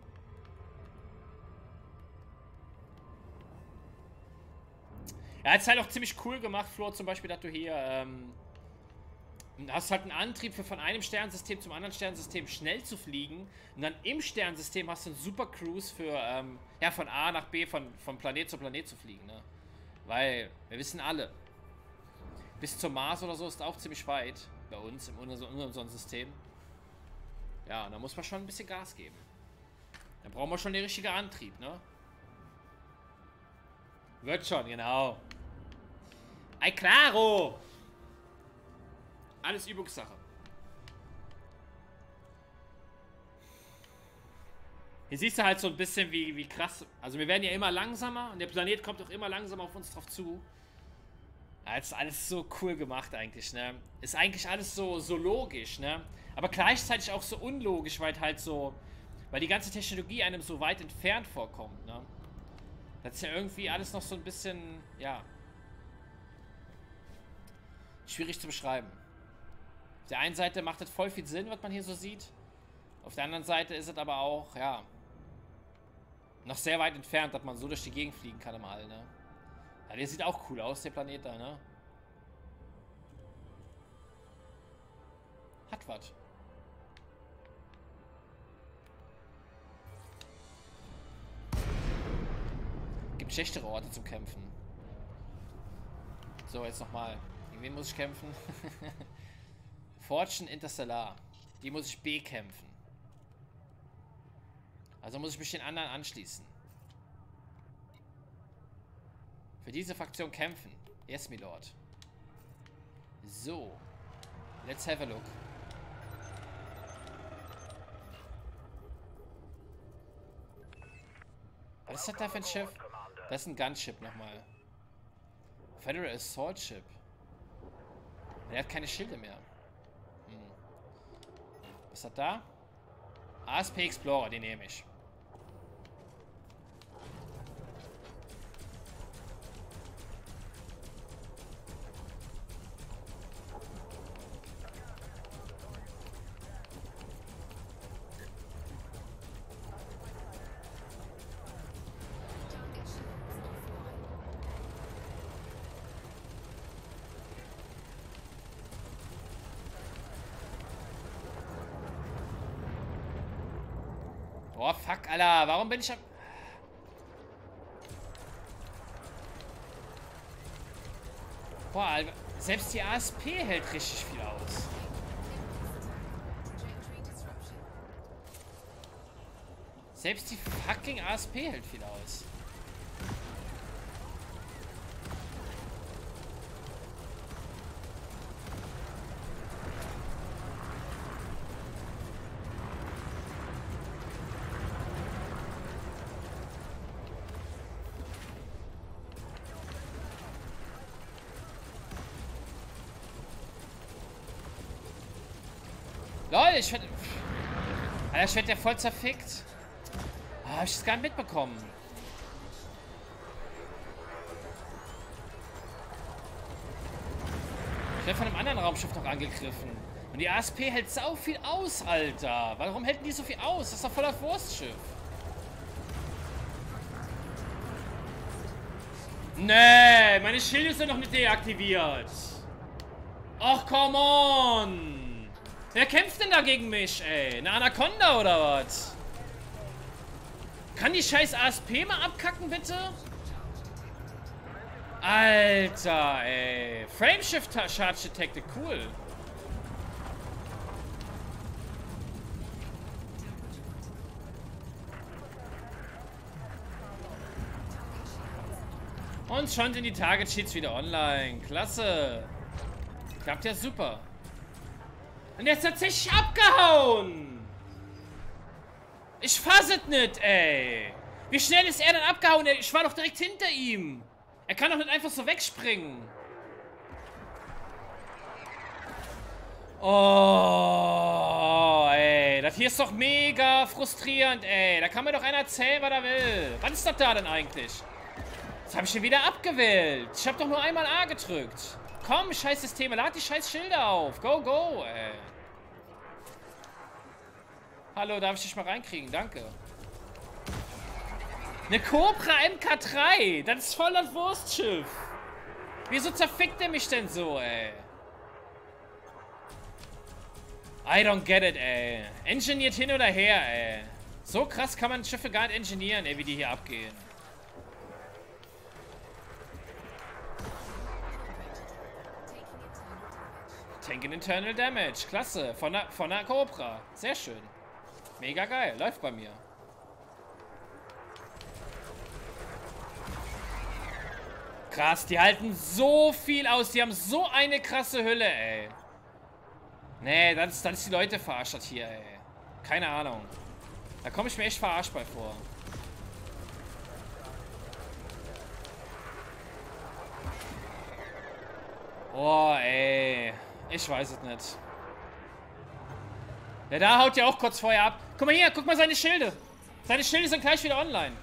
Er hat es halt auch ziemlich cool gemacht, Flo, zum Beispiel, dass du hier hast halt einen Antrieb für von einem Sternensystem zum anderen Sternensystem schnell zu fliegen. Und dann im Sternensystem hast du einen Super Cruise für, ja, von A nach B, von Planet zu Planet zu fliegen, ne? Weil, wir wissen alle, bis zum Mars oder so ist auch ziemlich weit bei uns in unserem Sonnensystem. Ja, da muss man schon ein bisschen Gas geben. Dann brauchen wir schon den richtigen Antrieb, ne? Wird schon, genau. Ay, claro! Alles Übungssache. Hier siehst du halt so ein bisschen, wie krass. Also wir werden ja immer langsamer und der Planet kommt auch immer langsamer auf uns drauf zu. Ja, ist alles so cool gemacht eigentlich, ne? Ist eigentlich alles so logisch, ne? Aber gleichzeitig auch so unlogisch, weil halt so, weil die ganze Technologie einem so weit entfernt vorkommt, ne? Das ist ja irgendwie alles noch so ein bisschen, ja, schwierig zu beschreiben. Auf der einen Seite macht das voll viel Sinn, was man hier so sieht. Auf der anderen Seite ist es aber auch, ja, noch sehr weit entfernt, dass man so durch die Gegend fliegen kann im All, ne? Ja, der sieht auch cool aus, der Planet da, ne? Hat was. Gibt schlechtere Orte zum Kämpfen. So, jetzt nochmal. Gegen wen muss ich kämpfen? Fortune Interstellar. Die muss ich bekämpfen. Also muss ich mich den anderen anschließen. Für diese Fraktion kämpfen. Yes, my lord. So. Let's have a look. Was ist das da für ein Schiff? Das ist ein Gunship nochmal. Federal Assault Ship. Der hat keine Schilde mehr. Was ist das da? ASP Explorer, den nehme ich. Oh, fuck, Alter. Warum bin ich am... Boah, Alter. Selbst die ASP hält richtig viel aus. Selbst die fucking ASP hält viel aus. Leute, ich werde... Alter, ich werde ja voll zerfickt. Ah, hab ich das gar nicht mitbekommen. Ich werde von einem anderen Raumschiff noch angegriffen. Und die ASP hält sau viel aus, Alter. Warum hält die so viel aus? Das ist doch voll das Wurstschiff. Nee, meine Schilde sind noch nicht deaktiviert. Ach, come on. Wer kämpft denn da gegen mich, ey? Eine Anaconda oder was? Kann die scheiß ASP mal abkacken, bitte? Alter, ey. Frameshift Charge Detected, cool. Und schon sind die Target Sheets wieder online. Klasse. Klappt ja super. Und jetzt hat sich abgehauen. Ich fass es nicht, ey. Wie schnell ist er denn abgehauen? Ich war doch direkt hinter ihm. Er kann doch nicht einfach so wegspringen. Oh, ey. Das hier ist doch mega frustrierend, ey. Da kann mir doch einer erzählen, was er will. Was ist das da denn eigentlich? Jetzt habe ich hier wieder abgewählt. Ich habe doch nur einmal A gedrückt. Komm, scheiß Systeme, lad die scheiß Schilder auf. Go, go, ey. Hallo, darf ich dich mal reinkriegen? Danke. Eine Cobra MK3. Das ist voll das Wurstschiff. Wieso zerfickt er mich denn so, ey? I don't get it, ey. Engineert hin oder her, ey. So krass kann man Schiffe gar nicht engineeren, ey, wie die hier abgehen. Tanken Internal Damage. Klasse. Von der Cobra. Sehr schön. Mega geil. Läuft bei mir. Krass. Die halten so viel aus. Die haben so eine krasse Hülle, ey. Nee, das ist die Leute verarscht hier, ey. Keine Ahnung. Da komme ich mir echt verarscht bei vor. Oh, ey. Ich weiß es nicht. Der da haut ja auch kurz vorher ab. Guck mal hier, guck mal seine Schilde. Seine Schilde sind gleich wieder online.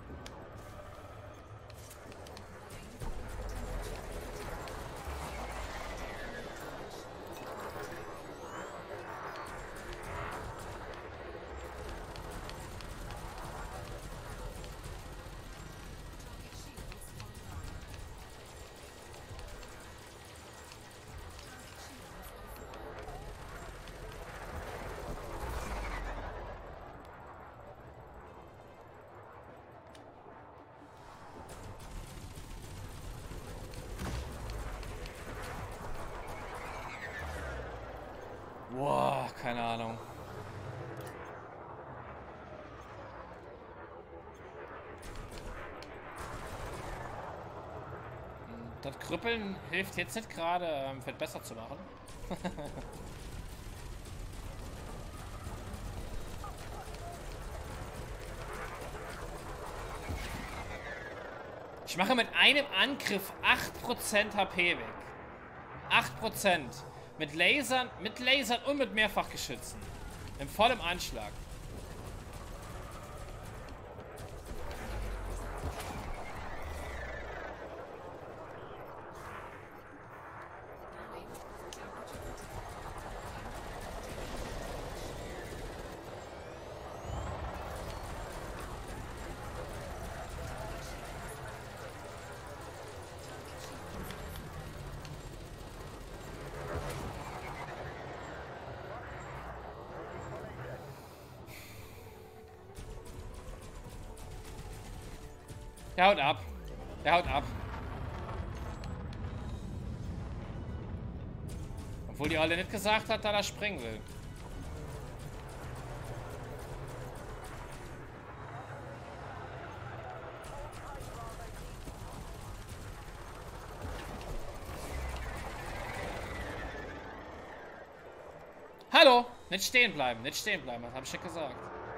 Boah, keine Ahnung. Das Krüppeln hilft jetzt nicht gerade, Fett besser zu machen. Ich mache mit einem Angriff 8% HP weg. 8%. Mit Lasern und mit Mehrfachgeschützen. Im vollem Anschlag. Der haut ab. Der haut ab. Obwohl die alle nicht gesagt hat, dass er springen will. Hallo! Nicht stehen bleiben, nicht stehen bleiben. Das habe ich nicht gesagt.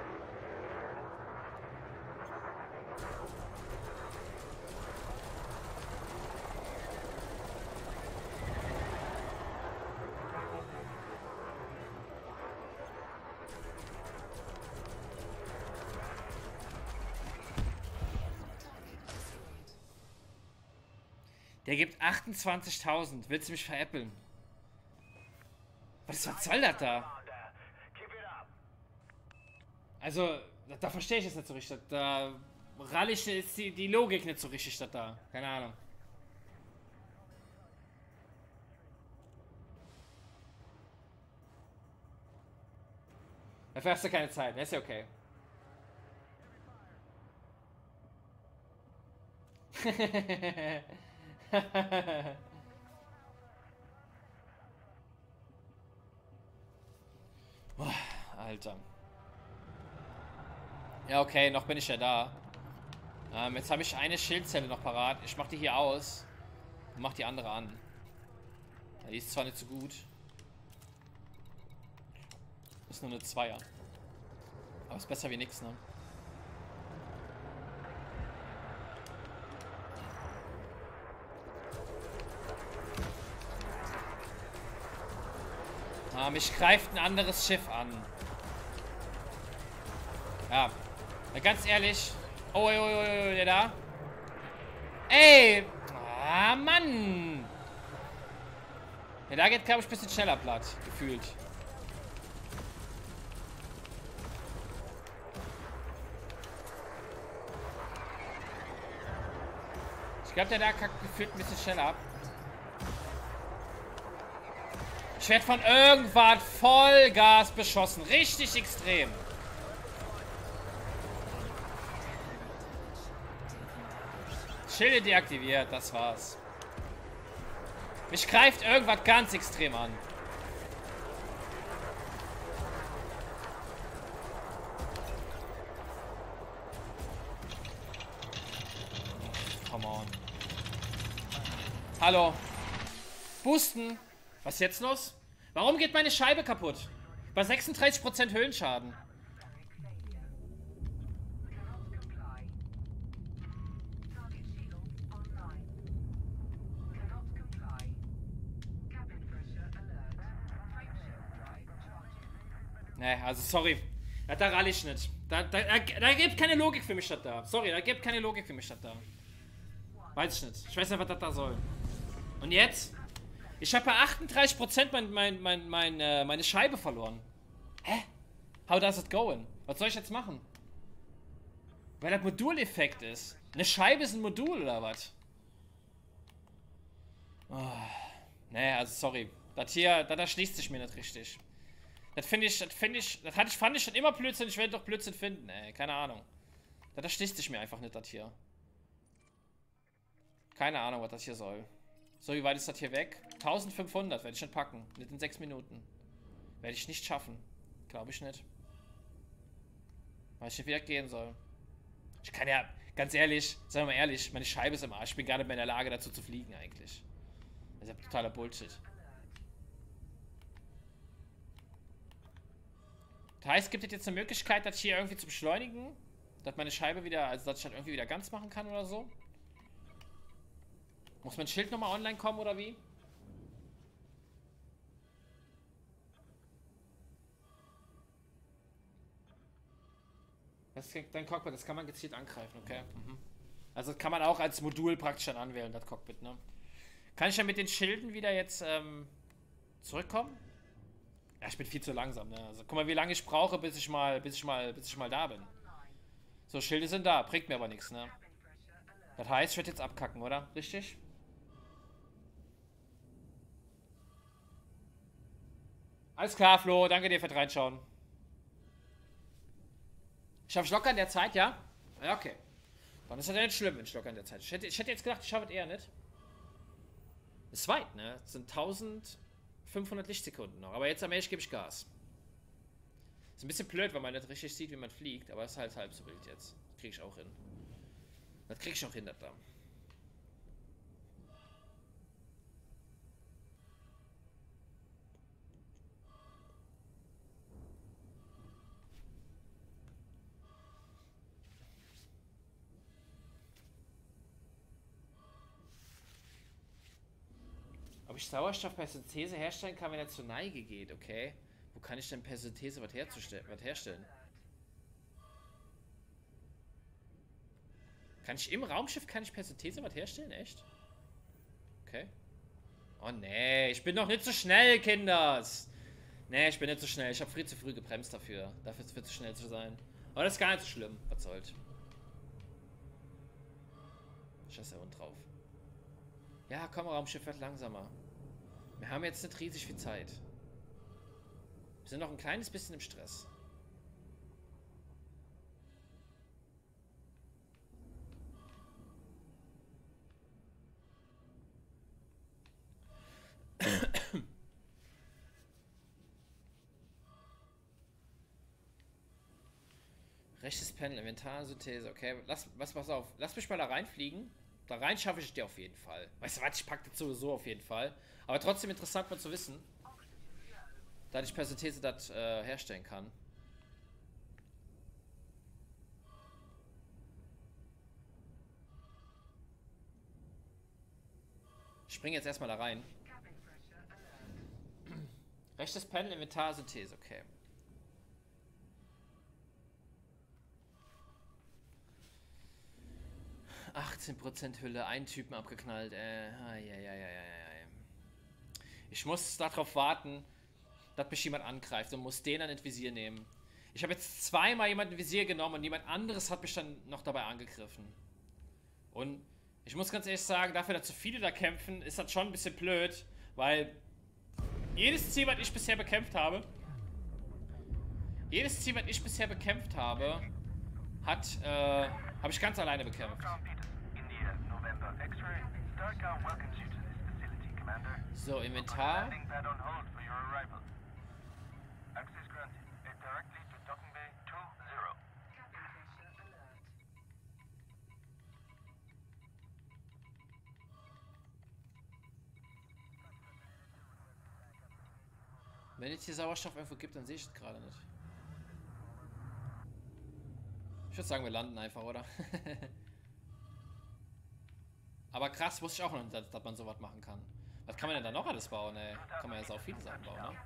Der gibt 28.000. Willst du mich veräppeln? Was soll das da? Also, da verstehe ich es nicht so richtig. Da ralle ich jetzt die Logik nicht so richtig da. Keine Ahnung. Dafür hast du keine Zeit. Das ist ja okay. Boah, Alter. Ja, okay, noch bin ich ja da. Jetzt habe ich eine Schildzelle noch parat. Ich mache die hier aus und mache die andere an. Die ist zwar nicht so gut. Ist nur eine Zweier. Aber ist besser wie nix, ne? Mich greift ein anderes Schiff an. Ja. Ganz ehrlich. Oh, der da. Ey! Ah, Mann! Ja, da geht, glaube ich, ein bisschen schneller platt. Gefühlt. Ich glaube, der da kackt gefühlt ein bisschen schneller ab. Ich werde von irgendwas Vollgas beschossen. Richtig extrem. Schilde deaktiviert, das war's. Mich greift irgendwas ganz extrem an. Come on. Hallo. Boosten. Was ist jetzt los? Warum geht meine Scheibe kaputt? Bei 36% Höhlenschaden. Ne, also sorry. Ja, da ralle ich nicht. Da gibt keine Logik für mich da. Sorry, da gibt keine Logik für mich da. Weiß ich nicht. Ich weiß nicht, was das da soll. Und jetzt? Ich habe bei 38% meine Scheibe verloren. Hä? How does it going? Was soll ich jetzt machen? Weil das Moduleffekt ist. Eine Scheibe ist ein Modul oder was? Oh. Nee, also sorry. Das hier, das erschließt sich mir nicht richtig. Fand ich schon immer Blödsinn. Ich werde doch Blödsinn finden, ey. Keine Ahnung. Das erschließt sich mir einfach nicht, das hier. Keine Ahnung, was das hier soll. So, wie weit ist das hier weg? 1500 werde ich nicht packen. Nicht in 6 Minuten. Werde ich nicht schaffen. Glaube ich nicht. Weil ich nicht wieder gehen soll. Ich kann ja, ganz ehrlich, sagen wir mal ehrlich, meine Scheibe ist im Arsch. Ich bin gar nicht mehr in der Lage dazu zu fliegen eigentlich. Das ist ja totaler Bullshit. Das heißt, gibt es jetzt eine Möglichkeit, das hier irgendwie zu beschleunigen? Dass meine Scheibe wieder, also dass ich das irgendwie wieder ganz machen kann oder so? Muss mein Schild nochmal online kommen oder wie? Das ist dein Cockpit, das kann man gezielt angreifen, okay. Mhm. Also kann man auch als Modul praktisch dann anwählen, das Cockpit, ne? Kann ich dann mit den Schilden wieder jetzt zurückkommen? Ja, ich bin viel zu langsam, ne? Also guck mal, wie lange ich brauche, bis ich mal da bin. So, Schilde sind da, bringt mir aber nichts, ne? Das heißt, ich werde jetzt abkacken, oder? Richtig? Alles klar, Flo, danke dir fürs Reinschauen. Ich schaffe locker in der Zeit, ja? Ja, okay. Dann ist das ja nicht schlimm, wenn ich locker in der Zeit. Ich hätte jetzt gedacht, ich schaffe es eher nicht. Ist weit, ne? Das sind 1500 Lichtsekunden noch. Aber jetzt am Ende gebe ich Gas. Ist ein bisschen blöd, weil man nicht richtig sieht, wie man fliegt. Aber es ist halt halb so wild jetzt. Das kriege ich auch hin. Das kriege ich auch hin, das da. ich Sauerstoff per Synthese herstellen kann, wenn er zur Neige geht, okay. Wo kann ich denn per Synthese was herstellen? Kann ich im Raumschiff, per Synthese was herstellen? Echt? Okay. Oh nee, ich bin doch nicht so schnell, Kinders. Nee, ich bin nicht so schnell. Ich habe viel zu früh gebremst dafür. Dafür viel zu schnell zu sein. Aber das ist gar nicht so schlimm. Was soll's. Scheiße, der Hund drauf. Ja, komm, Raumschiff wird langsamer. Wir haben jetzt nicht riesig viel Zeit. Wir sind noch ein kleines bisschen im Stress. Rechtes Panel, Inventarsynthese, okay. Pass auf. Lass mich mal da reinfliegen. Da rein schaffe ich dir auf jeden Fall. Weißt du was, ich packe das sowieso auf jeden Fall. Aber trotzdem interessant mal zu wissen, da ich per Synthese das herstellen kann. Ich springe jetzt erstmal da rein. Rechtes Panel, Inventarsynthese, okay. %, Hülle, einen Typen abgeknallt. Ich muss darauf warten, dass mich jemand angreift und muss den dann ins Visier nehmen. Ich habe jetzt zweimal jemanden ins Visier genommen und jemand anderes hat mich dann noch dabei angegriffen. Und ich muss ganz ehrlich sagen, dafür, dass so viele da kämpfen, ist das schon ein bisschen blöd, weil jedes Ziel, was ich bisher bekämpft habe, habe ich ganz alleine bekämpft. So, Inventar. Wenn es hier Sauerstoff irgendwo gibt, dann sehe ich es gerade nicht. Ich würde sagen, wir landen einfach, oder? Aber krass, wusste ich auch noch nicht, dass man sowas machen kann. Was kann man denn da noch alles bauen, ey? Kann man jetzt auch viele Sachen bauen, ne?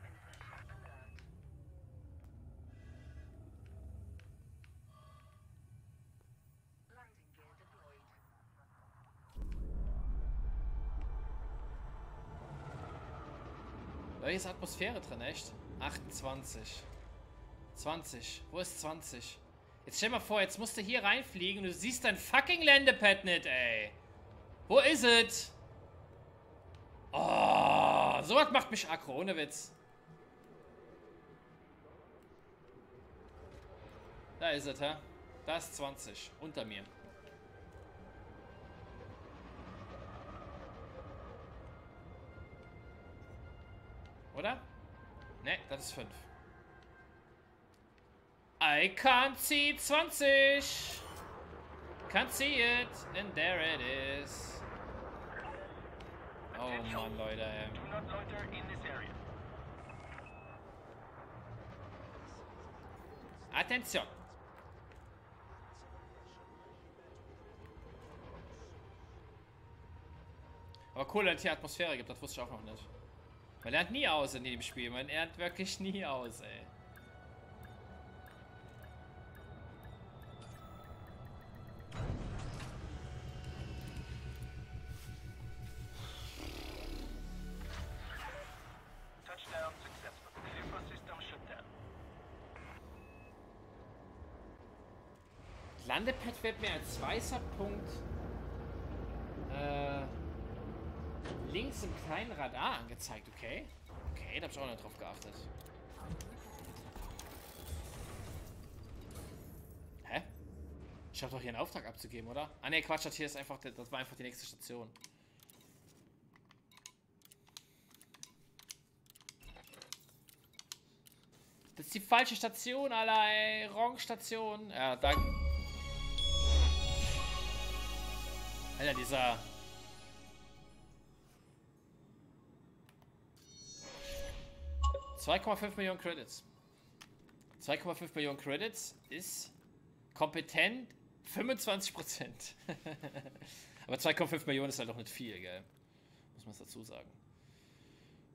Da ist Atmosphäre drin, echt? 28. 20. Wo ist 20? Jetzt stell mal vor, jetzt musst du hier reinfliegen und du siehst dein fucking Landepad nicht, ey. Wo ist es? Oh, sowas macht mich aggro, ohne Witz. Da ist es, hä? Da ist 20. Unter mir. Oder? Ne, das ist 5. I can't see 20. Can't see it. And there it is. Oh Mann, Leute, ey. Attention. Aber cool, dass es hier Atmosphäre gibt, das wusste ich auch noch nicht. Man lernt nie aus in dem Spiel, man lernt wirklich nie aus, ey. Landepad wird mir als weißer Punkt links im kleinen Radar angezeigt, okay? Okay, da hab ich auch nicht drauf geachtet. Hä? Ich hab doch hier einen Auftrag abzugeben, oder? Ah ne, Quatsch, das hier ist einfach, das war einfach die nächste Station. Das ist die falsche Station, Alter, ey. Wrong Station. Ja, danke. Alter, dieser... 2,5 Millionen Credits. 2,5 Millionen Credits ist kompetent 25%. Aber 2,5 Millionen ist halt doch nicht viel, gell? Muss man es dazu sagen.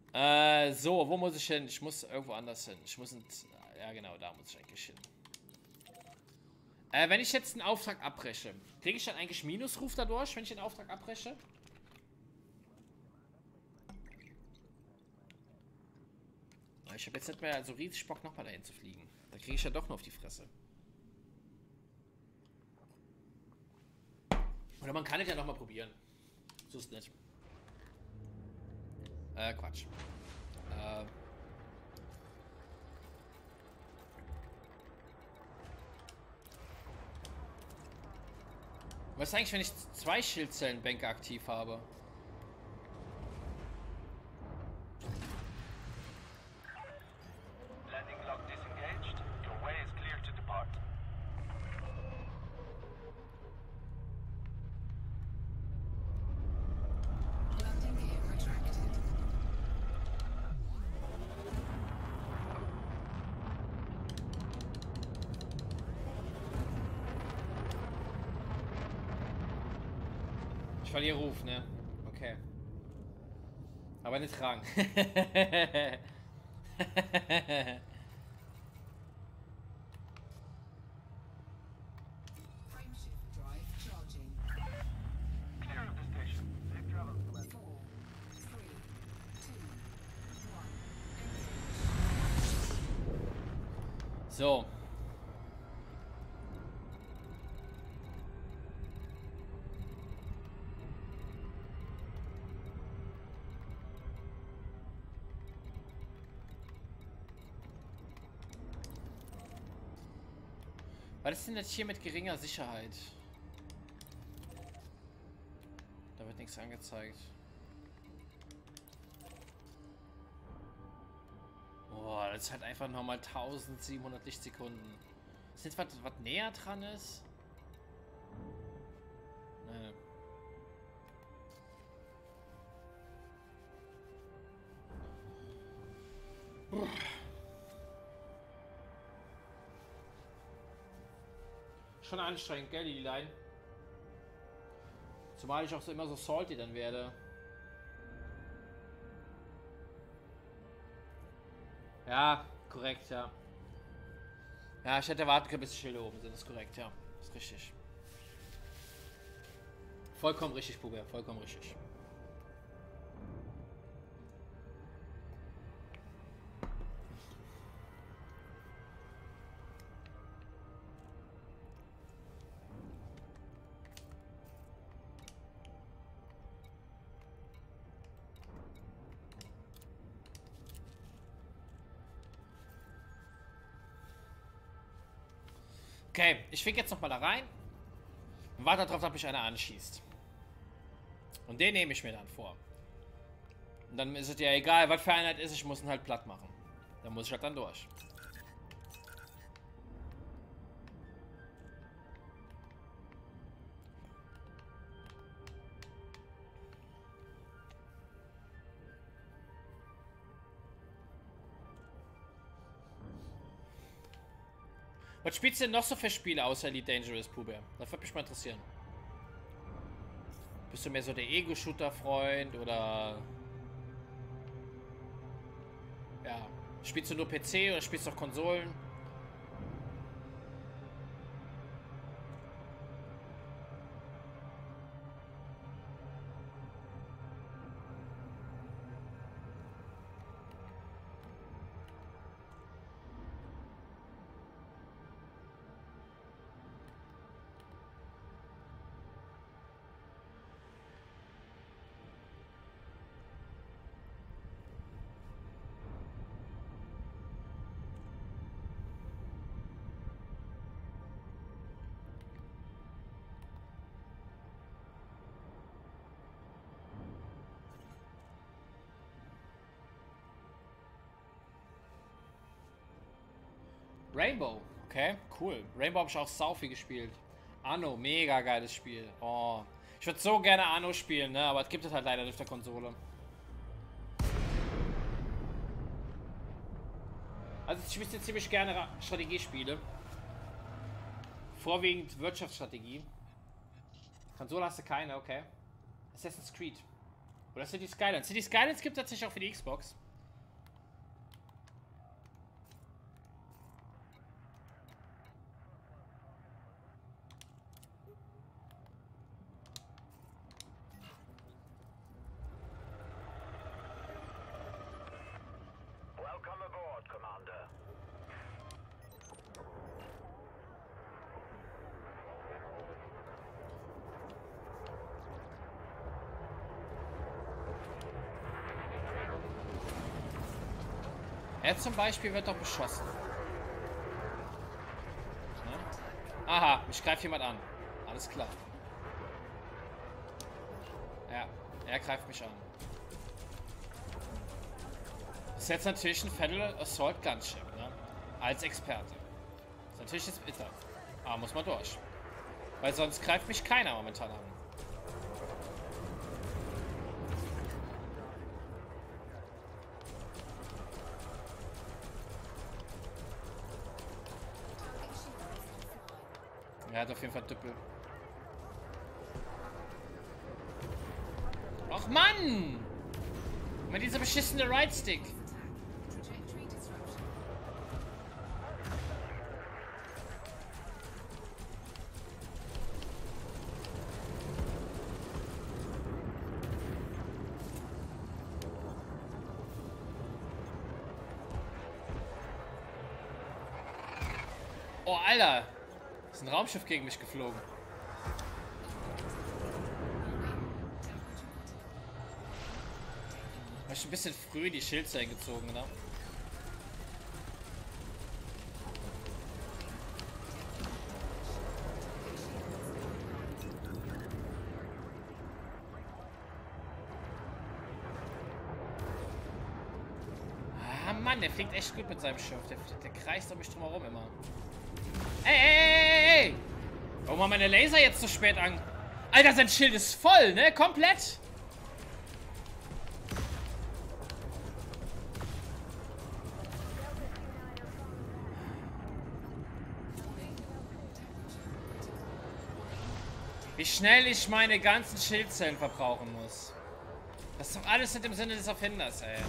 So, wo muss ich hin? Ich muss irgendwo anders hin. Ich muss ja genau, da muss ich eigentlich hin. Wenn ich jetzt einen Auftrag abbreche, kriege ich dann eigentlich Minusruf dadurch, wenn ich den Auftrag abbreche? Ich habe jetzt nicht mehr so riesig Bock, nochmal dahin zu fliegen. Da kriege ich ja doch nur auf die Fresse. Oder man kann es ja nochmal probieren. So ist nicht. Quatsch. Was ist eigentlich, wenn ich 2 Schildzellenbänke aktiv habe? Landing lock disengaged. Your way is clear to depart. Landing gear retracted. Ich verliere Ruf, ne? Okay. Aber nicht tragen. Frameshift drive charging. Clear of the station. Safe travels, Commander. 4, 3, 2, 1. So. Was ist denn jetzt hier mit geringer Sicherheit? Da wird nichts angezeigt. Boah, das ist halt einfach nochmal 1700 Lichtsekunden. Ist jetzt was näher dran ist? Nee. Schon anstrengend, gell, die Line? Zumal ich auch so immer so salty dann werde. Ja, korrekt, ja. Ja, ich hätte erwartet, bis die Schilder oben sind. Das ist korrekt, ja. Das ist richtig. Vollkommen richtig, Bube. Vollkommen richtig. Okay, ich fliege jetzt noch mal da rein und warte darauf, dass mich einer anschießt. Und den nehme ich mir dann vor. Und dann ist es ja egal, was für Einheit ist, ich muss ihn halt platt machen. Dann muss ich halt dann durch. Was spielst du denn noch so für Spiele außer Elite Dangerous, Pube? Das würde mich mal interessieren. Bist du mehr so der Ego-Shooter-Freund oder... Ja. Spielst du nur PC oder spielst du auch Konsolen? Rainbow, okay, cool. Rainbow habe ich auch sau viel gespielt. Anno, mega geiles Spiel. Oh, ich würde so gerne Anno spielen, ne? Aber es gibt es halt leider nicht auf der Konsole. Also ich spiele ziemlich gerne Strategiespiele. Vorwiegend Wirtschaftsstrategie. Konsole hast du keine, okay. Assassin's Creed. Oder City Skylines. City Skylines gibt es tatsächlich auch für die Xbox. Er zum Beispiel wird doch beschossen. Ne? Aha, mich greift jemand an. Alles klar. Ja, er greift mich an. Das ist jetzt natürlich ein Federal Assault Gunship, ne? Als Experte. Das ist natürlich jetzt bitter. Aber muss man durch. Weil sonst greift mich keiner momentan an. Er hat auf jeden Fall Düppel. Och Mann! Mit dieser beschissene Right Stick. Trajectory disruption. Oh, Alter! Ist ein Raumschiff gegen mich geflogen. Hab ich ein bisschen früh die Schildzellen gezogen, ne? Ah, Mann, der fliegt echt gut mit seinem Schiff. Der kreist um mich drumherum immer. Ey, ey, ey, ey, ey! Warum haben meine Laser jetzt so spät an? Alter, sein Schild ist voll, ne? Komplett! Wie schnell ich meine ganzen Schildzellen verbrauchen muss. Das ist doch alles nicht im Sinne des Erfinders, ey.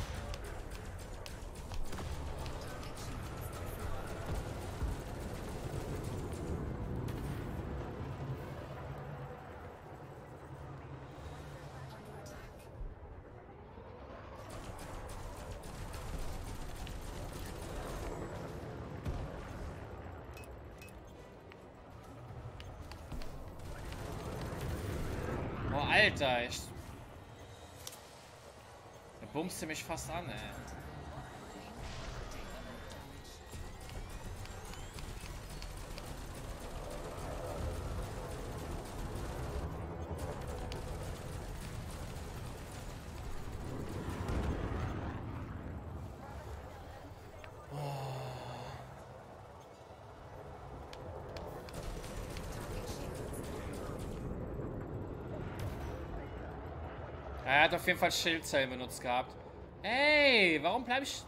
Oh, Alter, der bumste mich fast an, ey. Er hat auf jeden Fall Schildzellen benutzt gehabt. Ey, warum bleibe ich...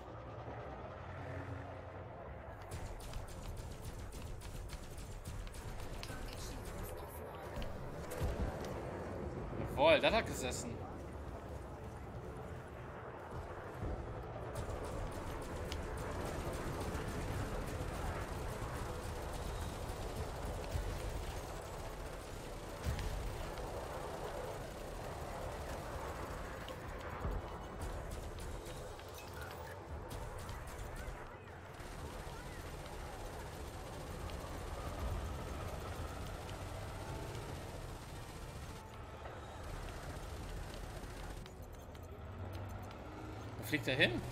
Jawohl, das hat gesessen. Wo fliegt er hin?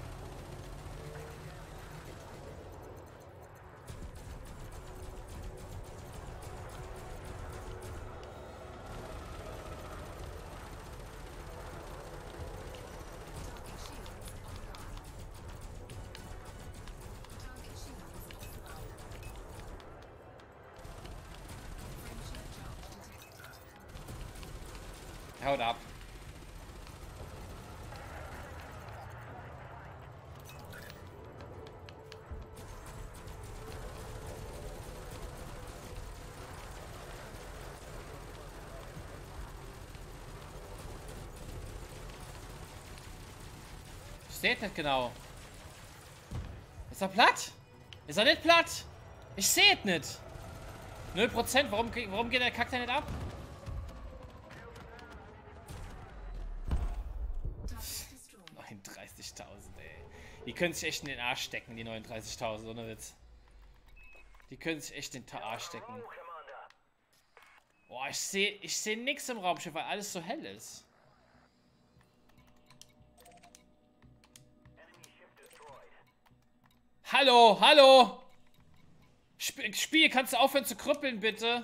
Haut ab. Ich sehe nicht genau. Ist er platt? Ist er nicht platt? Ich sehe es nicht. 0%. Warum geht der Kack da nicht ab? Target destroyed. 39.000, ey. Die können sich echt in den Arsch stecken, die 39.000, ohne Witz. Die können sich echt in den Arsch stecken. Move, Commander. Boah, ich seh nix im Raumschiff, weil alles so hell ist. Enemy ship destroyed. Hallo, hallo! Spiel, kannst du aufhören zu krüppeln, bitte?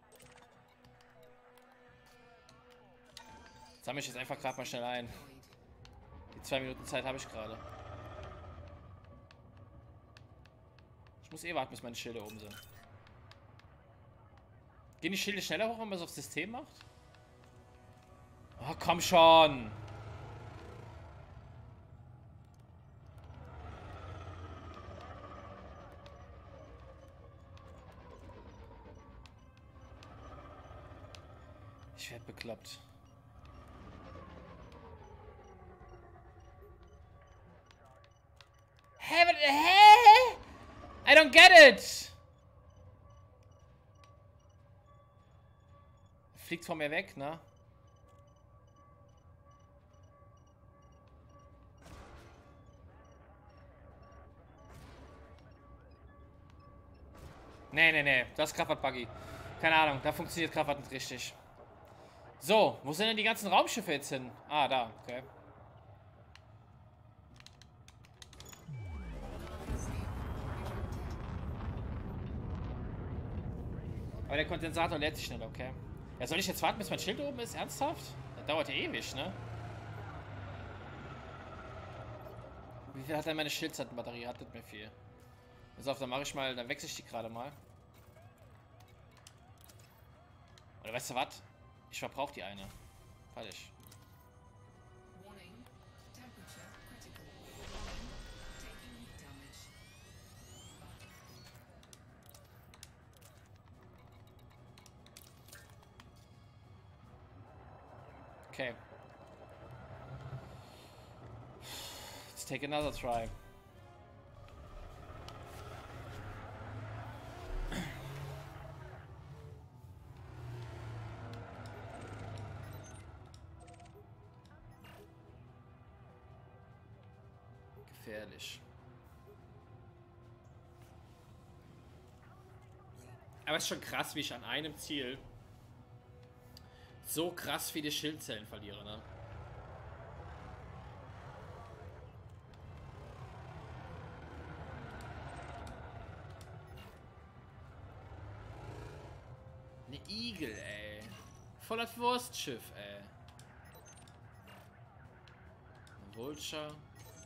Sammle ich jetzt einfach gerade mal schnell ein. Die 2 Minuten Zeit habe ich gerade. Ich muss eh warten, bis meine Schilde oben sind. Gehen die Schilde schneller hoch, wenn man es aufs System macht? Oh, komm schon! Ich werde bekloppt. Hä? I don't get it! Fliegt von mir weg, ne? Nee. Das ist Kraftfahrt-Buggy. Keine Ahnung, da funktioniert Kraftfahrt nicht richtig. So, wo sind denn die ganzen Raumschiffe jetzt hin? Ah, da, okay. Aber der Kondensator lädt sich nicht, okay. Ja, soll ich jetzt warten, bis mein Schild oben ist? Ernsthaft? Das dauert ja ewig, ne? Wie viel hat denn meine Schildzeitenbatterie? Hat nicht mehr viel. Pass auf, dann mache ich mal, dann wechsle ich die gerade mal. Oder weißt du was? Ich verbrauche die eine. Fertig. Warning. Temperature critical. Warning. Taking heat damage. Okay. Let's take another try. Gefährlich. Aber es ist schon krass, wie ich an einem Ziel so krass viele Schildzellen verliere, ne? Eine Igel, ey. Voll das Wurstschiff, ey. Ein Vulture.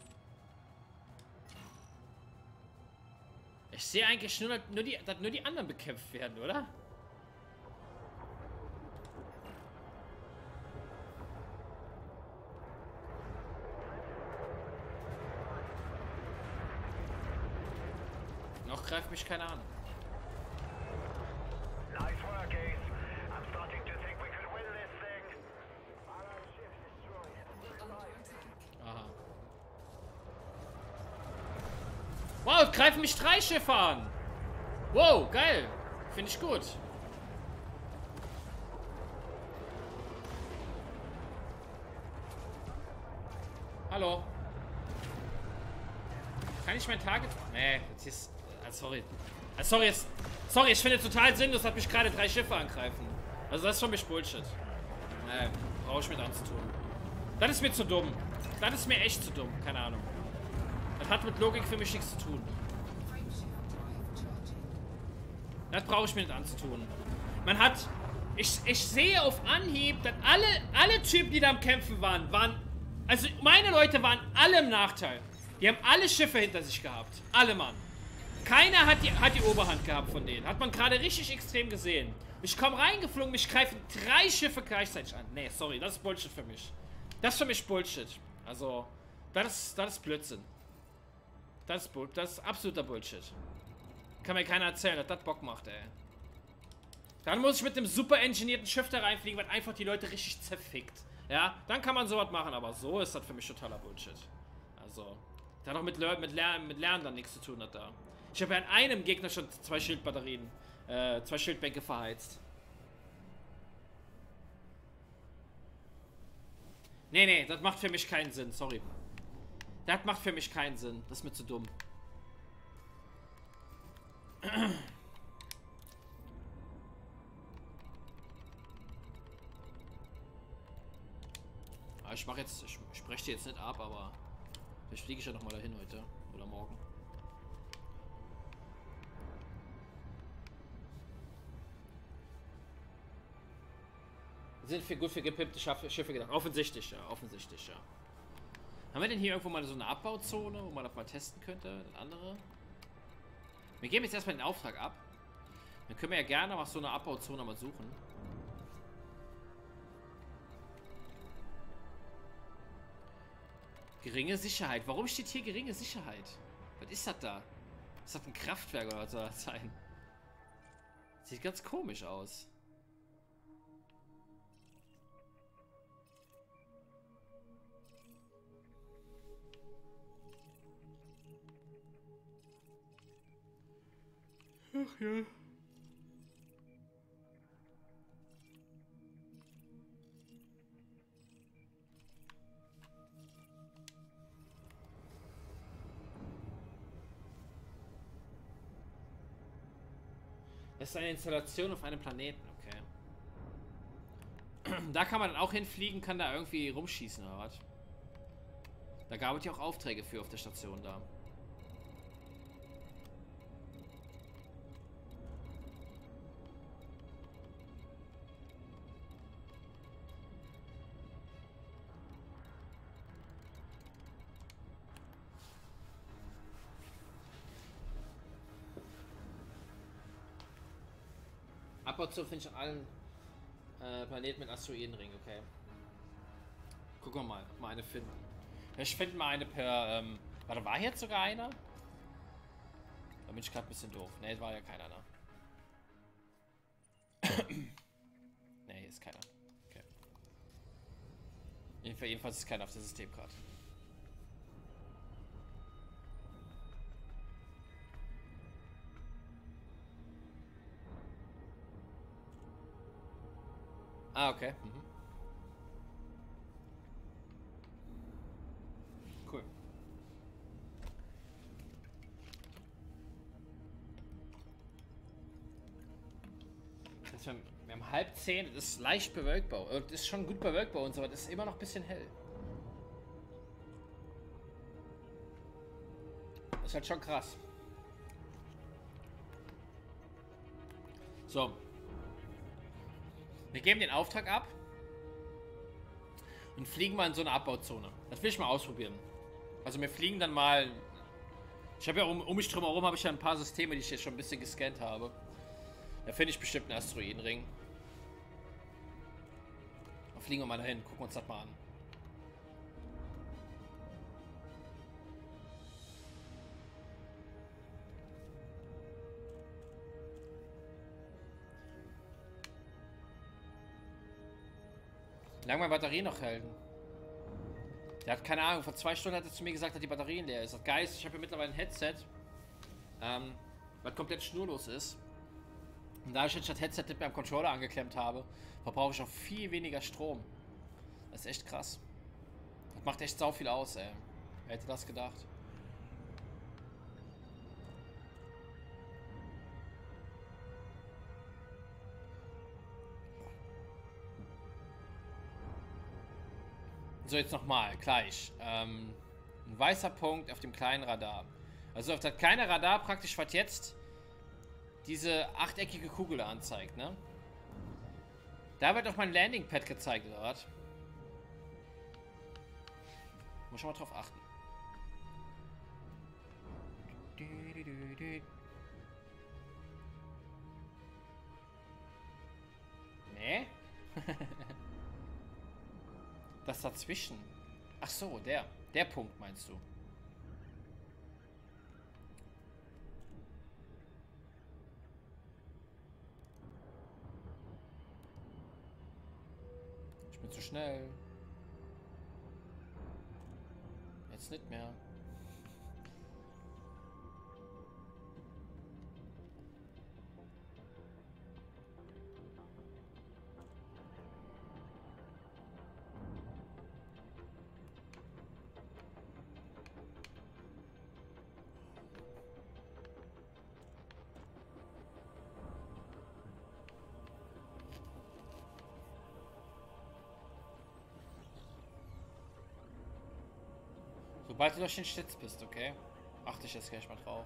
Ich sehe eigentlich nur, dass nur die anderen bekämpft werden, oder? Noch greift mich keiner an. Nice work, Ace. I'm starting to think we could win this thing. Allied ship destroyed. Under attack. Aha. Wow, greifen mich 3 Schiffe an. Wow, geil. Finde ich gut. Hallo. Kann ich mein Target... Nee, jetzt ist... sorry. Sorry, ich finde total sinnlos, dass mich gerade 3 Schiffe angreifen. Also das ist für mich Bullshit. Nee, brauche ich mit anzutun. Das ist mir zu dumm. Das ist mir echt zu dumm. Keine Ahnung. Das hat mit Logik für mich nichts zu tun. Frameshift drive charging. Das brauche ich mir nicht anzutun. Man hat... Ich sehe auf Anhieb, dass alle Typen, die da am Kämpfen waren... Also meine Leute waren alle im Nachteil. Die haben alle Schiffe hinter sich gehabt. Alle, Mann. Keiner hat die Oberhand gehabt von denen. Hat man gerade richtig extrem gesehen. Ich komme reingeflogen, mich greifen 3 Schiffe gleichzeitig an. Nee, sorry, das ist Bullshit für mich. Das ist für mich Bullshit. Also, das ist Blödsinn. Das ist absoluter Bullshit. Kann mir keiner erzählen, dass das Bock macht, ey. Dann muss ich mit einem super engineerten Schiff da reinfliegen, weil einfach die Leute richtig zerfickt. Ja, dann kann man sowas machen, aber so ist das für mich totaler Bullshit. Also, das hat auch mit Lernen dann nichts zu tun, hat da. Ich habe ja an einem Gegner schon 2 Schildbatterien, 2 Schildbänke verheizt. Nee, das macht für mich keinen Sinn, sorry. Das macht für mich keinen Sinn, das ist mir zu dumm. Ich breche die jetzt nicht ab, aber vielleicht fliege ich ja nochmal dahin heute oder morgen. Sind für gut für gepimpte Schiffe gedacht. Offensichtlich, ja. Offensichtlich, ja. Haben wir denn hier irgendwo mal so eine Abbauzone, wo man das mal testen könnte? Das andere? Wir geben jetzt erstmal den Auftrag ab. Dann können wir ja gerne mal so eine Abbauzone mal suchen. Geringe Sicherheit. Warum steht hier geringe Sicherheit? Was ist das da? Ist das ein Kraftwerk oder was soll das sein? Sieht ganz komisch aus. Ach ja. Das ist eine Installation auf einem Planeten, okay. Da kann man dann auch hinfliegen, kann da irgendwie rumschießen oder was? Da gab es ja auch Aufträge für auf der Station da. Abbauzone finde ich an allen Planeten mit Asteroidenring, okay. Gucken wir mal, ob wir eine finden. Ich finde mal eine per, warte, war jetzt sogar einer? Da bin ich gerade ein bisschen doof. Ne, war ja keiner, ne? Ne, hier ist keiner. Okay. Jedenfalls ist keiner auf dem System gerade. Ah, okay. Mhm. Cool. Das heißt, wir haben 9:30, das ist leicht bewölkbar. Das ist schon gut bewölkbar und so, aber das ist immer noch ein bisschen hell. Das ist halt schon krass. So. Wir geben den Auftrag ab und fliegen mal in so eine Abbauzone. Das will ich mal ausprobieren. Also wir fliegen dann mal. Ich habe ja um mich drumherum habe ich ja ein paar Systeme, die ich jetzt schon ein bisschen gescannt habe. Da finde ich bestimmt einen Asteroidenring. Da fliegen wir mal dahin, gucken uns das mal an. Wie lange meine Batterie noch halten? Der hat keine Ahnung, vor 2 Stunden hat er zu mir gesagt, dass die Batterien leer ist. Das geil ist, ich habe ja mittlerweile ein Headset, was komplett schnurlos ist. Und da ich jetzt das Headset nicht mehr am Controller angeklemmt habe, verbrauche ich auch viel weniger Strom. Das ist echt krass. Das macht echt sau viel aus, ey. Wer hätte das gedacht? So, jetzt nochmal, gleich. Ein weißer Punkt auf dem kleinen Radar. Also auf das kleine Radar praktisch, was jetzt diese achteckige Kugel anzeigt, ne? Da wird auch mein Landing-Pad gezeigt, oder was? Muss schon mal drauf achten. Nee? Das dazwischen. Ach so, der Punkt meinst du? Ich bin zu schnell. Jetzt nicht mehr. Sobald du durch den Schlitz bist, okay? Achte ich jetzt gleich mal drauf.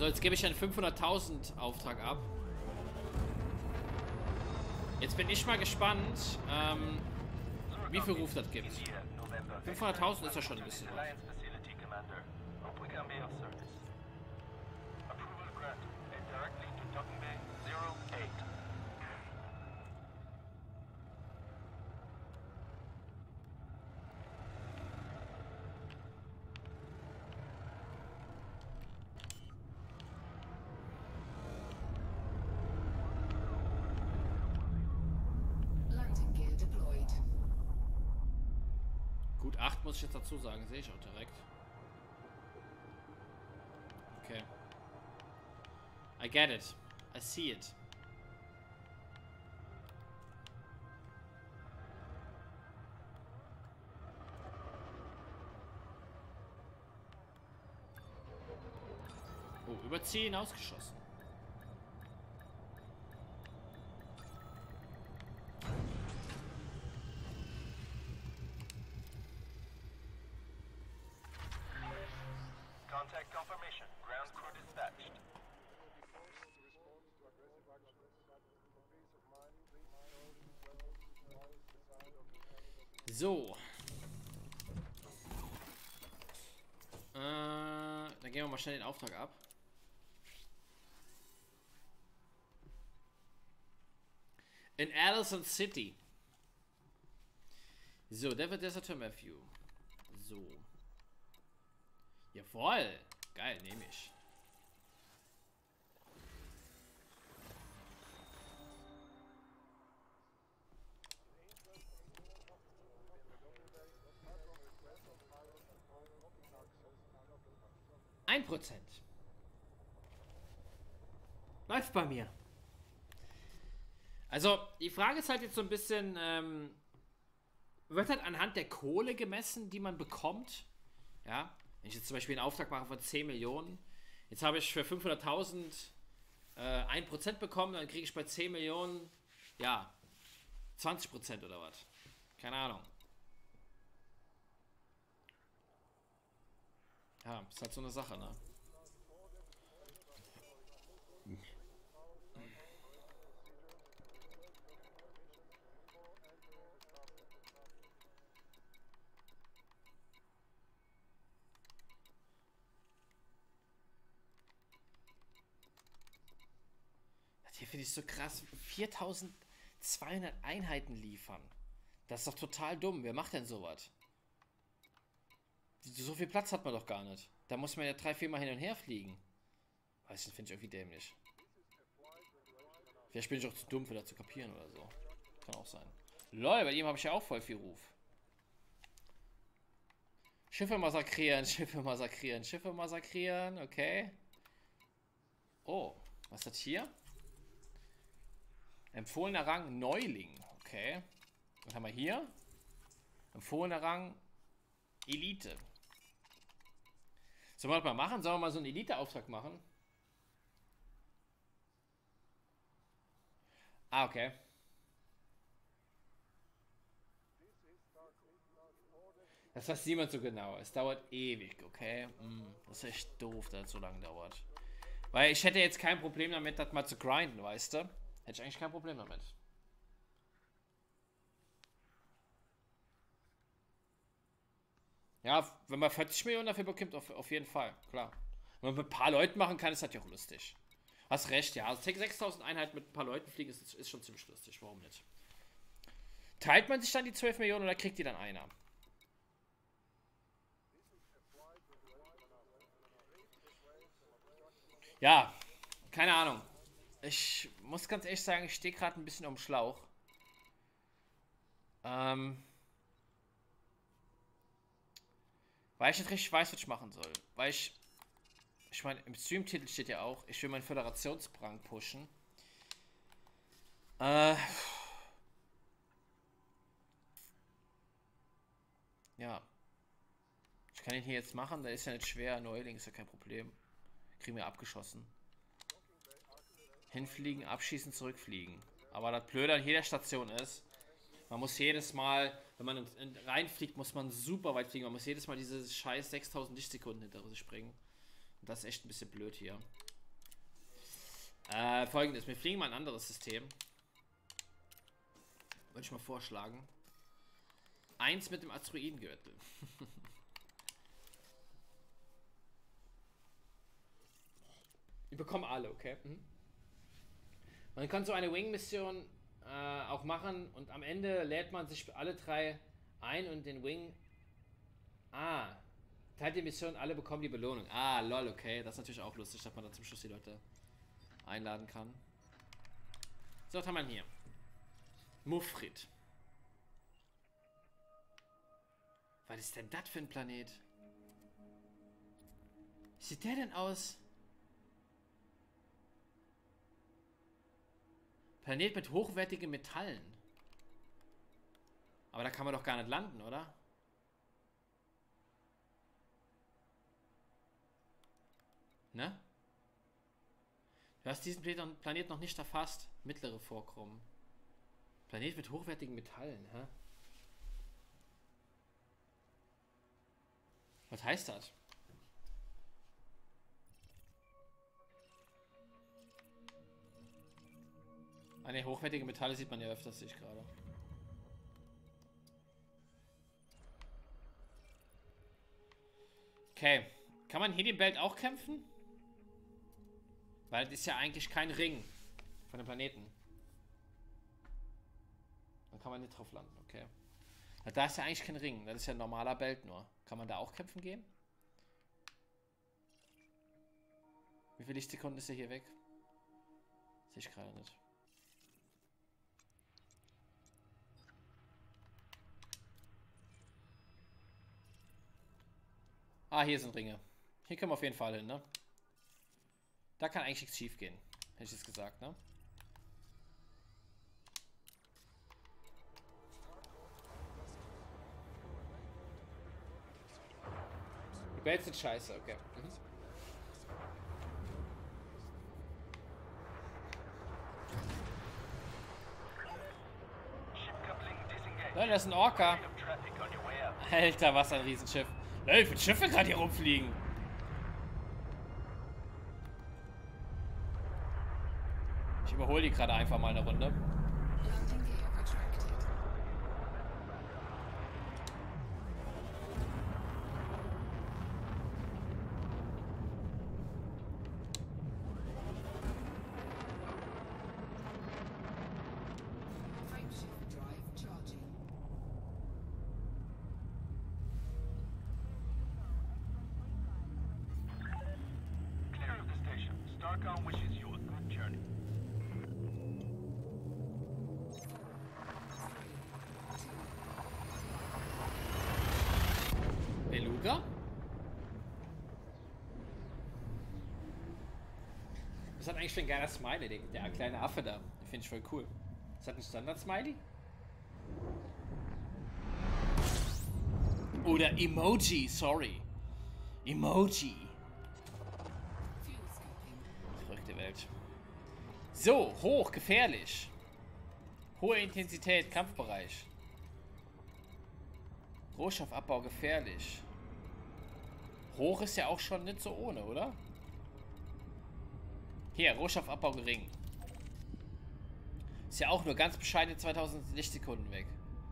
So, jetzt gebe ich einen 500.000 Auftrag ab. Jetzt bin ich mal gespannt, wie viel Ruf das gibt. 500.000 ist ja schon ein bisschen was. Landing gear deployed. Gut, 8 muss ich jetzt dazu sagen, sehe ich auch direkt. Okay. I get it. I see it. Oh, über 10 ausgeschossen. Contact confirmation. Ground crew dispatched. So. Dann gehen wir mal schnell den Auftrag ab. In Allison City. So, der wird Deserteur Matthew. So. Jawohl. Geil, nehme ich. %. Läuft bei mir. Also, die Frage ist halt jetzt so ein bisschen, wird halt anhand der Kohle gemessen, die man bekommt. Ja, wenn ich jetzt zum Beispiel einen Auftrag mache von 10 Millionen, jetzt habe ich für 500.000 1% bekommen, dann kriege ich bei 10 Millionen, ja, 20% oder was. Keine Ahnung. Ja, ist halt so eine Sache, ne? Das hier finde ich so krass. 4.200 Einheiten liefern. Das ist doch total dumm. Wer macht denn sowas? So viel Platz hat man doch gar nicht. Da muss man ja 3-4 Mal hin und her fliegen. Weiß nicht, finde ich irgendwie dämlich. Vielleicht bin ich auch zu dumm für das zu kapieren oder so. Kann auch sein. Lol, bei ihm habe ich ja auch voll viel Ruf. Schiffe massakrieren, Schiffe massakrieren, Schiffe massakrieren, okay. Oh, was ist das hier? Empfohlener Rang Neuling, okay. Was haben wir hier? Empfohlener Rang Elite. Sollen wir das mal machen? Sollen wir mal so einen Elite-Auftrag machen? Ah, okay. Das weiß niemand so genau. Es dauert ewig, okay? Das ist echt doof, dass es so lange dauert. Weil ich hätte jetzt kein Problem damit, das mal zu grinden, weißt du? Hätte ich eigentlich kein Problem damit. Ja, wenn man 40 Millionen dafür bekommt, auf jeden Fall, klar. Wenn man mit ein paar Leuten machen kann, ist das ja auch lustig. Hast recht, ja. Also 6.000 Einheiten mit ein paar Leuten fliegen ist schon ziemlich lustig. Warum nicht? Teilt man sich dann die 12 Millionen oder kriegt die dann einer? Ja, keine Ahnung. Ich muss ganz ehrlich sagen, ich stehe gerade ein bisschen um Schlauch. Weil ich nicht richtig weiß, was ich machen soll. Weil ich meine, im Streamtitel steht ja auch, ich will meinen Föderationsbrang pushen. Ja. Ich kann ihn hier jetzt machen, der ist ja nicht schwer. Neuling ist ja kein Problem. Kriegen wir abgeschossen. Hinfliegen, abschießen, zurückfliegen. Aber das Blöde an jeder Station ist, man muss jedes Mal, wenn man reinfliegt, muss man super weit fliegen. Man muss jedes Mal diese scheiß 6.000 Lichtsekunden hinter sich springen. Und das ist echt ein bisschen blöd hier. Folgendes. Wir fliegen mal ein anderes System. Würde ich mal vorschlagen. Eins mit dem Asteroidengürtel. Die bekommen alle, okay? Mhm. Man kann so eine Wing-Mission auch machen und am Ende lädt man sich alle 3 ein und den Wing... teilt die Mission, alle bekommen die Belohnung. Lol, okay. Das ist natürlich auch lustig, dass man da zum Schluss die Leute einladen kann. So, was haben wir hier? Mufrit. Was ist denn das für ein Planet? Wie sieht der denn aus? Planet mit hochwertigen Metallen. Aber da kann man doch gar nicht landen, oder? Ne? Du hast diesen Planet noch nicht erfasst. Mittlere Vorkommen. Planet mit hochwertigen Metallen, hä? Was heißt das? Eine hochwertige Metalle sieht man ja öfters, sehe ich gerade. Okay. Kann man hier den Belt auch kämpfen? Weil das ist ja eigentlich kein Ring von dem Planeten. Dann kann man nicht drauf landen, okay. Da ist ja eigentlich kein Ring, das ist ja ein normaler Belt nur. Kann man da auch kämpfen gehen? Wie viele Lichtsekunden ist er hier weg? Sehe ich gerade nicht. Hier sind Ringe. Hier können wir auf jeden Fall hin, ne? Da kann eigentlich nichts schief gehen. Hätte ich jetzt gesagt, ne? Die Bells sind scheiße, okay. Leute, das ist ein Orca. Alter, was ein Riesenschiff. Leute, wie viele Schiffe gerade hier rumfliegen? Ich überhole die gerade einfach mal eine Runde. Landing gear retracted. Frameshift drive charging. Clear of the station. Starcom wishes you a good journey. Beluga? Was hat eigentlich für ein geiler Smiley, der kleine Affe da? Den finde ich voll cool. Ist das ein Standard-Smiley? Oder Emoji, sorry. Emoji. Fuel scoping. Verrückte Welt. So, hoch, gefährlich. Hohe Intensität, Kampfbereich. Rohstoffabbau, gefährlich. Hoch ist ja auch schon nicht so ohne, oder? Hier, Rohstoffabbau gering. Ist ja auch nur ganz bescheidene 2000 Lichtsekunden weg.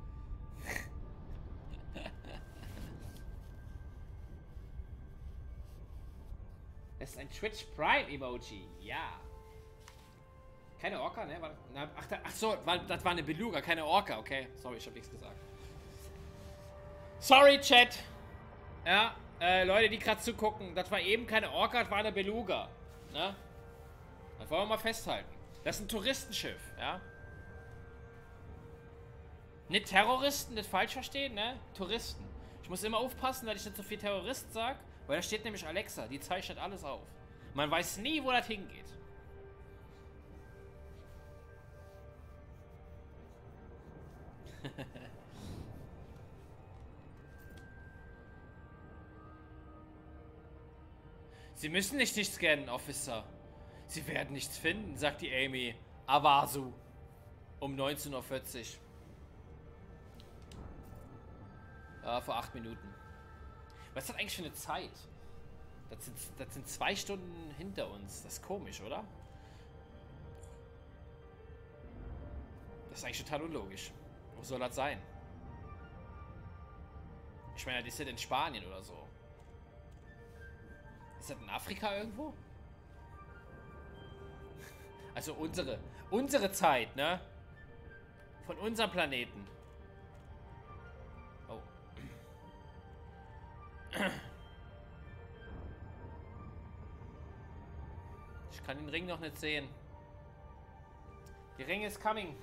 Das ist ein Twitch Prime Emoji. Ja. Keine Orca, ne? Ach so, das war eine Beluga, keine Orca. Okay, sorry, ich habe nichts gesagt. Sorry, Chat. Ja, Leute, die gerade zugucken, das war eben keine Orca, das war eine Beluga. Ne? Das wollen wir mal festhalten. Das ist ein Touristenschiff, ja? Nicht Terroristen, nicht falsch verstehen, ne? Touristen. Ich muss immer aufpassen, dass ich nicht so viel Terrorist sage, weil da steht nämlich Alexa, die zeichnet alles auf. Man weiß nie, wo das hingeht. Sie müssen nicht scannen, Officer. Sie werden nichts finden, sagt die Amy Awasu um 19:40 Uhr. Vor 8 Minuten. Was ist das eigentlich für eine Zeit? Das sind 2 Stunden hinter uns. Das ist komisch, oder? ist eigentlich total unlogisch. Wo soll das sein? Ich meine, das ist ja in Spanien oder so. Ist das in Afrika irgendwo? Also unsere Zeit, ne? Von unserem Planeten. Oh. Ich kann den Ring noch nicht sehen. Die Ring ist coming.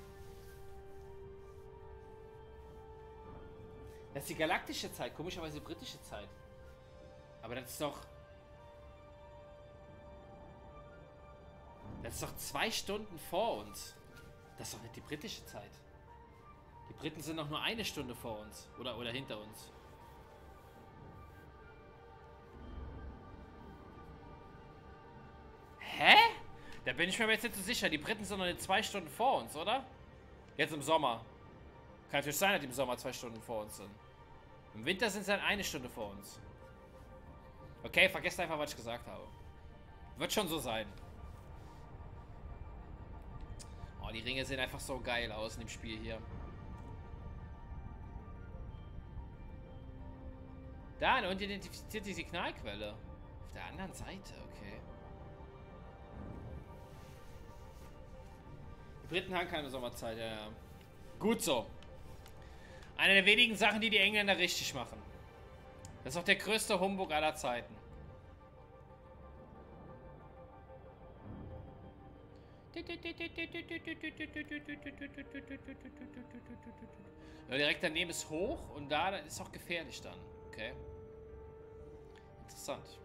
Das ist die galaktische Zeit, komischerweise die britische Zeit. Aber das ist doch... Das ist doch 2 Stunden vor uns. Das ist doch nicht die britische Zeit. Die Briten sind doch nur 1 Stunde vor uns. Oder hinter uns. Hä? Da bin ich mir jetzt nicht so sicher. Die Briten sind noch nicht 2 Stunden vor uns, oder? Jetzt im Sommer. Kann natürlich sein, dass die im Sommer 2 Stunden vor uns sind. Im Winter sind sie dann 1 Stunde vor uns. Okay, vergesst einfach, was ich gesagt habe. Wird schon so sein. Oh, die Ringe sehen einfach so geil aus in dem Spiel hier. Da, eine unidentifizierte Signalquelle. Auf der anderen Seite, okay. Die Briten haben keine Sommerzeit, ja. Gut so. Eine der wenigen Sachen, die die Engländer richtig machen. Das ist auch der größte Humbug aller Zeiten. Ja, direkt daneben ist hoch und da ist auch gefährlich dann. Okay. Interessant.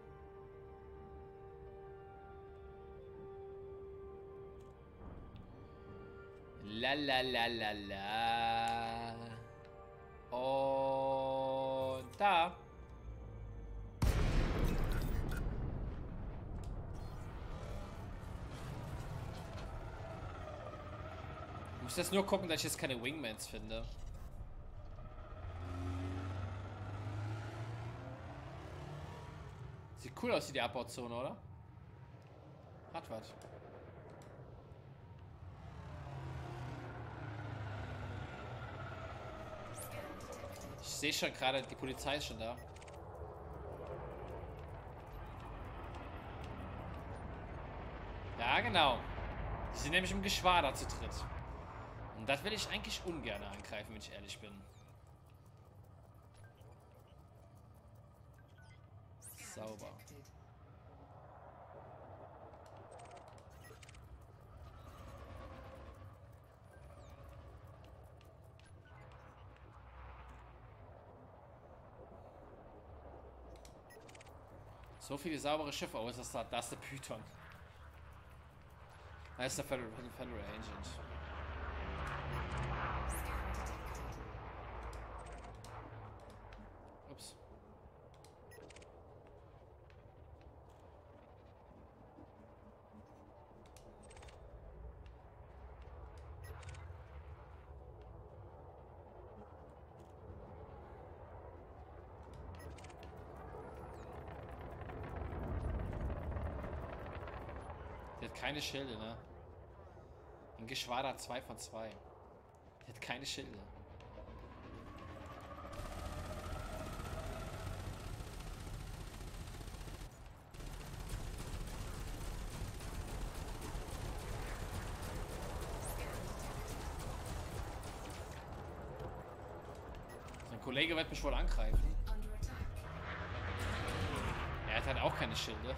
La la la la la. Und da. Ich muss jetzt nur gucken, dass ich jetzt keine Wingmans finde. Sieht cool aus, die Abbauzone, oder? Hat was. Ich sehe schon gerade, die Polizei ist schon da. Ja, genau. Die sind nämlich im Geschwader zu dritt. Und das will ich eigentlich ungern angreifen, wenn ich ehrlich bin. Sauber. So viele saubere Schiffe. Oh, ist das da? Das ist der Python. Da ist der Federal Agent. Ups. Der hat keine Schilde, ne? Ein Geschwader 2 von 2. Der hat keine Schilde. Sein Kollege wird mich wohl angreifen. Er hat halt auch keine Schilde.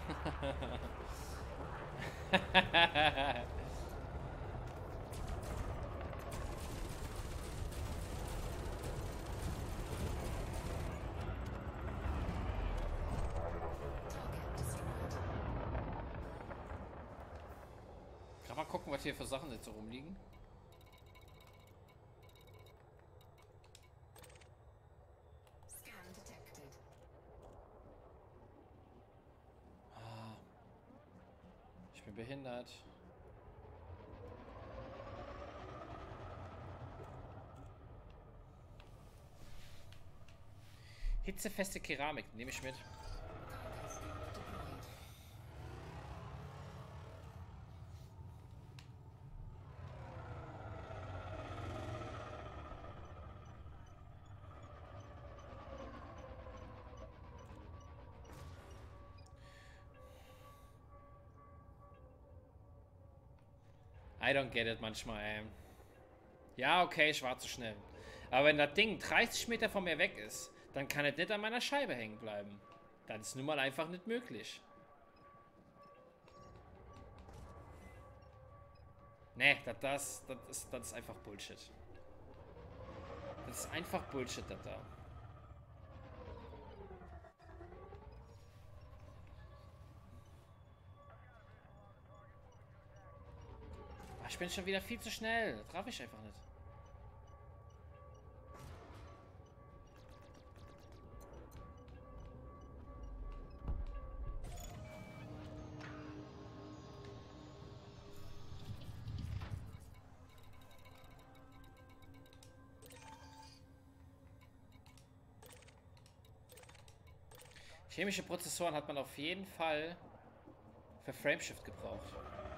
Kann mal gucken, was hier für Sachen jetzt so rumliegen. Ich bin behindert. Hitzefeste Keramik, nehme ich mit. I don't get it manchmal, ey. Ja, okay, ich war zu schnell. Aber wenn das Ding 30 Meter von mir weg ist, dann kann es nicht an meiner Scheibe hängen bleiben. Das ist nun mal einfach nicht möglich. Nee, das ist einfach Bullshit. Das ist einfach Bullshit, das da. Ach, ich bin schon wieder viel zu schnell. Das traf ich einfach nicht. Chemische Prozessoren hat man auf jeden Fall für Frameshift gebraucht.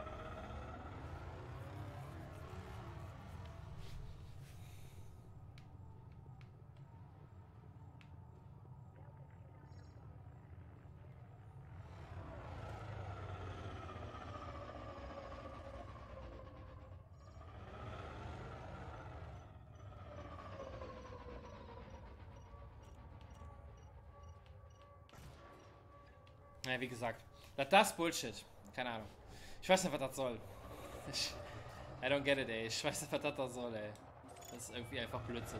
Naja, wie gesagt, das Bullshit. Keine Ahnung. Ich weiß nicht, was das soll. I don't get it, ey. Ich weiß nicht, was das da soll, ey. Das ist irgendwie einfach Blödsinn.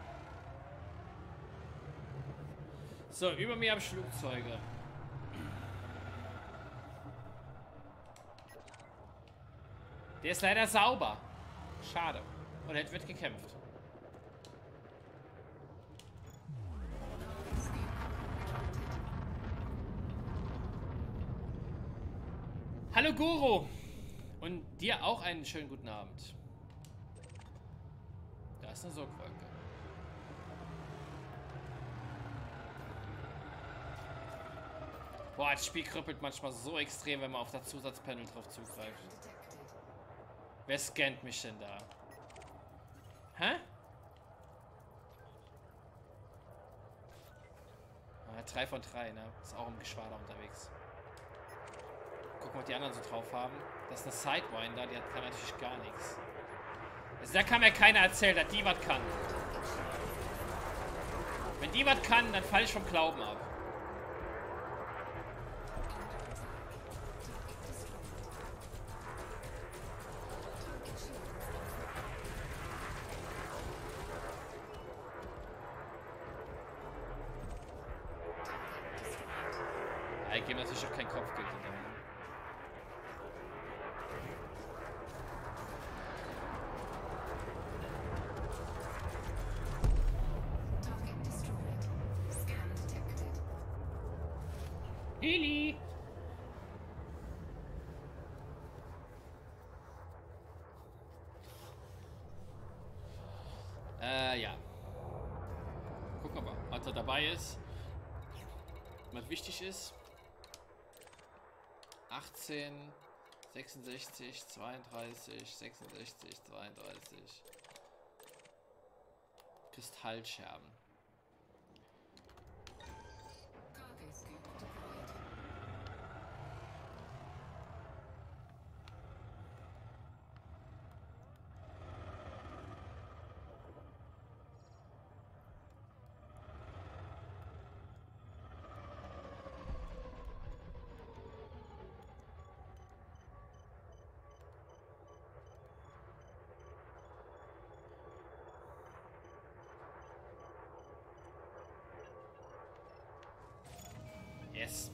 So, über mir haben Flugzeuge. Der ist leider sauber. Schade. Und jetzt wird gekämpft. Hallo Guru! Und dir auch einen schönen guten Abend. Da ist eine Sogwolke. Boah, das Spiel krüppelt manchmal so extrem, wenn man auf das Zusatzpanel drauf zugreift. Wer scannt mich denn da? Hä? Ah, 3 von 3, ne? Ist auch im Geschwader unterwegs. Gucken, was die anderen so drauf haben. Das ist eine Sidewinder, die kann natürlich gar nichts. Also da kann mir keiner erzählen, dass die was kann. Wenn die was kann, dann falle ich vom Glauben ab. Ja, ich gebe natürlich auch kein Kopfgeld hinterher. Heli! Ja. Gucken wir mal, was da dabei ist. Was wichtig ist. 18, 66, 32, 66, 32. Kristallscherben. Cargo scoop deployed. Yes.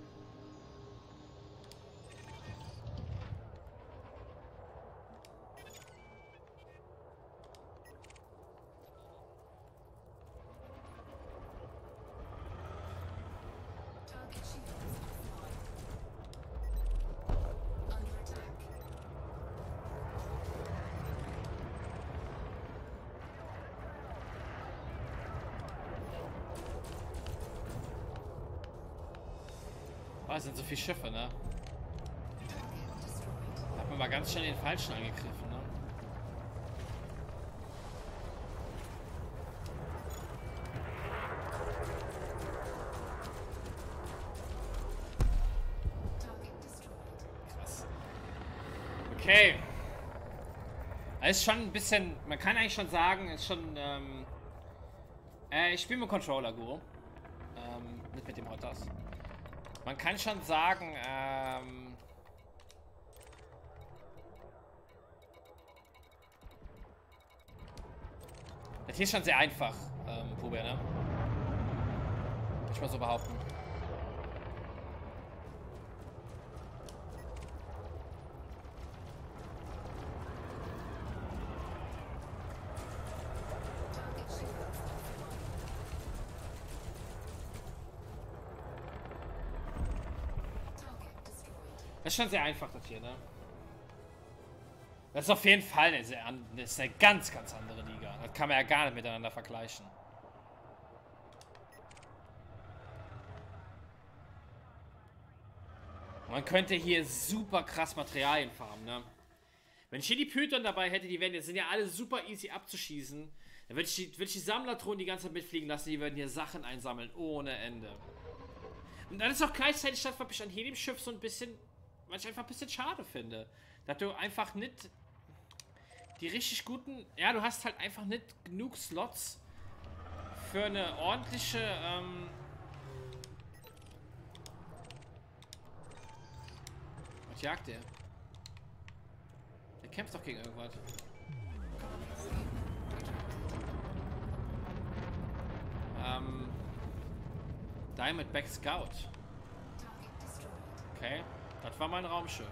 Target shields offline. Under attack. Oh, es sind so viele Schiffe, ne? Target destroyed. Da hat man mal ganz schnell den falschen angegriffen, ne? Target destroyed. Krass. Okay. ist schon ein bisschen, man kann eigentlich schon sagen, ist schon, ich spiele mit Controller, Guru. Nicht mit dem Hotas. Man kann schon sagen, das hier ist schon sehr einfach, Pube, ne? Würde ich mal so behaupten. Target shields offline. Target destroyed. Das ist schon sehr einfach, das hier, ne? Das ist auf jeden Fall das ist eine ganz, ganz andere Liga. Das kann man ja gar nicht miteinander vergleichen. Man könnte hier super krass Materialien farmen, ne? Wenn ich hier die Python dabei hätte, die sind ja alle super easy abzuschießen. Dann würde ich die Sammlertruhen die ganze Zeit mitfliegen lassen, die würden hier Sachen einsammeln, ohne Ende. Und dann ist auch gleichzeitig das, was ich an jedem Schiff so ein bisschen, was ich einfach ein bisschen schade finde. Dass du einfach nicht die richtig guten, ja, du hast halt einfach nicht genug Slots für eine ordentliche, was jagt der? Der kämpft doch gegen irgendwas. Diamondback Scout. Target destroyed. Okay, das war mein Raumschiff.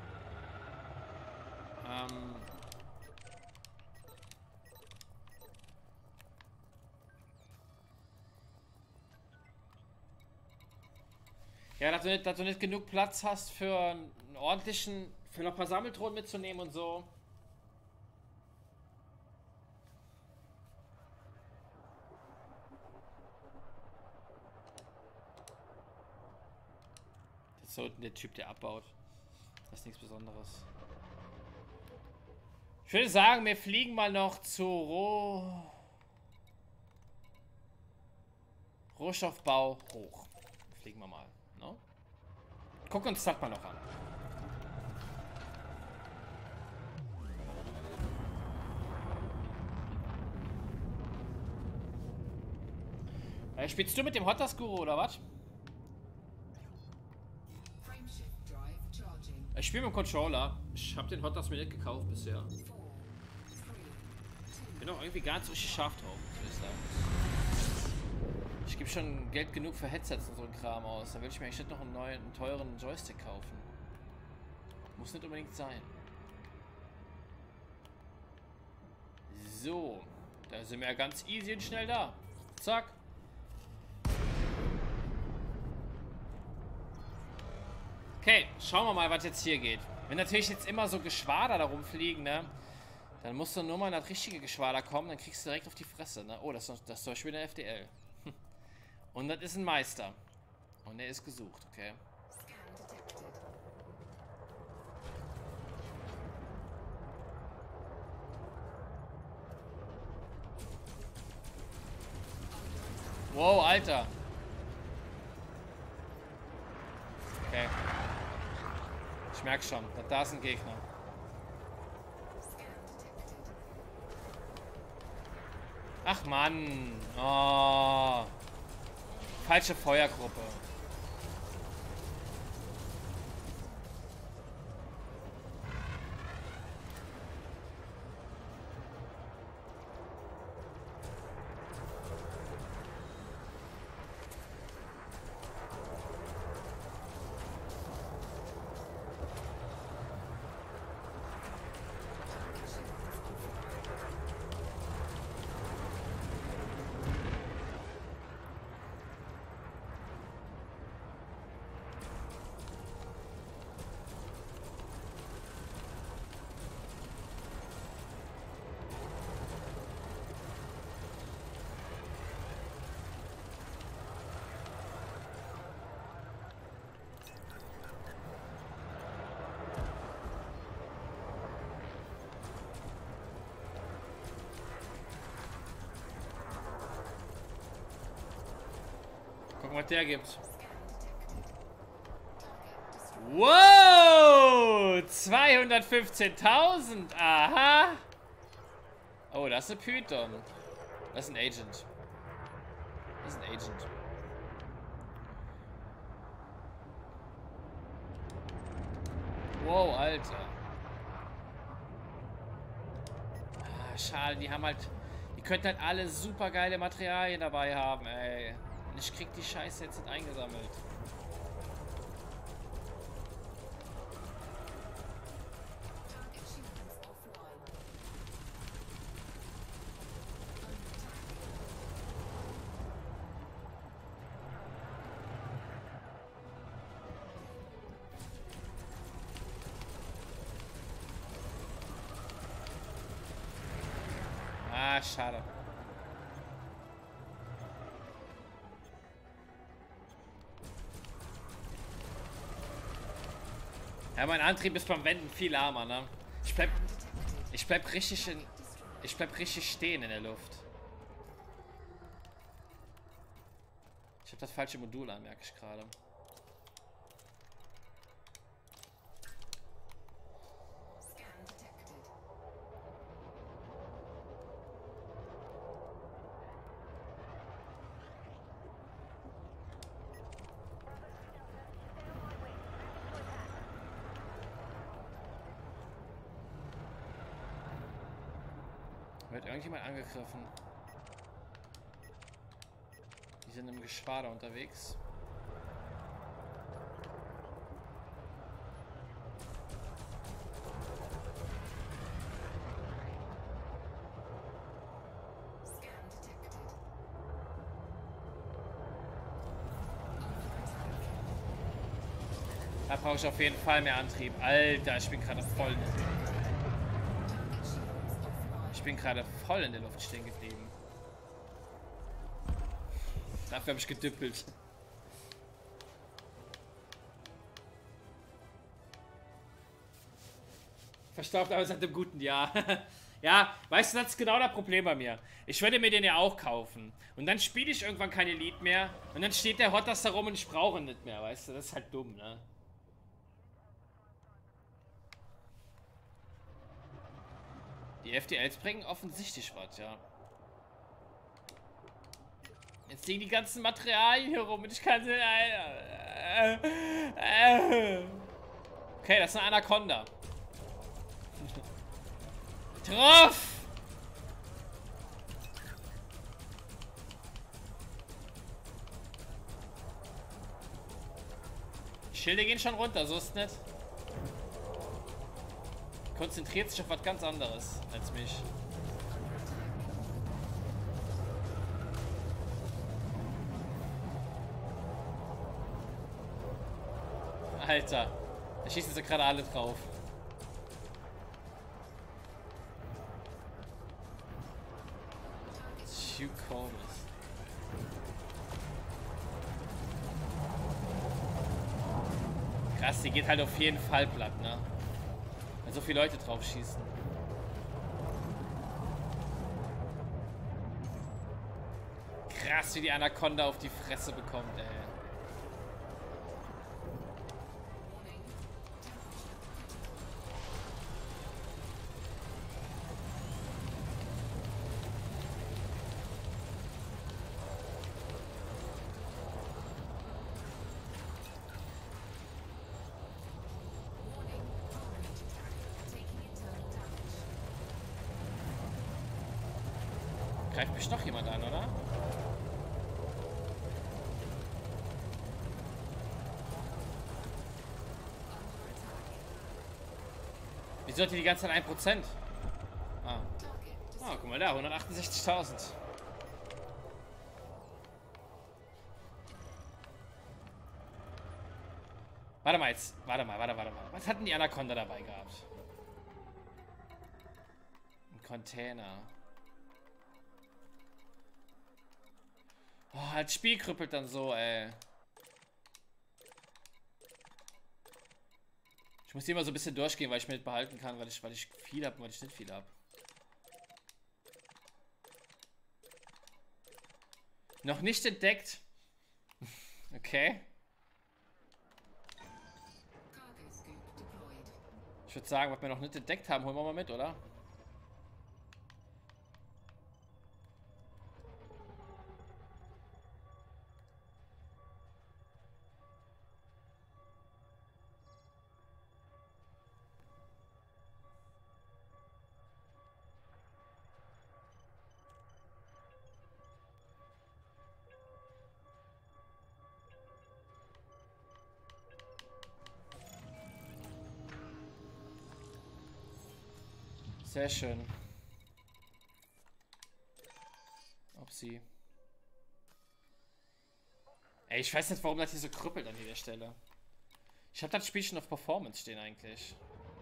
Ja, dass du nicht genug Platz hast für einen ordentlichen, für noch ein paar Sammeldrohnen mitzunehmen und so. Das ist so der Typ, der abbaut. Das ist nichts Besonderes. Ich würde sagen, wir fliegen mal noch zu Rohstoffbau hoch. Fliegen wir mal. No? Guck uns das mal noch an. Spielst du mit dem Hotas Guru oder was? Frameshift drive charging. Ich spiele mit dem Controller. Ich habe den Hotas mir nicht gekauft bisher. 4, 3, 2. Bin auch irgendwie gar nicht so richtig scharf drauf, muss ich sagen. Ich gebe schon Geld genug für Headsets und so ein Kram aus. Da will ich mir eigentlich nicht noch einen teuren Joystick kaufen. Muss nicht unbedingt sein. So. Da sind wir ja ganz easy und schnell da. Zack. Okay, schauen wir mal, was jetzt hier geht. Wenn natürlich jetzt immer so Geschwader da rumfliegen, ne? Dann musst du nur mal in das richtige Geschwader kommen, dann kriegst du direkt auf die Fresse, ne? Oh, das ist zum Beispiel eine FDL. Und das ist ein Meister. Und er ist gesucht, okay? Scan detected. Wow, Alter. Okay. Ich merke schon, da ist ein Gegner. Scan detected. Ach Mann. Oh. Falsche Feuergruppe. Gucken, was der gibt. Wow! 215.000! Aha! Oh, das ist ein Python. Das ist ein Agent. Das ist ein Agent. Wow, Alter. Ah, schade, die haben halt... Die könnten halt alle super geile Materialien dabei haben, ey. Und ich krieg die Scheiße jetzt nicht eingesammelt. Target shields offline. Ah, schade. Ja, mein Antrieb ist beim Wenden viel lahmer, ne? Ich bleib richtig in... Ich bleib richtig stehen in der Luft. Ich habe das falsche Modul an, merke ich gerade. Scan detected. Wird irgendjemand angegriffen? Die sind im Geschwader unterwegs. Scan detected. Da brauche ich auf jeden Fall mehr Antrieb. Alter, ich bin gerade voll. Target shields offline. Ich bin gerade voll in der Luft stehen geblieben. Dafür habe ich gedüppelt. Verstaubt, aber seit einem guten Jahr. Ja, weißt du, das ist genau das Problem bei mir. Ich würde mir den ja auch kaufen. Und dann spiele ich irgendwann kein Elite mehr. Und dann steht der Hottas da rum und ich brauche ihn nicht mehr, weißt du? Das ist halt dumm, ne? Die FTLs bringen offensichtlich was, ja. Jetzt liegen die ganzen Materialien hier rum und ich kann sie... Okay, das ist eine Anaconda. Drauf! Die Schilde gehen schon runter, so ist nicht. Konzentriert sich auf was ganz anderes als mich. Alter, da schießen sie gerade alle drauf. Too cold. Krass, die geht halt auf jeden Fall platt, ne? Wenn so viele Leute drauf schießen. Krass, wie die Anaconda auf die Fresse bekommt, ey. Greift mich doch jemand an, oder? Wieso hat die ganze Zeit 1%? Ah. Ah, guck mal da, 168.000. Warte mal jetzt. Warte mal. Was hatten die Anaconda dabei gehabt? Ein Container. Oh, das Spiel krüppelt dann so, ey. Ich muss hier mal so ein bisschen durchgehen, weil ich mir nicht behalten kann, weil ich viel habe und weil ich nicht viel habe. Noch nicht entdeckt. Okay. Cargo scoop deployed. Ich würde sagen, was wir noch nicht entdeckt haben, holen wir mal mit, oder? Sehr schön. Ob sie. Ey, ich weiß nicht, warum das hier so krüppelt an jeder Stelle. Ich habe das Spiel schon auf Performance stehen eigentlich.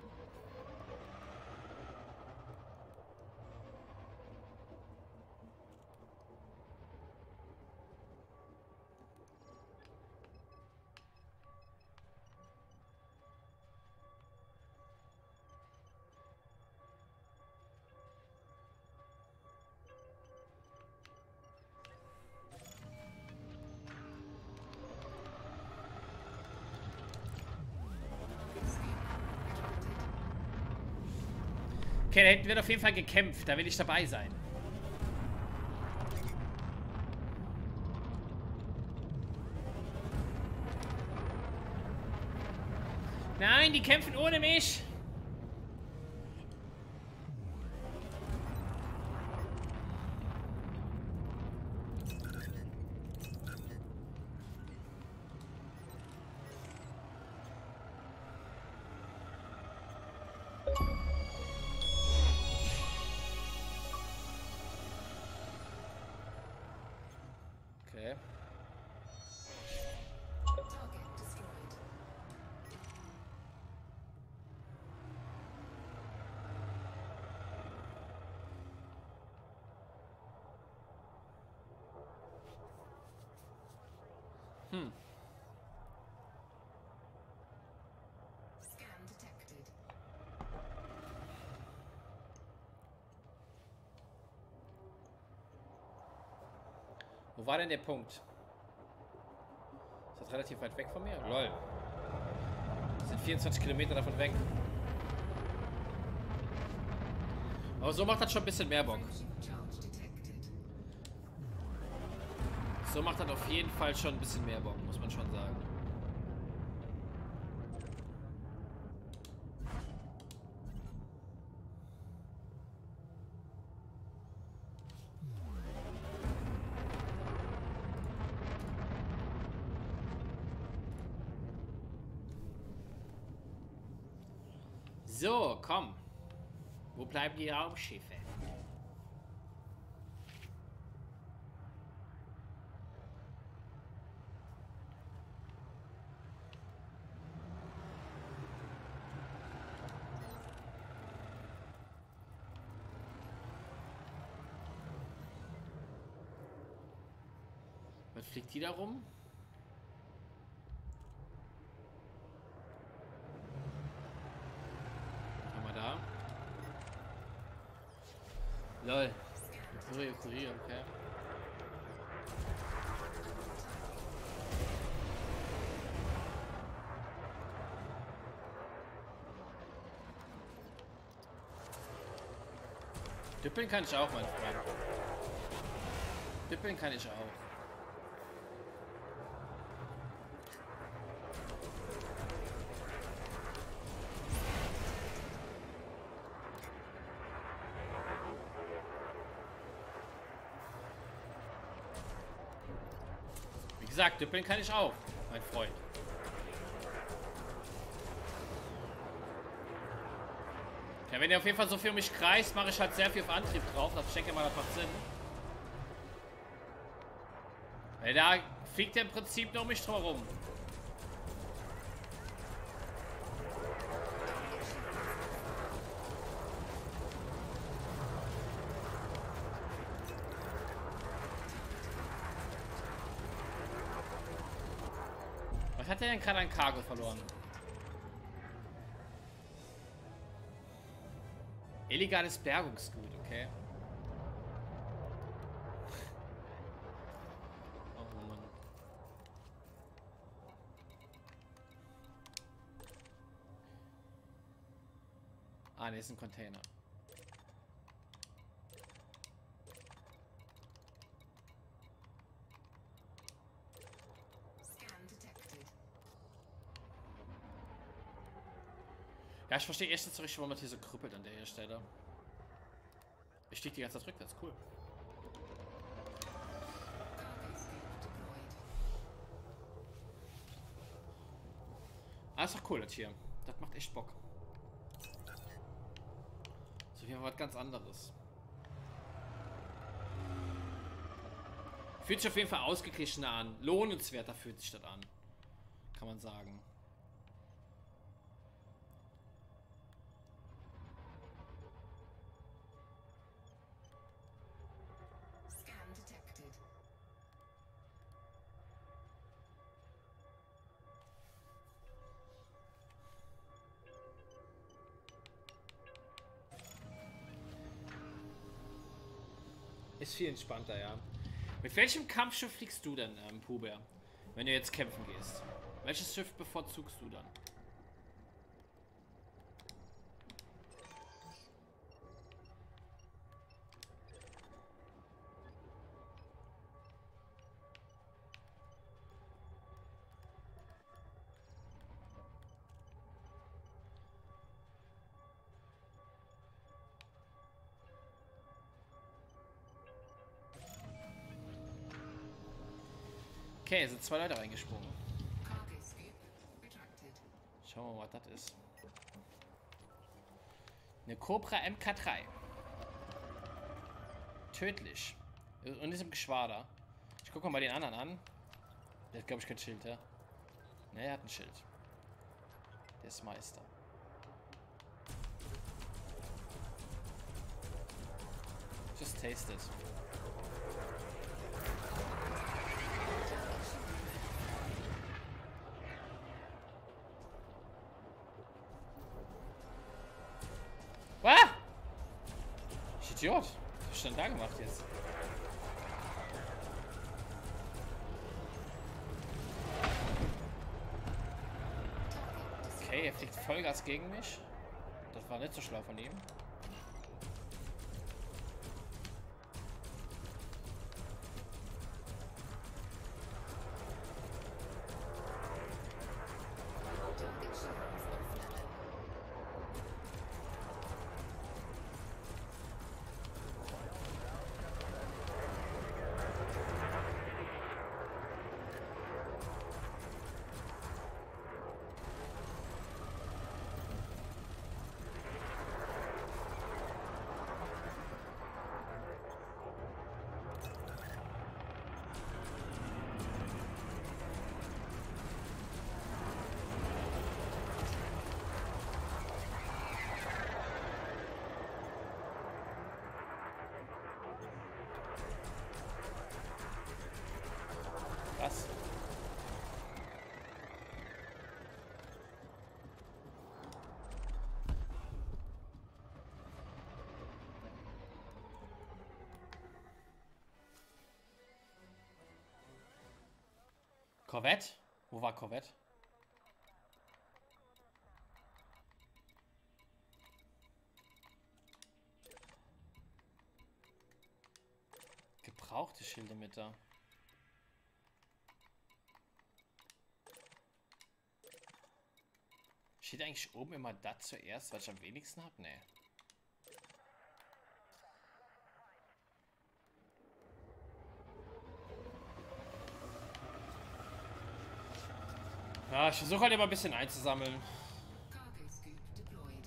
Okay, da hinten wird auf jeden Fall gekämpft. Da will ich dabei sein. Nein, die kämpfen ohne mich. Okay. Target destroyed. Scan detected. Wo war denn der Punkt? Ist das relativ weit weg von mir? Lol. Das sind 24 Kilometer davon weg. Aber so macht das schon ein bisschen mehr Bock. Friendship charge detected. So macht das auf jeden Fall schon ein bisschen mehr Bock, muss man schon sagen. So, komm. Wo bleiben die Raumschiffe? Was fliegt die da rum? Was haben wir da? Lol. Kurier, okay. Düppeln kann ich auch, mein Freund. Düppeln kann ich auch. Wie gesagt, düppeln kann ich auch, mein Freund. Ja, wenn ihr auf jeden Fall so viel um mich kreist, mache ich halt sehr viel auf Antrieb drauf. Ich denke mal, das macht Sinn. Weil da fliegt er im Prinzip nur um mich drum herum. Was hat er denn gerade an Cargo verloren? Illegales Bergungsgut, okay. Oh Mann. Ah, ne, ist ein Container. Scan detected. Ja, ich verstehe echt nicht so richtig, warum man hier so krüppelt an der Stelle. Ich stieg die ganze Zeit rückwärts, cool. Cargo scope deployed. Ah, ist doch cool, das hier. Das macht echt Bock. So, Hier war was ganz anderes. Fühlt sich auf jeden Fall ausgeglichener an. Lohnenswerter fühlt sich das an. Kann man sagen. Scan detected. Ist viel entspannter, ja. Mit welchem Kampfschiff fliegst du denn, Puber? Wenn du jetzt kämpfen gehst. Welches Schiff bevorzugst du dann? Okay, es sind 2 Leute reingesprungen. Cargo scoop retracted. Schauen wir mal, was das ist. Eine Cobra MK3. Tödlich. Und ist im Geschwader. Ich gucke mal den anderen an. Der hat, glaube ich, kein Schild, ja? Ne, er hat ein Schild. Der ist Meister. Just taste it. Was? Ich Idiot. Was hast du denn da gemacht jetzt? Okay, er fliegt Vollgas gegen mich. Das war nicht so schlau von ihm. Target shields offline. Was? Korvette? Wo war Korvette? Gebrauchte Schilde mit da. Steht eigentlich oben immer das zuerst, was ich am wenigsten habe? Nee. Ja, ich versuche halt immer ein bisschen einzusammeln. Cargo scoop deployed.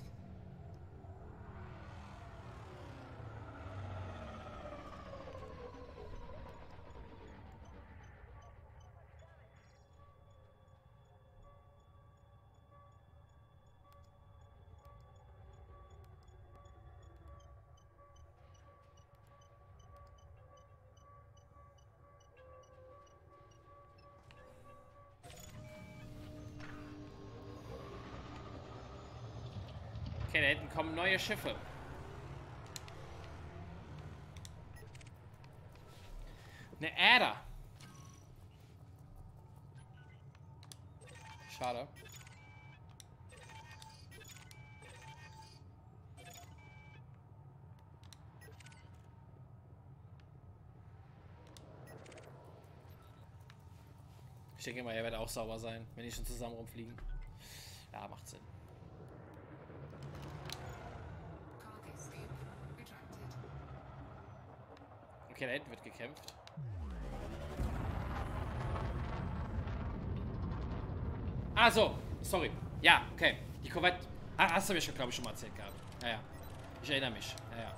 Okay, da hinten kommen neue Schiffe. Eine Äder. Schade. Ich denke mal, er wird auch sauber sein, wenn die schon zusammen rumfliegen. Ja, macht Sinn. Cargo scoop retracted. Okay, da hinten wird gekämpft. Ah, so. Sorry. Ja, okay. Die Korvette. Ah, hast du mir schon, glaube ich, schon mal erzählt gehabt. Ja, ja. Ich erinnere mich. Ja, ja.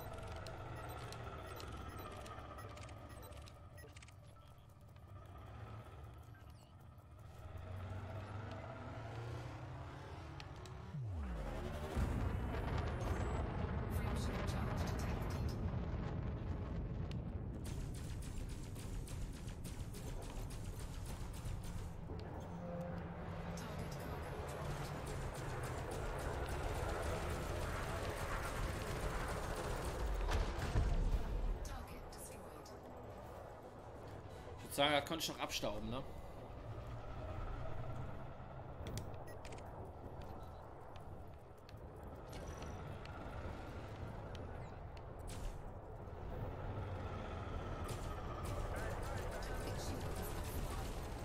Frameshift charge detected. Target cargo dropped. Target destroyed. Ich würde sagen, da konnte ich noch abstauben, ne? Target shields offline.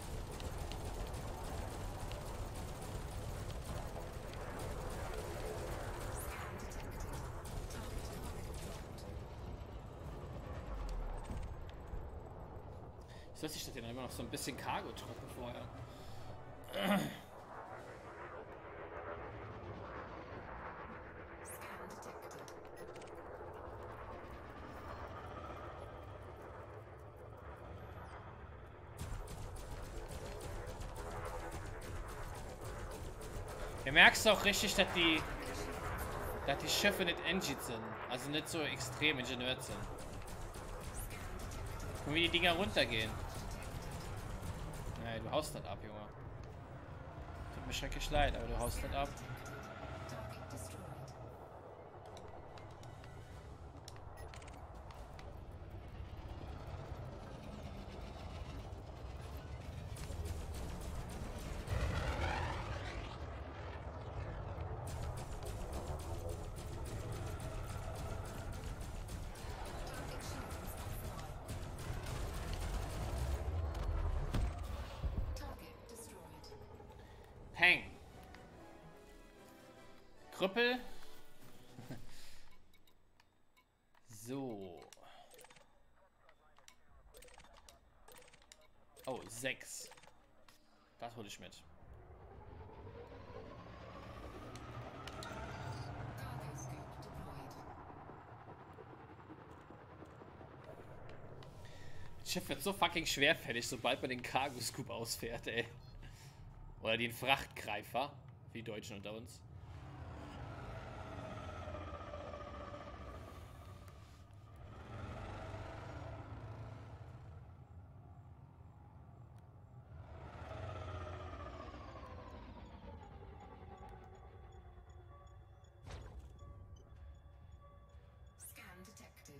Scan detected. Target cargo dropped. Ich weiß nicht, dass hier immer noch so ein bisschen Cargo trocken vorher. Scan detected. Hier merkst du auch richtig, dass die Schiffe nicht engineert sind. Also nicht so extrem ingeniert sind. Und wie die Dinger runtergehen. Nee, du haust das ab, Junge. Tut mir schrecklich leid, aber du haust das ab. Target destroyed. Target shields offline. Target destroyed. Peng. Krüppel. So. Oh, 6. Das hole ich mit. Cargo scoop deployed. Das Schiff wird so fucking schwerfällig, sobald man den Cargo Scoop ausfährt, ey. Oder den Frachtgreifer. Wie die Deutschen unter uns. Scan detected.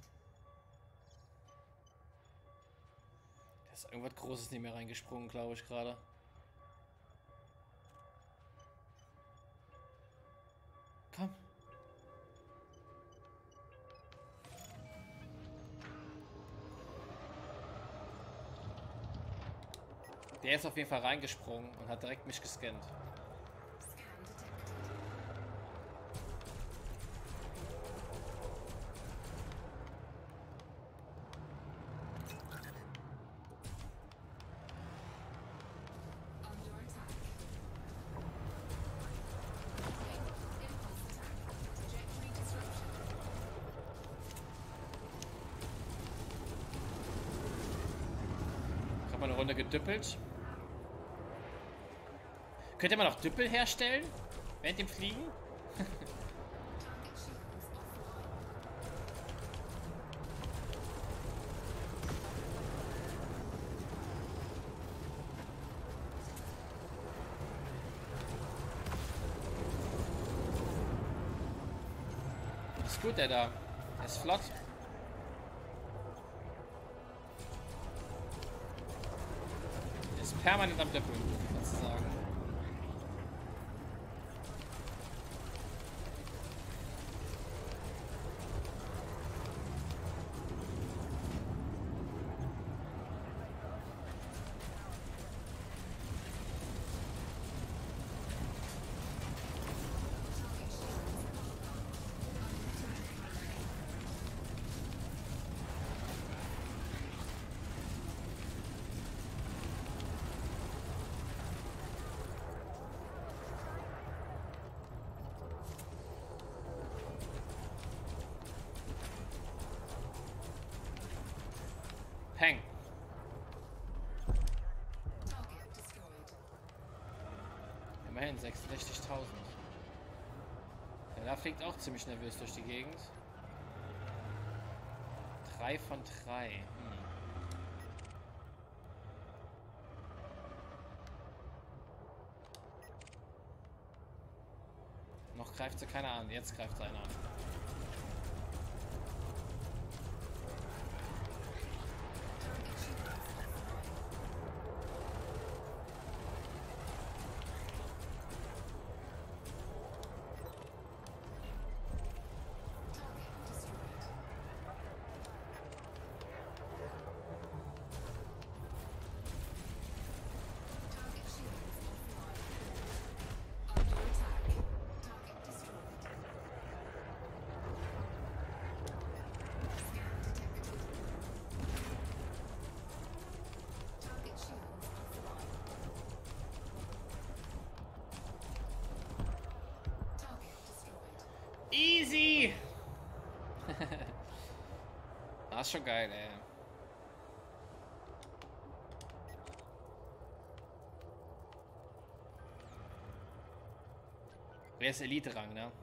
Da ist irgendwas Großes nicht mehr reingesprungen, glaube ich, gerade. Komm. Der ist auf jeden Fall reingesprungen und hat direkt mich gescannt. Scan detected. Under attack. Impulse attack. Trajectory disruption. Ich habe mal eine Runde gedüppelt. Könnte man auch Düppel herstellen? Während dem Fliegen? Target shields offline. Ist gut, der da. Der ist flott. Der ist permanent am Düppeln, sozusagen. Immerhin 66.000. Ja, da fliegt auch ziemlich nervös durch die Gegend. 3 von 3. Noch greift sie keiner an. Jetzt greift sie einer an. Easy! Das ist schon geil, ey. Wer ist Elite-Rang, ne?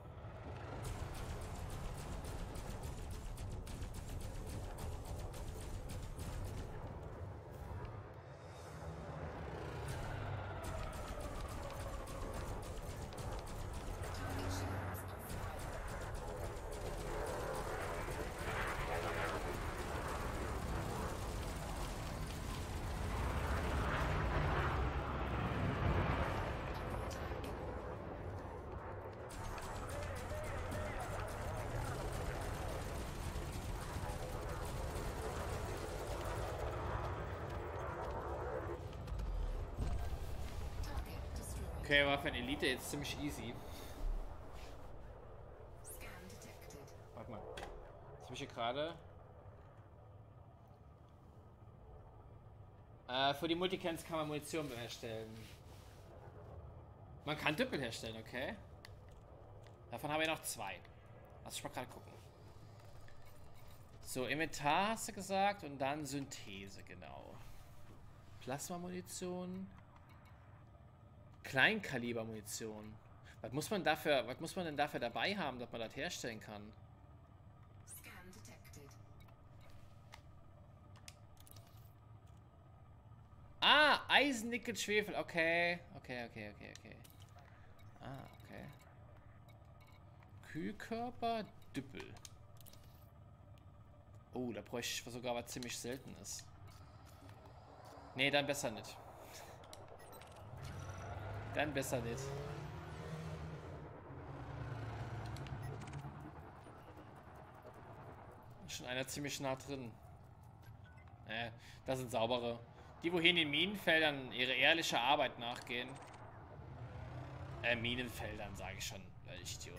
Okay, war für eine Elite jetzt ziemlich easy. Warte mal. Jetzt habe ich hier gerade. Für die Multicans kann man Munition herstellen. Man kann Düppel herstellen, okay. Davon habe ich noch 2. Lass ich mal gerade gucken. So, Inventar hast du gesagt und dann Synthese, genau. Plasma-Munition. Kleinkaliber-Munition. Was muss man denn dafür dabei haben, dass man das herstellen kann? Scan detected. Ah, Eisen, Nickel, Schwefel. Okay. Okay. Ah, okay. Kühlkörper, Düppel. Oh, da bräuchte ich sogar was ziemlich Seltenes. Nee, dann besser nicht. Dann besser nicht. Schon einer ziemlich nah drin. Das sind saubere. Die, wohin in den Minenfeldern ihre ehrliche Arbeit nachgehen. Minenfeldern, sage ich schon. Idiot.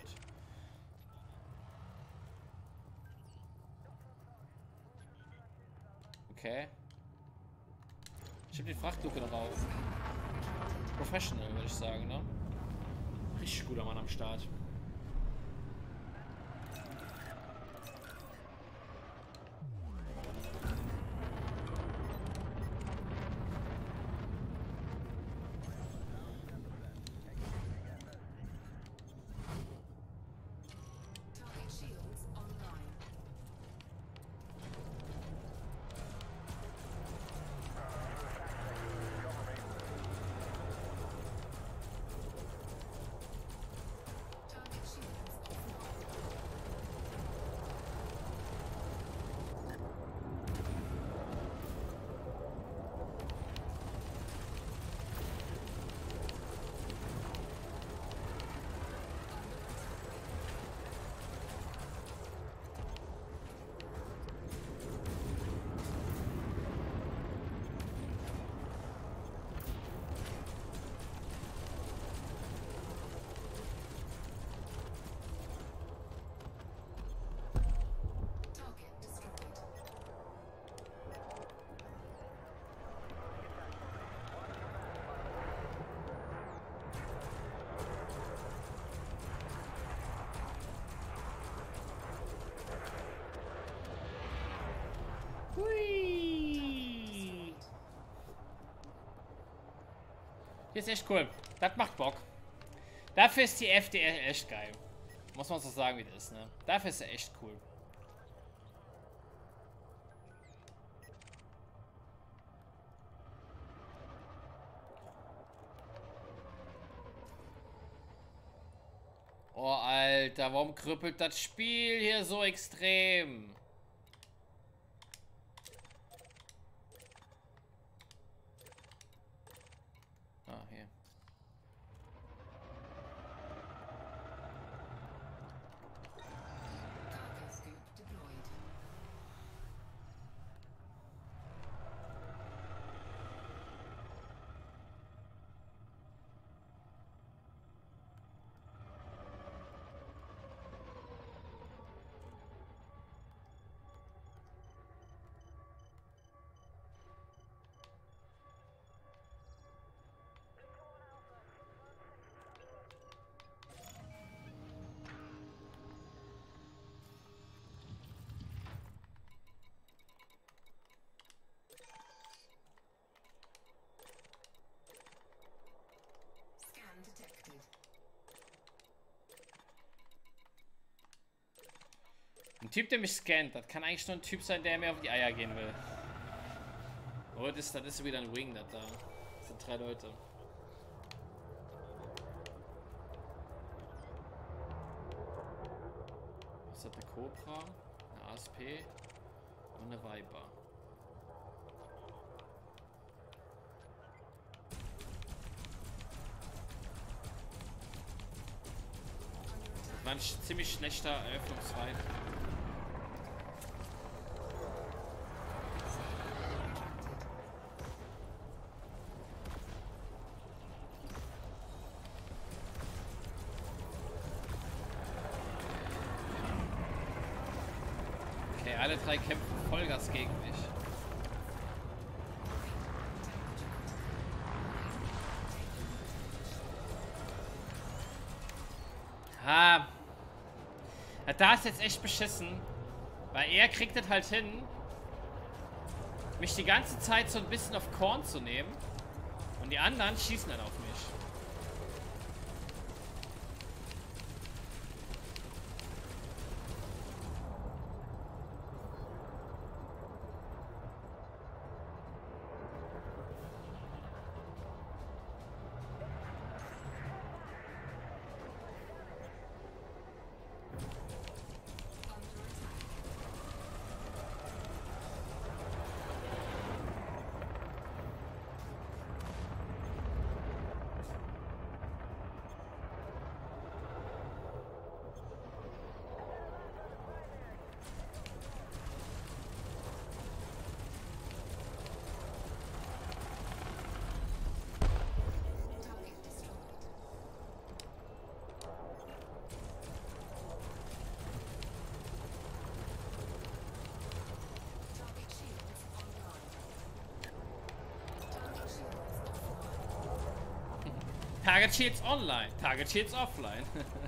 Okay. Ich habe die Frachtluke noch auf. Professional, würde ich sagen, ne? Richtig guter Mann am Start. Target shields online. Target shields offline. Target destroyed. Hier ist echt cool. Das macht Bock. Dafür ist die FDR echt geil. Muss man so sagen, wie das ist, ne? Dafür ist er echt cool. Oh, Alter, warum krüppelt das Spiel hier so extrem? Ah, hier. Cargo scoop deployed. Scan detected. Ein Typ, der mich scannt, das kann eigentlich nur ein Typ sein, der mir auf die Eier gehen will. Oh, das ist wieder ein Wing, das da. Das sind 3 Leute. Was hat eine Cobra, eine ASP und eine Viper. Das war ein ziemlich schlechter Eröffnungsfight. Okay, alle 3 kämpfen Vollgas gegen mich. Ha. Ja, da ist jetzt echt beschissen. Weil er kriegt es halt hin, mich die ganze Zeit so ein bisschen auf Korn zu nehmen. Und die anderen schießen dann auf mich. Target destroyed. Target shields online. Target shields offline. Target Shields online, Target Shields offline.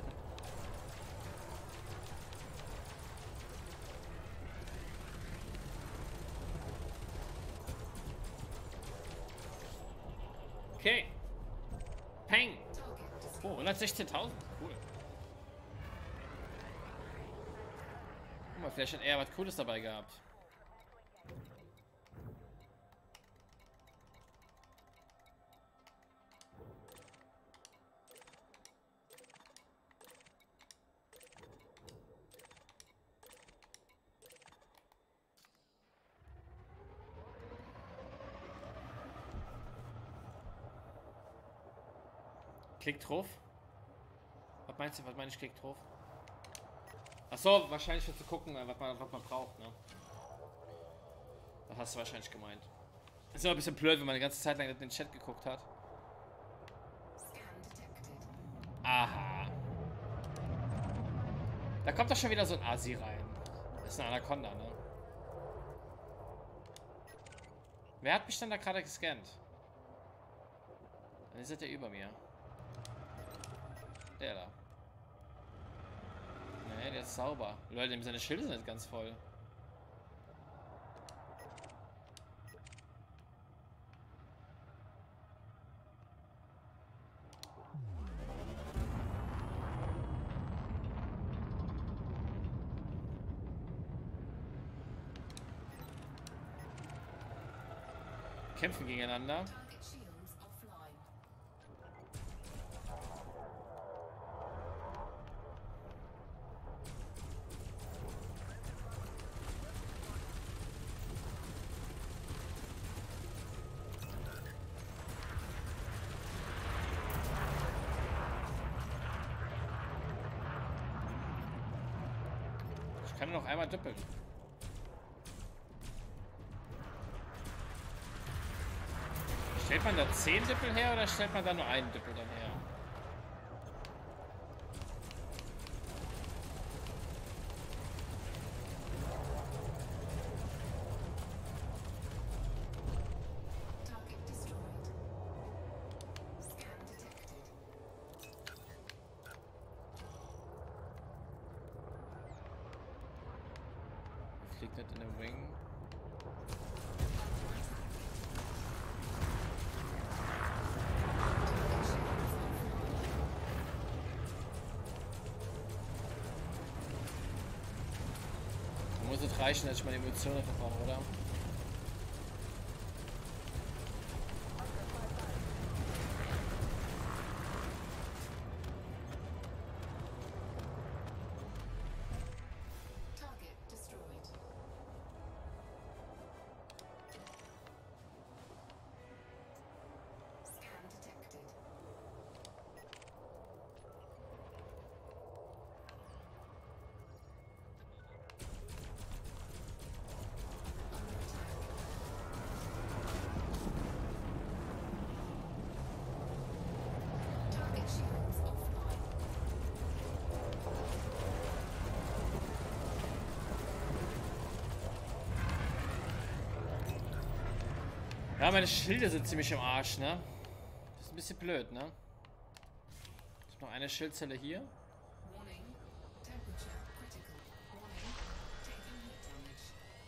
Okay. Peng. Target destroyed. Oh, 116.000. Cool. Guck mal, vielleicht hat er was Cooles dabei gehabt. Klick drauf. Was meinst du, was meine ich, klick drauf? Achso, wahrscheinlich für zu gucken, was man braucht, ne? Das hast du wahrscheinlich gemeint. Ist immer ein bisschen blöd, wenn man die ganze Zeit lang in den Chat geguckt hat. Scan detected. Aha. Da kommt doch schon wieder so ein Asi rein. Das ist eine Anaconda, ne? Wer hat mich denn da gerade gescannt? Dann ist der über mir. Der da. Nee, der ist sauber. Leute, seine Schilde sind ganz voll. kämpfen gegeneinander. Target shields offline. Ich kann nur noch einmal doppeln. Stellt man da 10 Dippel her oder stellt man da nur einen Dippel dann her? Target destroyed. Scan detected. Fliegt nicht in den Wing. Da muss es reichen, dass ich meine Emotionen verbrauche, oder? Target destroyed. Scan detected. Under attack. Target shields offline. Ja, meine Schilde sind ziemlich im Arsch, ne? Das ist ein bisschen blöd, ne? Ich habe noch eine Schildzelle hier. Warning. Temperature critical. Warning. Taking heat damage.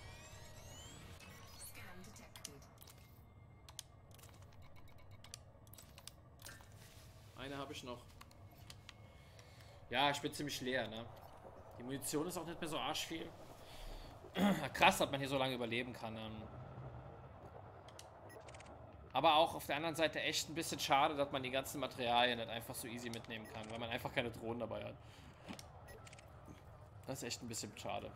Scan detected. Eine habe ich noch. Ja, ich bin ziemlich leer, ne? Die Munition ist auch nicht mehr so arschviel. Krass, dass man hier so lange überleben kann. Aber auch auf der anderen Seite echt ein bisschen schade, dass man die ganzen Materialien nicht einfach so easy mitnehmen kann, weil man einfach keine Drohnen dabei hat. Das ist echt ein bisschen schade.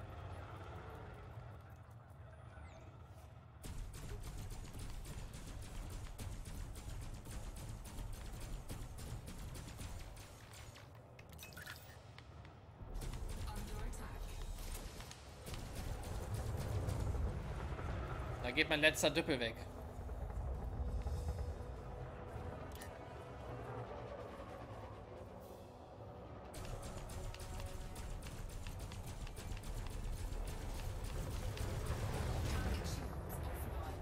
Under attack. Da geht mein letzter Düppel weg. Target shields offline.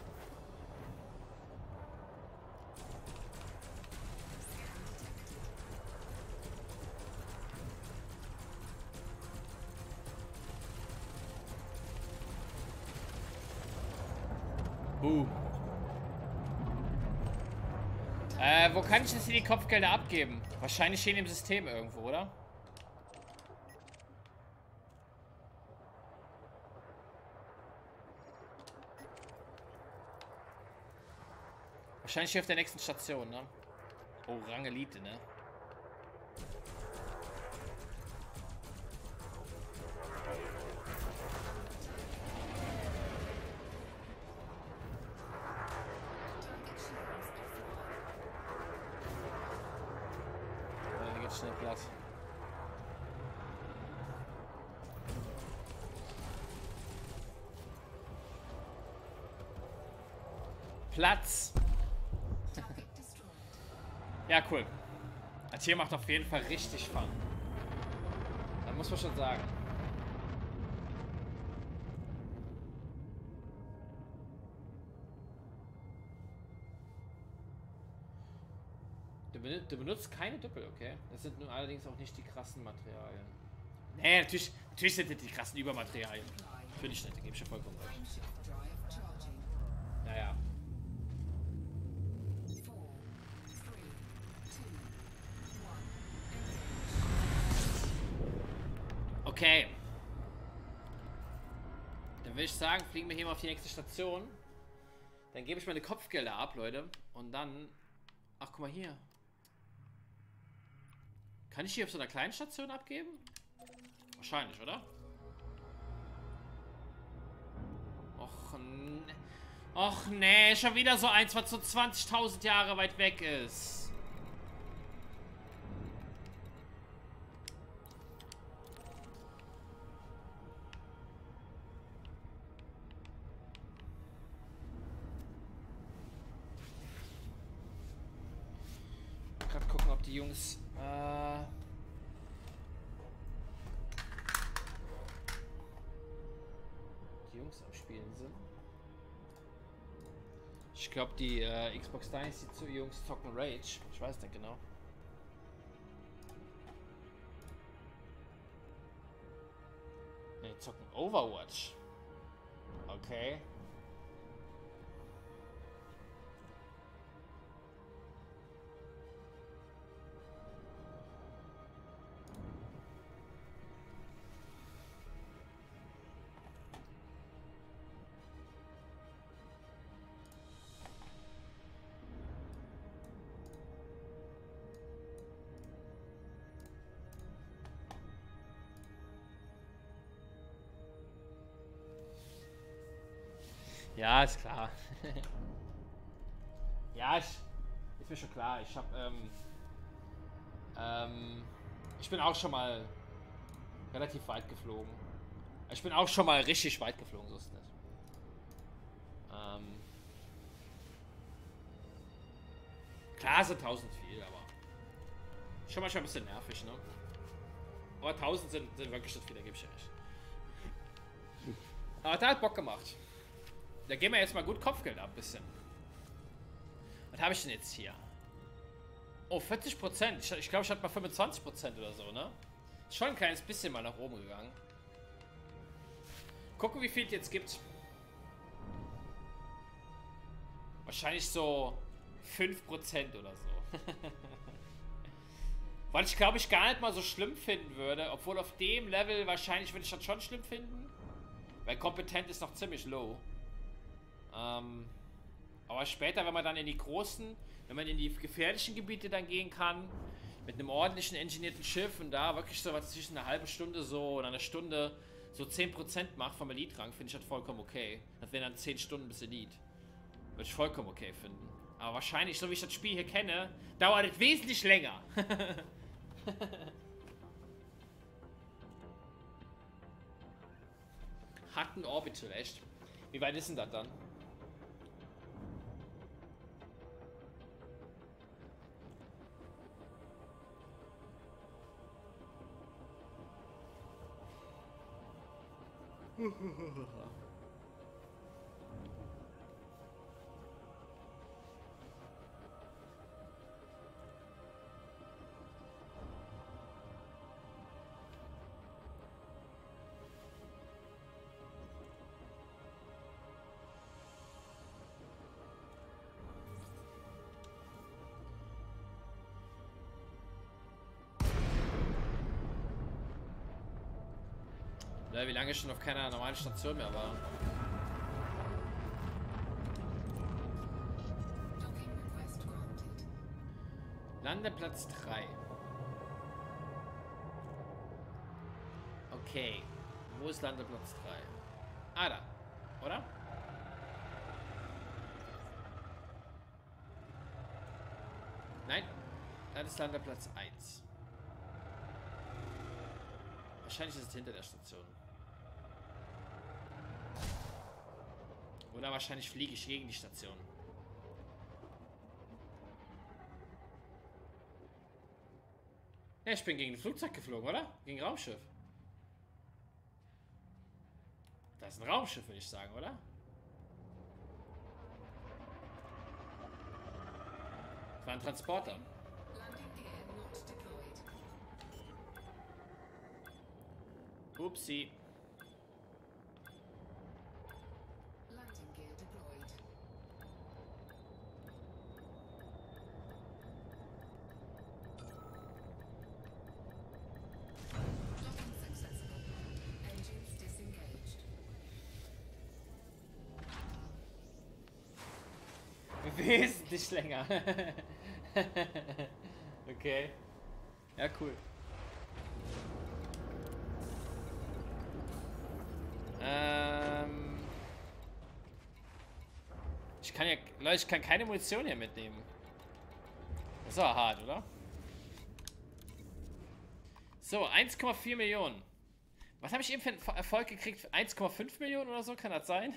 Scan detected. Wo kann ich jetzt hier die Kopfgelder abgeben? Wahrscheinlich stehen im System irgendwo, oder? Wahrscheinlich hier auf der nächsten Station, ne? Oh, Rang Elite, ne? Target shields offline. Dann geht's schnell platt. Platz! Target destroyed. Ja, cool. Das hier macht auf jeden Fall richtig Fun. Da muss man schon sagen. Du benutzt keine Doppel, okay? Das sind nun allerdings auch nicht die krassen Materialien. Nee, natürlich sind das die krassen Übermaterialien. Natürlich nicht, da gebe ich ja vollkommen recht. Frameshift drive charging. Naja. 4, 3, 2, 1. Okay. Dann würde ich sagen, fliegen wir hier mal auf die nächste Station. Dann gebe ich meine Kopfgelder ab, Leute. Und dann... Ach, guck mal hier. Kann ich hier auf so einer kleinen Station abgeben? Wahrscheinlich, oder? Och, ne. Och, nee. Schon wieder so eins, was so 20.000 Jahre weit weg ist. Gerade gucken, ob die Jungs... die Jungs am Spielen sind. Ich glaube, die Xbox Dynasty Jungs zocken Rage. Ich weiß nicht genau. Ne, zocken Overwatch. Okay. Ja, ist klar. Ja, ist mir schon klar. Ich habe, ich bin auch schon mal relativ weit geflogen. Ich bin auch schon mal richtig weit geflogen, so ist das. Klar sind 1000 viel, aber schon manchmal ein bisschen nervig, ne? Aber 1000 sind wirklich nicht viel, da gebe ich ja nicht. Aber da hat Bock gemacht. Da geben wir jetzt mal gut Kopfgeld ab, bisschen. Was habe ich denn jetzt hier? Oh, 40%. Ich glaube, ich hatte mal 25% oder so, ne? Ist schon ein kleines bisschen mal nach oben gegangen. Gucken, wie viel es jetzt gibt. Wahrscheinlich so 5% oder so. Weil ich glaube, ich gar nicht mal so schlimm finden würde. Obwohl auf dem Level wahrscheinlich würde ich das schon schlimm finden. Weil kompetent ist noch ziemlich low. Aber später, wenn man dann in die großen, wenn man in die gefährlichen Gebiete dann gehen kann, mit einem ordentlichen engineerten Schiff und da wirklich so was zwischen einer halben Stunde so oder einer Stunde so 10% macht vom Elite-Rang, finde ich das vollkommen okay. Das wären dann 10 Stunden bis Elite. Würde ich vollkommen okay finden. Aber wahrscheinlich, so wie ich das Spiel hier kenne, dauert es wesentlich länger. Hat ein Orbital, echt. Wie weit ist denn das dann? Wie lange ich schon auf keiner normalen Station mehr war. Landeplatz 3. Okay. Wo ist Landeplatz 3? Ah, da. Oder? Nein. Das ist Landeplatz 1. Wahrscheinlich ist es hinter der Station. Oder wahrscheinlich fliege ich gegen die Station. Ja, ich bin gegen ein Flugzeug geflogen, oder? Gegen ein Raumschiff. Das ist ein Raumschiff, würde ich sagen, oder? Das war ein Transporter. Upsi. Landing gear deployed. Docking successful. Engines disengaged. Wesentlich länger. Okay. Ja, cool. Ich kann ja... Leute, ich kann keine Munition hier mitnehmen. Das ist aber hart, oder? So, 1,4 Millionen. Was habe ich eben für einen Erfolg gekriegt? 1,5 Millionen oder so? Kann das sein?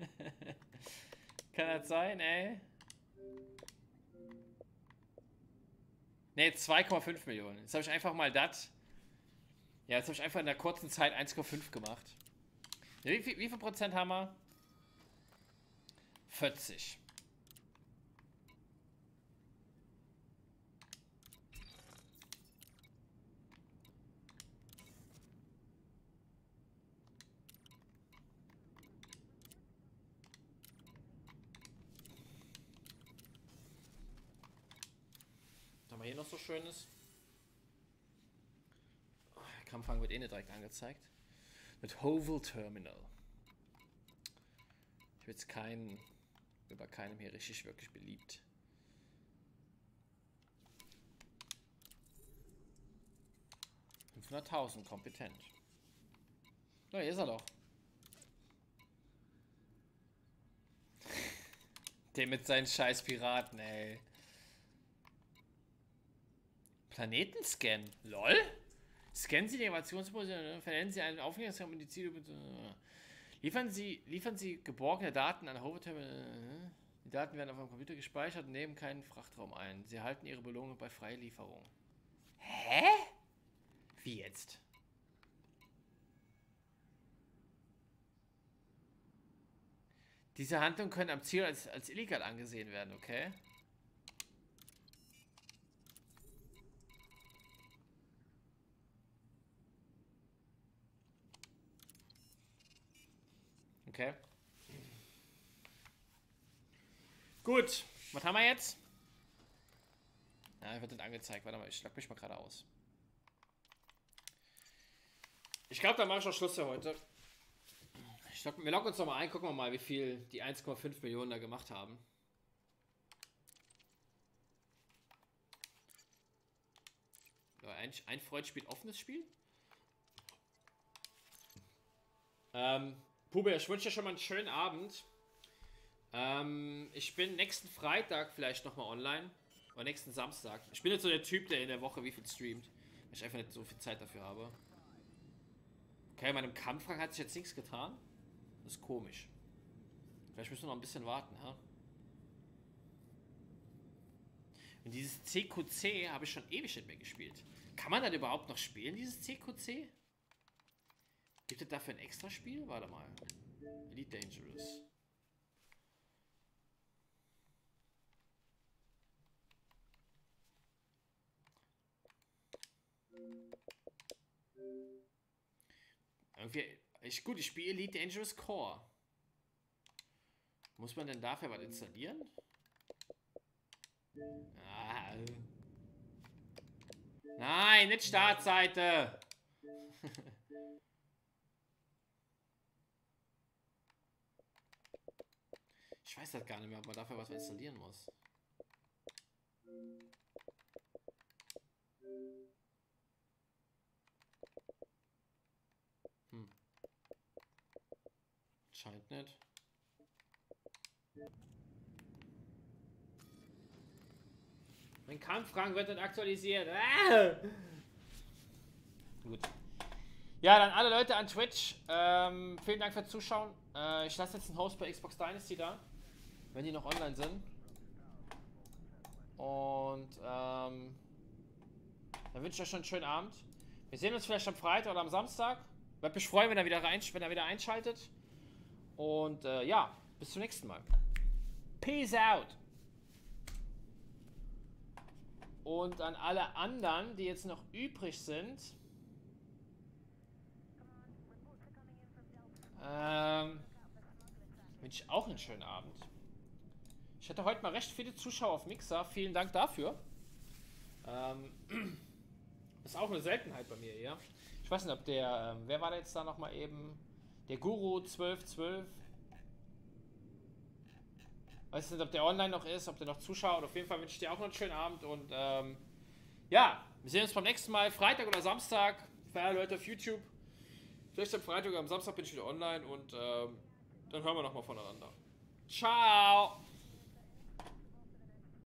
Kann das sein, ey? Ne, 2,5 Millionen. Jetzt habe ich einfach mal das. Ja, jetzt habe ich einfach in der kurzen Zeit 1,5 gemacht. Ja, wie viel Prozent haben wir? 40. Was haben wir hier noch so Schönes? Oh, der Kampfwagen wird eh nicht direkt angezeigt. Mit Hovel Terminal. Ich bin jetzt bei keinem hier richtig wirklich beliebt. $500.000 kompetent. Na, hier ist er doch. Der mit seinen scheiß Piraten, ey. Planetenscan. LOL? Scannen Sie die Innovationsposition, vernennen Sie einen Aufklärungsraum und die Ziele. Liefern Sie geborgene Daten an Hover Terminal. Die Daten werden auf einem Computer gespeichert und nehmen keinen Frachtraum ein. Sie erhalten Ihre Belohnung bei Freilieferung. Hä? Wie jetzt? Diese Handlungen können am Ziel als illegal angesehen werden, okay? Okay. Gut. Was haben wir jetzt? Ja, wird nicht angezeigt. Warte mal, ich schlag mich mal gerade aus. Ich glaube, dann mache ich auch Schluss für heute. Wir loggen uns nochmal ein, gucken wir mal, wie viel die 1,5 Millionen da gemacht haben. Ja, ein Freund spielt offenes Spiel. Pube, ich wünsche dir schon mal einen schönen Abend. Ich bin nächsten Freitag vielleicht nochmal online. Oder nächsten Samstag. Ich bin jetzt so der Typ, der in der Woche wie viel streamt. Weil ich einfach nicht so viel Zeit dafür habe. Okay, in meinem Kampfrang hat sich jetzt nichts getan. Das ist komisch. Vielleicht müssen wir noch ein bisschen warten, ha? Und dieses CQC habe ich schon ewig nicht mehr gespielt. Kann man das überhaupt noch spielen, dieses CQC? Gibt es dafür ein extra Spiel? Warte mal. Elite Dangerous. Irgendwie, gut, ich spiele Elite Dangerous Core. Muss man denn dafür was installieren? Ah. Nein, nicht Startseite! Ich weiß das gar nicht mehr, ob man dafür was installieren muss. Scheint nicht. Mein Kampfrang wird nicht aktualisiert. Ah! Gut. Ja, dann alle Leute an Twitch. Vielen Dank fürs Zuschauen. Ich lasse jetzt einen Host bei Xbox Dynasty da, wenn die noch online sind. Und dann wünsche ich euch schon einen schönen Abend. Wir sehen uns vielleicht am Freitag oder am Samstag. Würde mich freuen, wenn ihr wieder einschaltet. Und ja, bis zum nächsten Mal. Peace out. Und an alle anderen, die jetzt noch übrig sind, wünsche ich auch einen schönen Abend. Ich hatte heute mal recht viele Zuschauer auf Mixer. Vielen Dank dafür. Ist auch eine Seltenheit bei mir, ja. Ich weiß nicht, ob der, wer war da jetzt da nochmal eben? Der Guru 1212. Weiß nicht, ob der online noch ist, ob der noch zuschaut. Auf jeden Fall wünsche ich dir auch noch einen schönen Abend und ja, wir sehen uns beim nächsten Mal, Freitag oder Samstag, für alle Leute auf YouTube. Vielleicht am Freitag oder am Samstag bin ich wieder online und dann hören wir nochmal voneinander. Ciao!